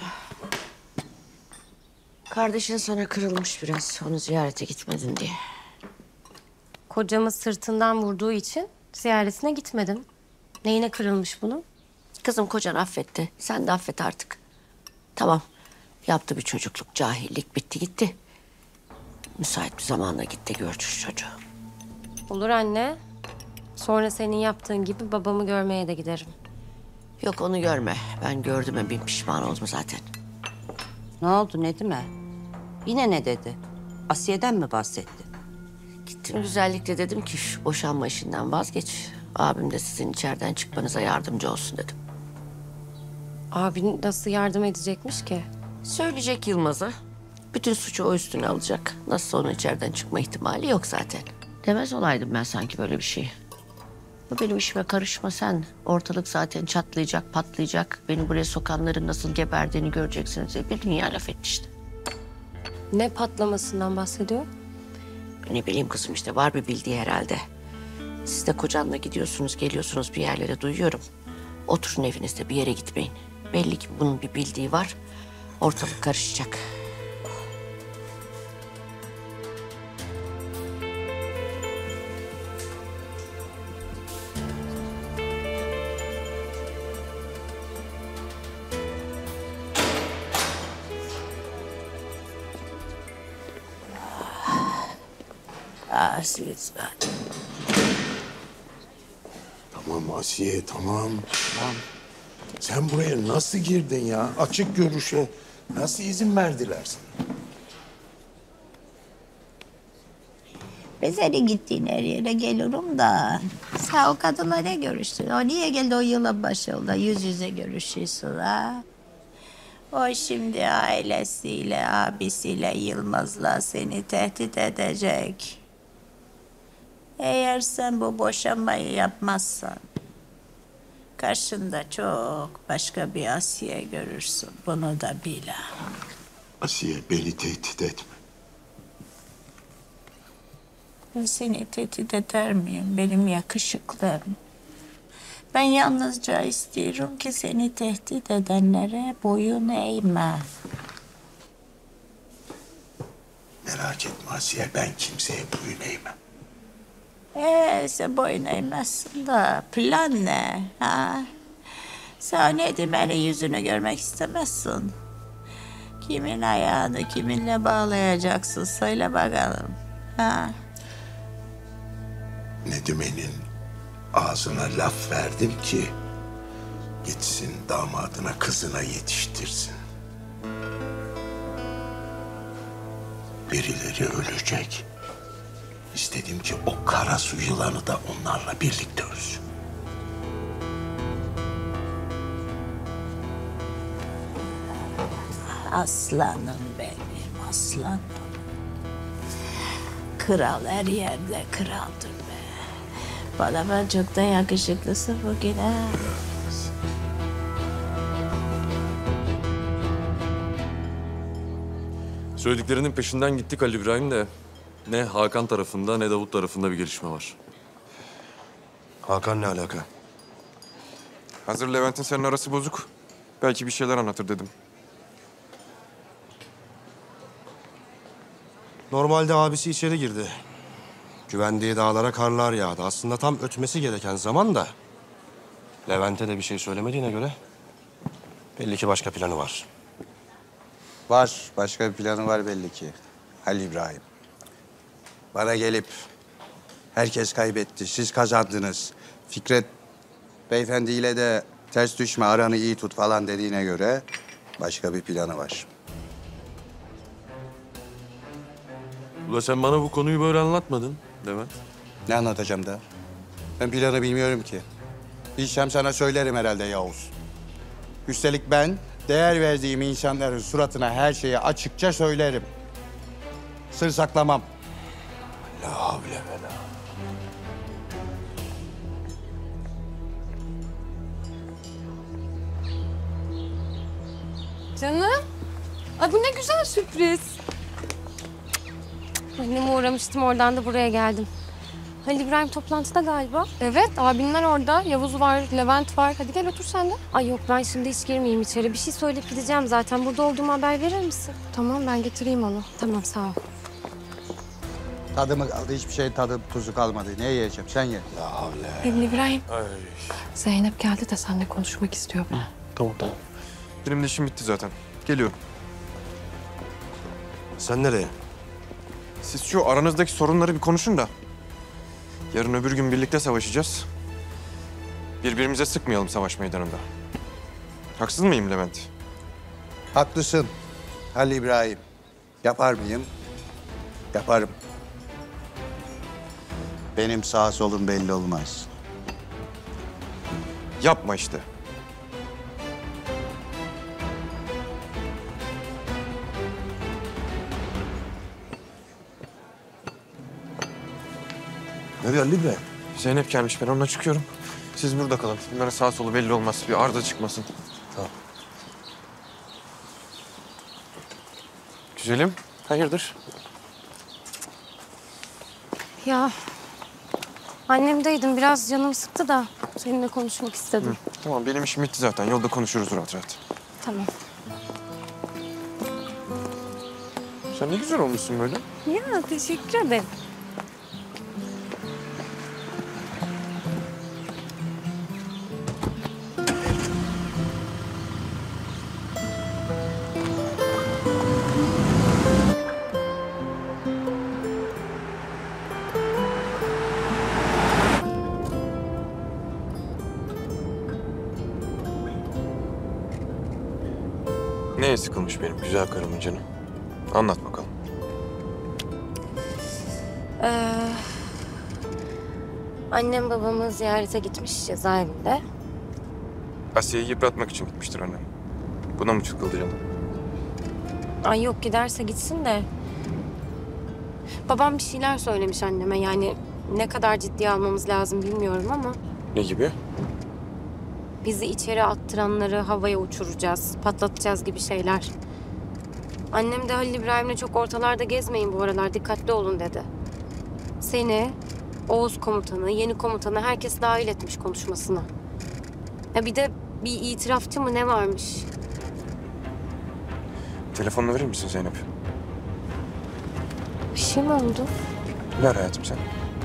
Kardeşin sana kırılmış biraz. Onu ziyarete gitmedin diye. Kocamı sırtından vurduğu için ziyaretine gitmedim. Neyine kırılmış bunun? Kızım kocan affetti. Sen de affet artık. Tamam. Yaptı bir çocukluk, cahillik bitti gitti. Müsait bir zamanla git de gör şu çocuğu. Olur anne. Sonra senin yaptığın gibi babamı görmeye de giderim. Yok onu görme. Ben gördüğüme bin pişman oldum zaten. Ne oldu Nedim'e? Yine ne dedi? Asiye'den mi bahsetti? Gittim güzellikle dedim ki şu boşanma işinden vazgeç. Abim de sizin içeriden çıkmanıza yardımcı olsun dedim. Abin nasıl yardım edecekmiş ki? Söyleyecek Yılmaz'a. Bütün suçu o üstüne alacak. Nasılsa onun içeriden çıkma ihtimali yok zaten. Demez olaydım ben sanki böyle bir şey. Bu benim işime karışma sen. Ortalık zaten çatlayacak, patlayacak. Beni buraya sokanların nasıl geberdiğini göreceksiniz diye bir dünya laf etti işte. Ne patlamasından bahsediyor? Ne bileyim kızım işte var bir bildiği herhalde. Siz de kocanla gidiyorsunuz, geliyorsunuz bir yerlere duyuyorum. Oturun evinizde bir yere gitmeyin. Belli ki bunun bir bildiği var. Ortalık karışacak. Siz ben. Tamam Asiye, tamam. Tamam. Sen buraya nasıl girdin ya? Açık görüşe nasıl izin verdiler sana? Ben senin gittiğin her yere gelirim da. Sen o kadınla ne görüştün? O niye geldi o yılın başında yüz yüze görüşüyorsun ha? O şimdi ailesiyle, abisiyle, Yılmaz'la seni tehdit edecek. Eğer sen bu boşanmayı yapmazsan... karşında çok başka bir Asiye görürsün. Bunu da bil. Asiye beni tehdit etme. Ben seni tehdit eder miyim? Benim yakışıklım. Ben yalnızca istiyorum ki seni tehdit edenlere boyun eğme. Merak etme Asiye, ben kimseye boyun eğmem. Sen boyun eğmezsin da plan ne? Ha? Sen Nedim'in yüzünü görmek istemezsin. Kimin ayağını kiminle bağlayacaksın? Söyle bakalım. Ha? Nedime'nin ağzına laf verdim ki gitsin damadına kızına yetiştirsin. Birileri ölecek. İstedim ki o kara su yılanı da onlarla birlikte ölsün. Aslanım benim, aslanım. Kral her yerde kraldır be. Bana ben çok da yakışıklısın bugün ha. Söylediklerinin peşinden gittik Ali İbrahim de Ne Hakan tarafında ne Davut tarafında bir gelişme var. Hakan ne alaka? Hazır Levent'in senin arası bozuk. Belki bir şeyler anlatır dedim. Normalde abisi içeri girdi. Güvendiği dağlara karlar yağdı. Aslında tam ötmesi gereken zaman da... Levent'e de bir şey söylemediğine göre... belli ki başka planı var. Var. Başka bir planı var belli ki. Halil İbrahim. Bana gelip herkes kaybetti, siz kazandınız. Fikret beyefendiyle de ters düşme, aranı iyi tut falan dediğine göre başka bir planı var. Ula sen bana bu konuyu böyle anlatmadın Levent. Ne anlatacağım da? Ben planı bilmiyorum ki. Bilsem sana söylerim herhalde Yavuz. Üstelik ben değer verdiğim insanların suratına her şeyi açıkça söylerim. Sır saklamam. La havle ve la. Canım. Ay bu ne güzel sürpriz. Anneme uğramıştım, oradan da buraya geldim. Halil İbrahim toplantıda galiba. Evet, abinler orada. Yavuz var, Levent var. Hadi gel otur sen de. Ay yok, ben şimdi hiç girmeyeyim içeri. Bir şey söyleyip gideceğim zaten. Burada olduğumu haber verir misin? Tamam, ben getireyim onu. Tamam, sağ ol. Tadı mı kaldı? Hiçbir şey tadı tuzu kalmadı. Ne yiyeceğim? Sen ye. La havle. Halil İbrahim. Ay. Zeynep geldi de seninle konuşmak istiyor. Tamam. Benim de işim bitti zaten. Geliyorum. Sen nereye? Siz şu aranızdaki sorunları bir konuşun da. Yarın öbür gün birlikte savaşacağız. Birbirimize sıkmayalım savaş meydanında. Haksız mıyım Levent? Haklısın Halil İbrahim. Yapar mıyım? Yaparım. Benim sağ solum belli olmaz. Yapma işte. Nereye Halil İbrahim? Zeynep gelmiş, ben onunla çıkıyorum. Siz burada kalın. Bunların sağ solu belli olmaz. Bir arıza çıkmasın. Tamam. Güzelim, hayırdır? Ya annemdeydim, biraz canım sıktı da seninle konuşmak istedim. Tamam, benim işim bitti zaten. Yolda konuşuruz rahat rahat. Tamam. Sen ne güzel olmuşsun böyle. Ya teşekkür ederim. Neye sıkılmış benim güzel karımın canı? Anlat bakalım. Annem babamı ziyarete gitmiş cezaevinde. Asiye'yi yıpratmak için gitmiştir annem. Buna mı çıkıldı canım? Ay yok, giderse gitsin de. Babam bir şeyler söylemiş anneme, yani ne kadar ciddiye almamız lazım bilmiyorum ama. Ne gibi? Bizi içeri attıranları havaya uçuracağız, patlatacağız gibi şeyler. Annem de Halil İbrahim'le çok ortalarda gezmeyin bu aralar, dikkatli olun dedi. Seni, Oğuz komutanı, yeni komutanı herkes dahil etmiş konuşmasına. Ya bir de bir itirafçı mı ne varmış? Telefonunu verir misin Zeynep? Bir şey mi oldu? Ver hayatım sen.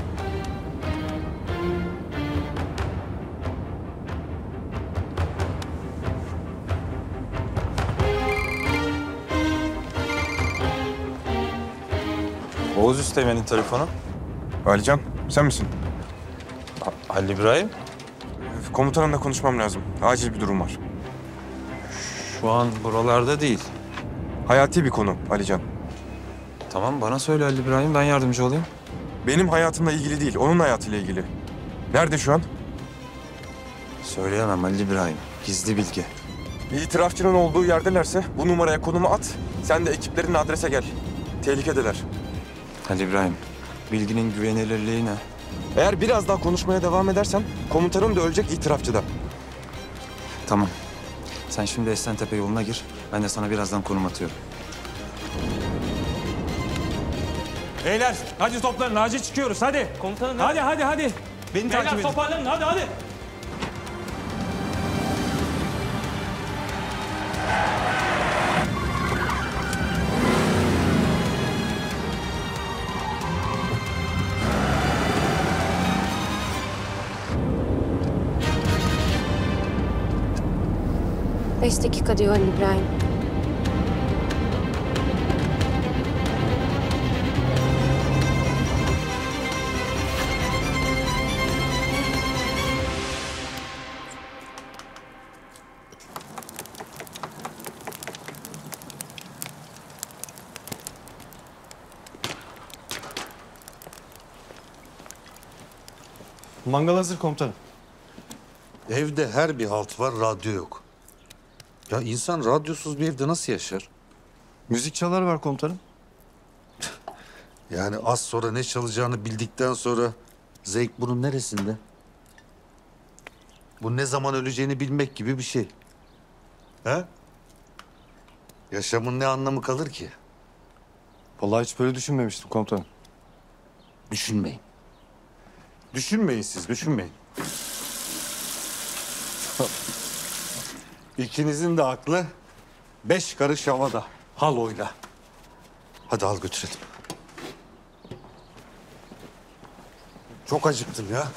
Oğuz Üsteğmen'in telefonu. Alican, sen misin? Halil İbrahim. Komutanımla konuşmam lazım. Acil bir durum var. Şu an buralarda değil. Hayati bir konu Alican. Tamam, bana söyle Halil İbrahim, ben yardımcı olayım. Benim hayatımla ilgili değil, onun hayatıyla ilgili. Nerede şu an? Söyleyemem Halil İbrahim. Gizli bilgi. Bir itirafçının olduğu yerdelerse bu numaraya konumu at. Sen de ekiplerin adrese gel. Tehlikedeler. Halil İbrahim, bilginin güvenilirliği ne? Eğer biraz daha konuşmaya devam edersen komutanım da ölecek itirafçıda. Tamam. Sen şimdi Esentepe yoluna gir. Ben de sana birazdan konum atıyorum. Beyler hadi toplanın, acil çıkıyoruz hadi. Komutanım. Hadi. Beni takip edin. Beyler toparlanın hadi. Beş dakika diyor Halil İbrahim. Mangal hazır komutanım. Evde her bir halt var, radyo yok. Ya insan radyosuz bir evde nasıl yaşar? Müzik çalar var komutanım. Yani az sonra ne çalacağını bildikten sonra zevk bunun neresinde? Bu ne zaman öleceğini bilmek gibi bir şey. He? Yaşamın ne anlamı kalır ki? Vallahi hiç böyle düşünmemiştim komutanım. Düşünmeyin. Düşünmeyin siz, düşünmeyin. İkinizin de aklı 5 karış havada, haloyla. Hadi al götürelim. Çok acıktım ya.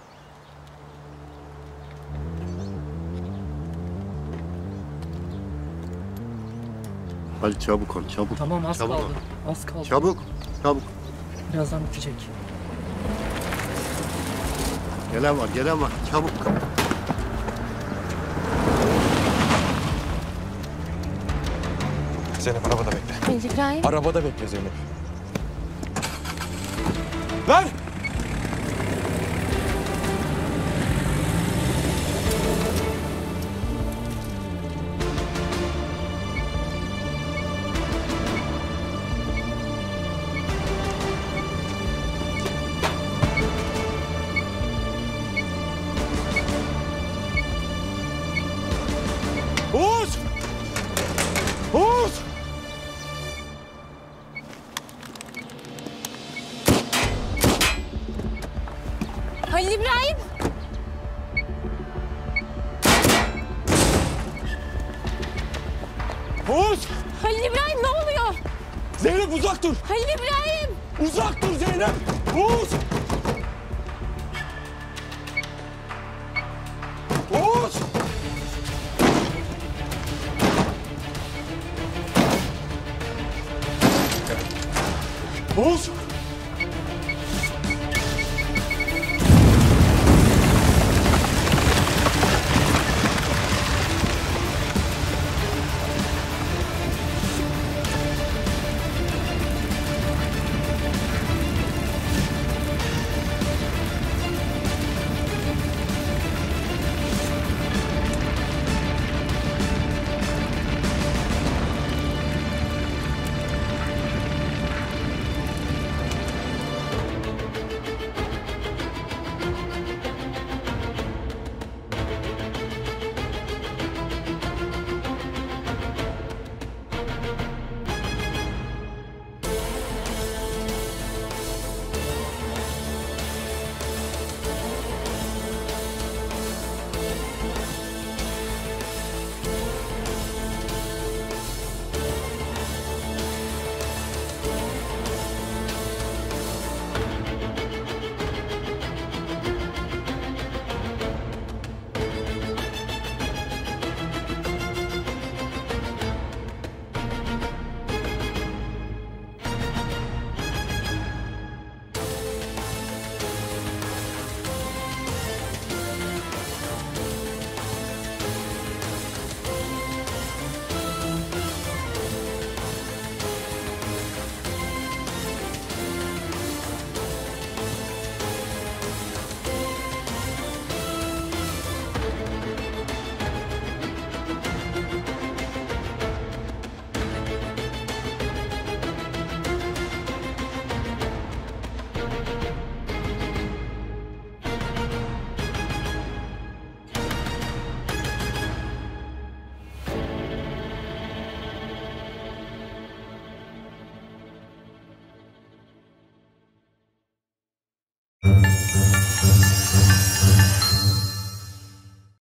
Hadi çabuk ol, çabuk. Tamam az Çabuk kaldı. ol. Az kaldı. Çabuk, çabuk. Birazdan bitecek. Gelen var, çabuk. Zeynep arabada bekle. Halil İbrahim. Arabada bekle Zeynep. Ver! Oğuz! Oğuz! Halil İbrahim. Oğuz! Halil İbrahim ne oluyor? Zeynep uzak dur! Halil İbrahim. Uzak dur Zeynep! Oğuz! Oğuz! Oğuz!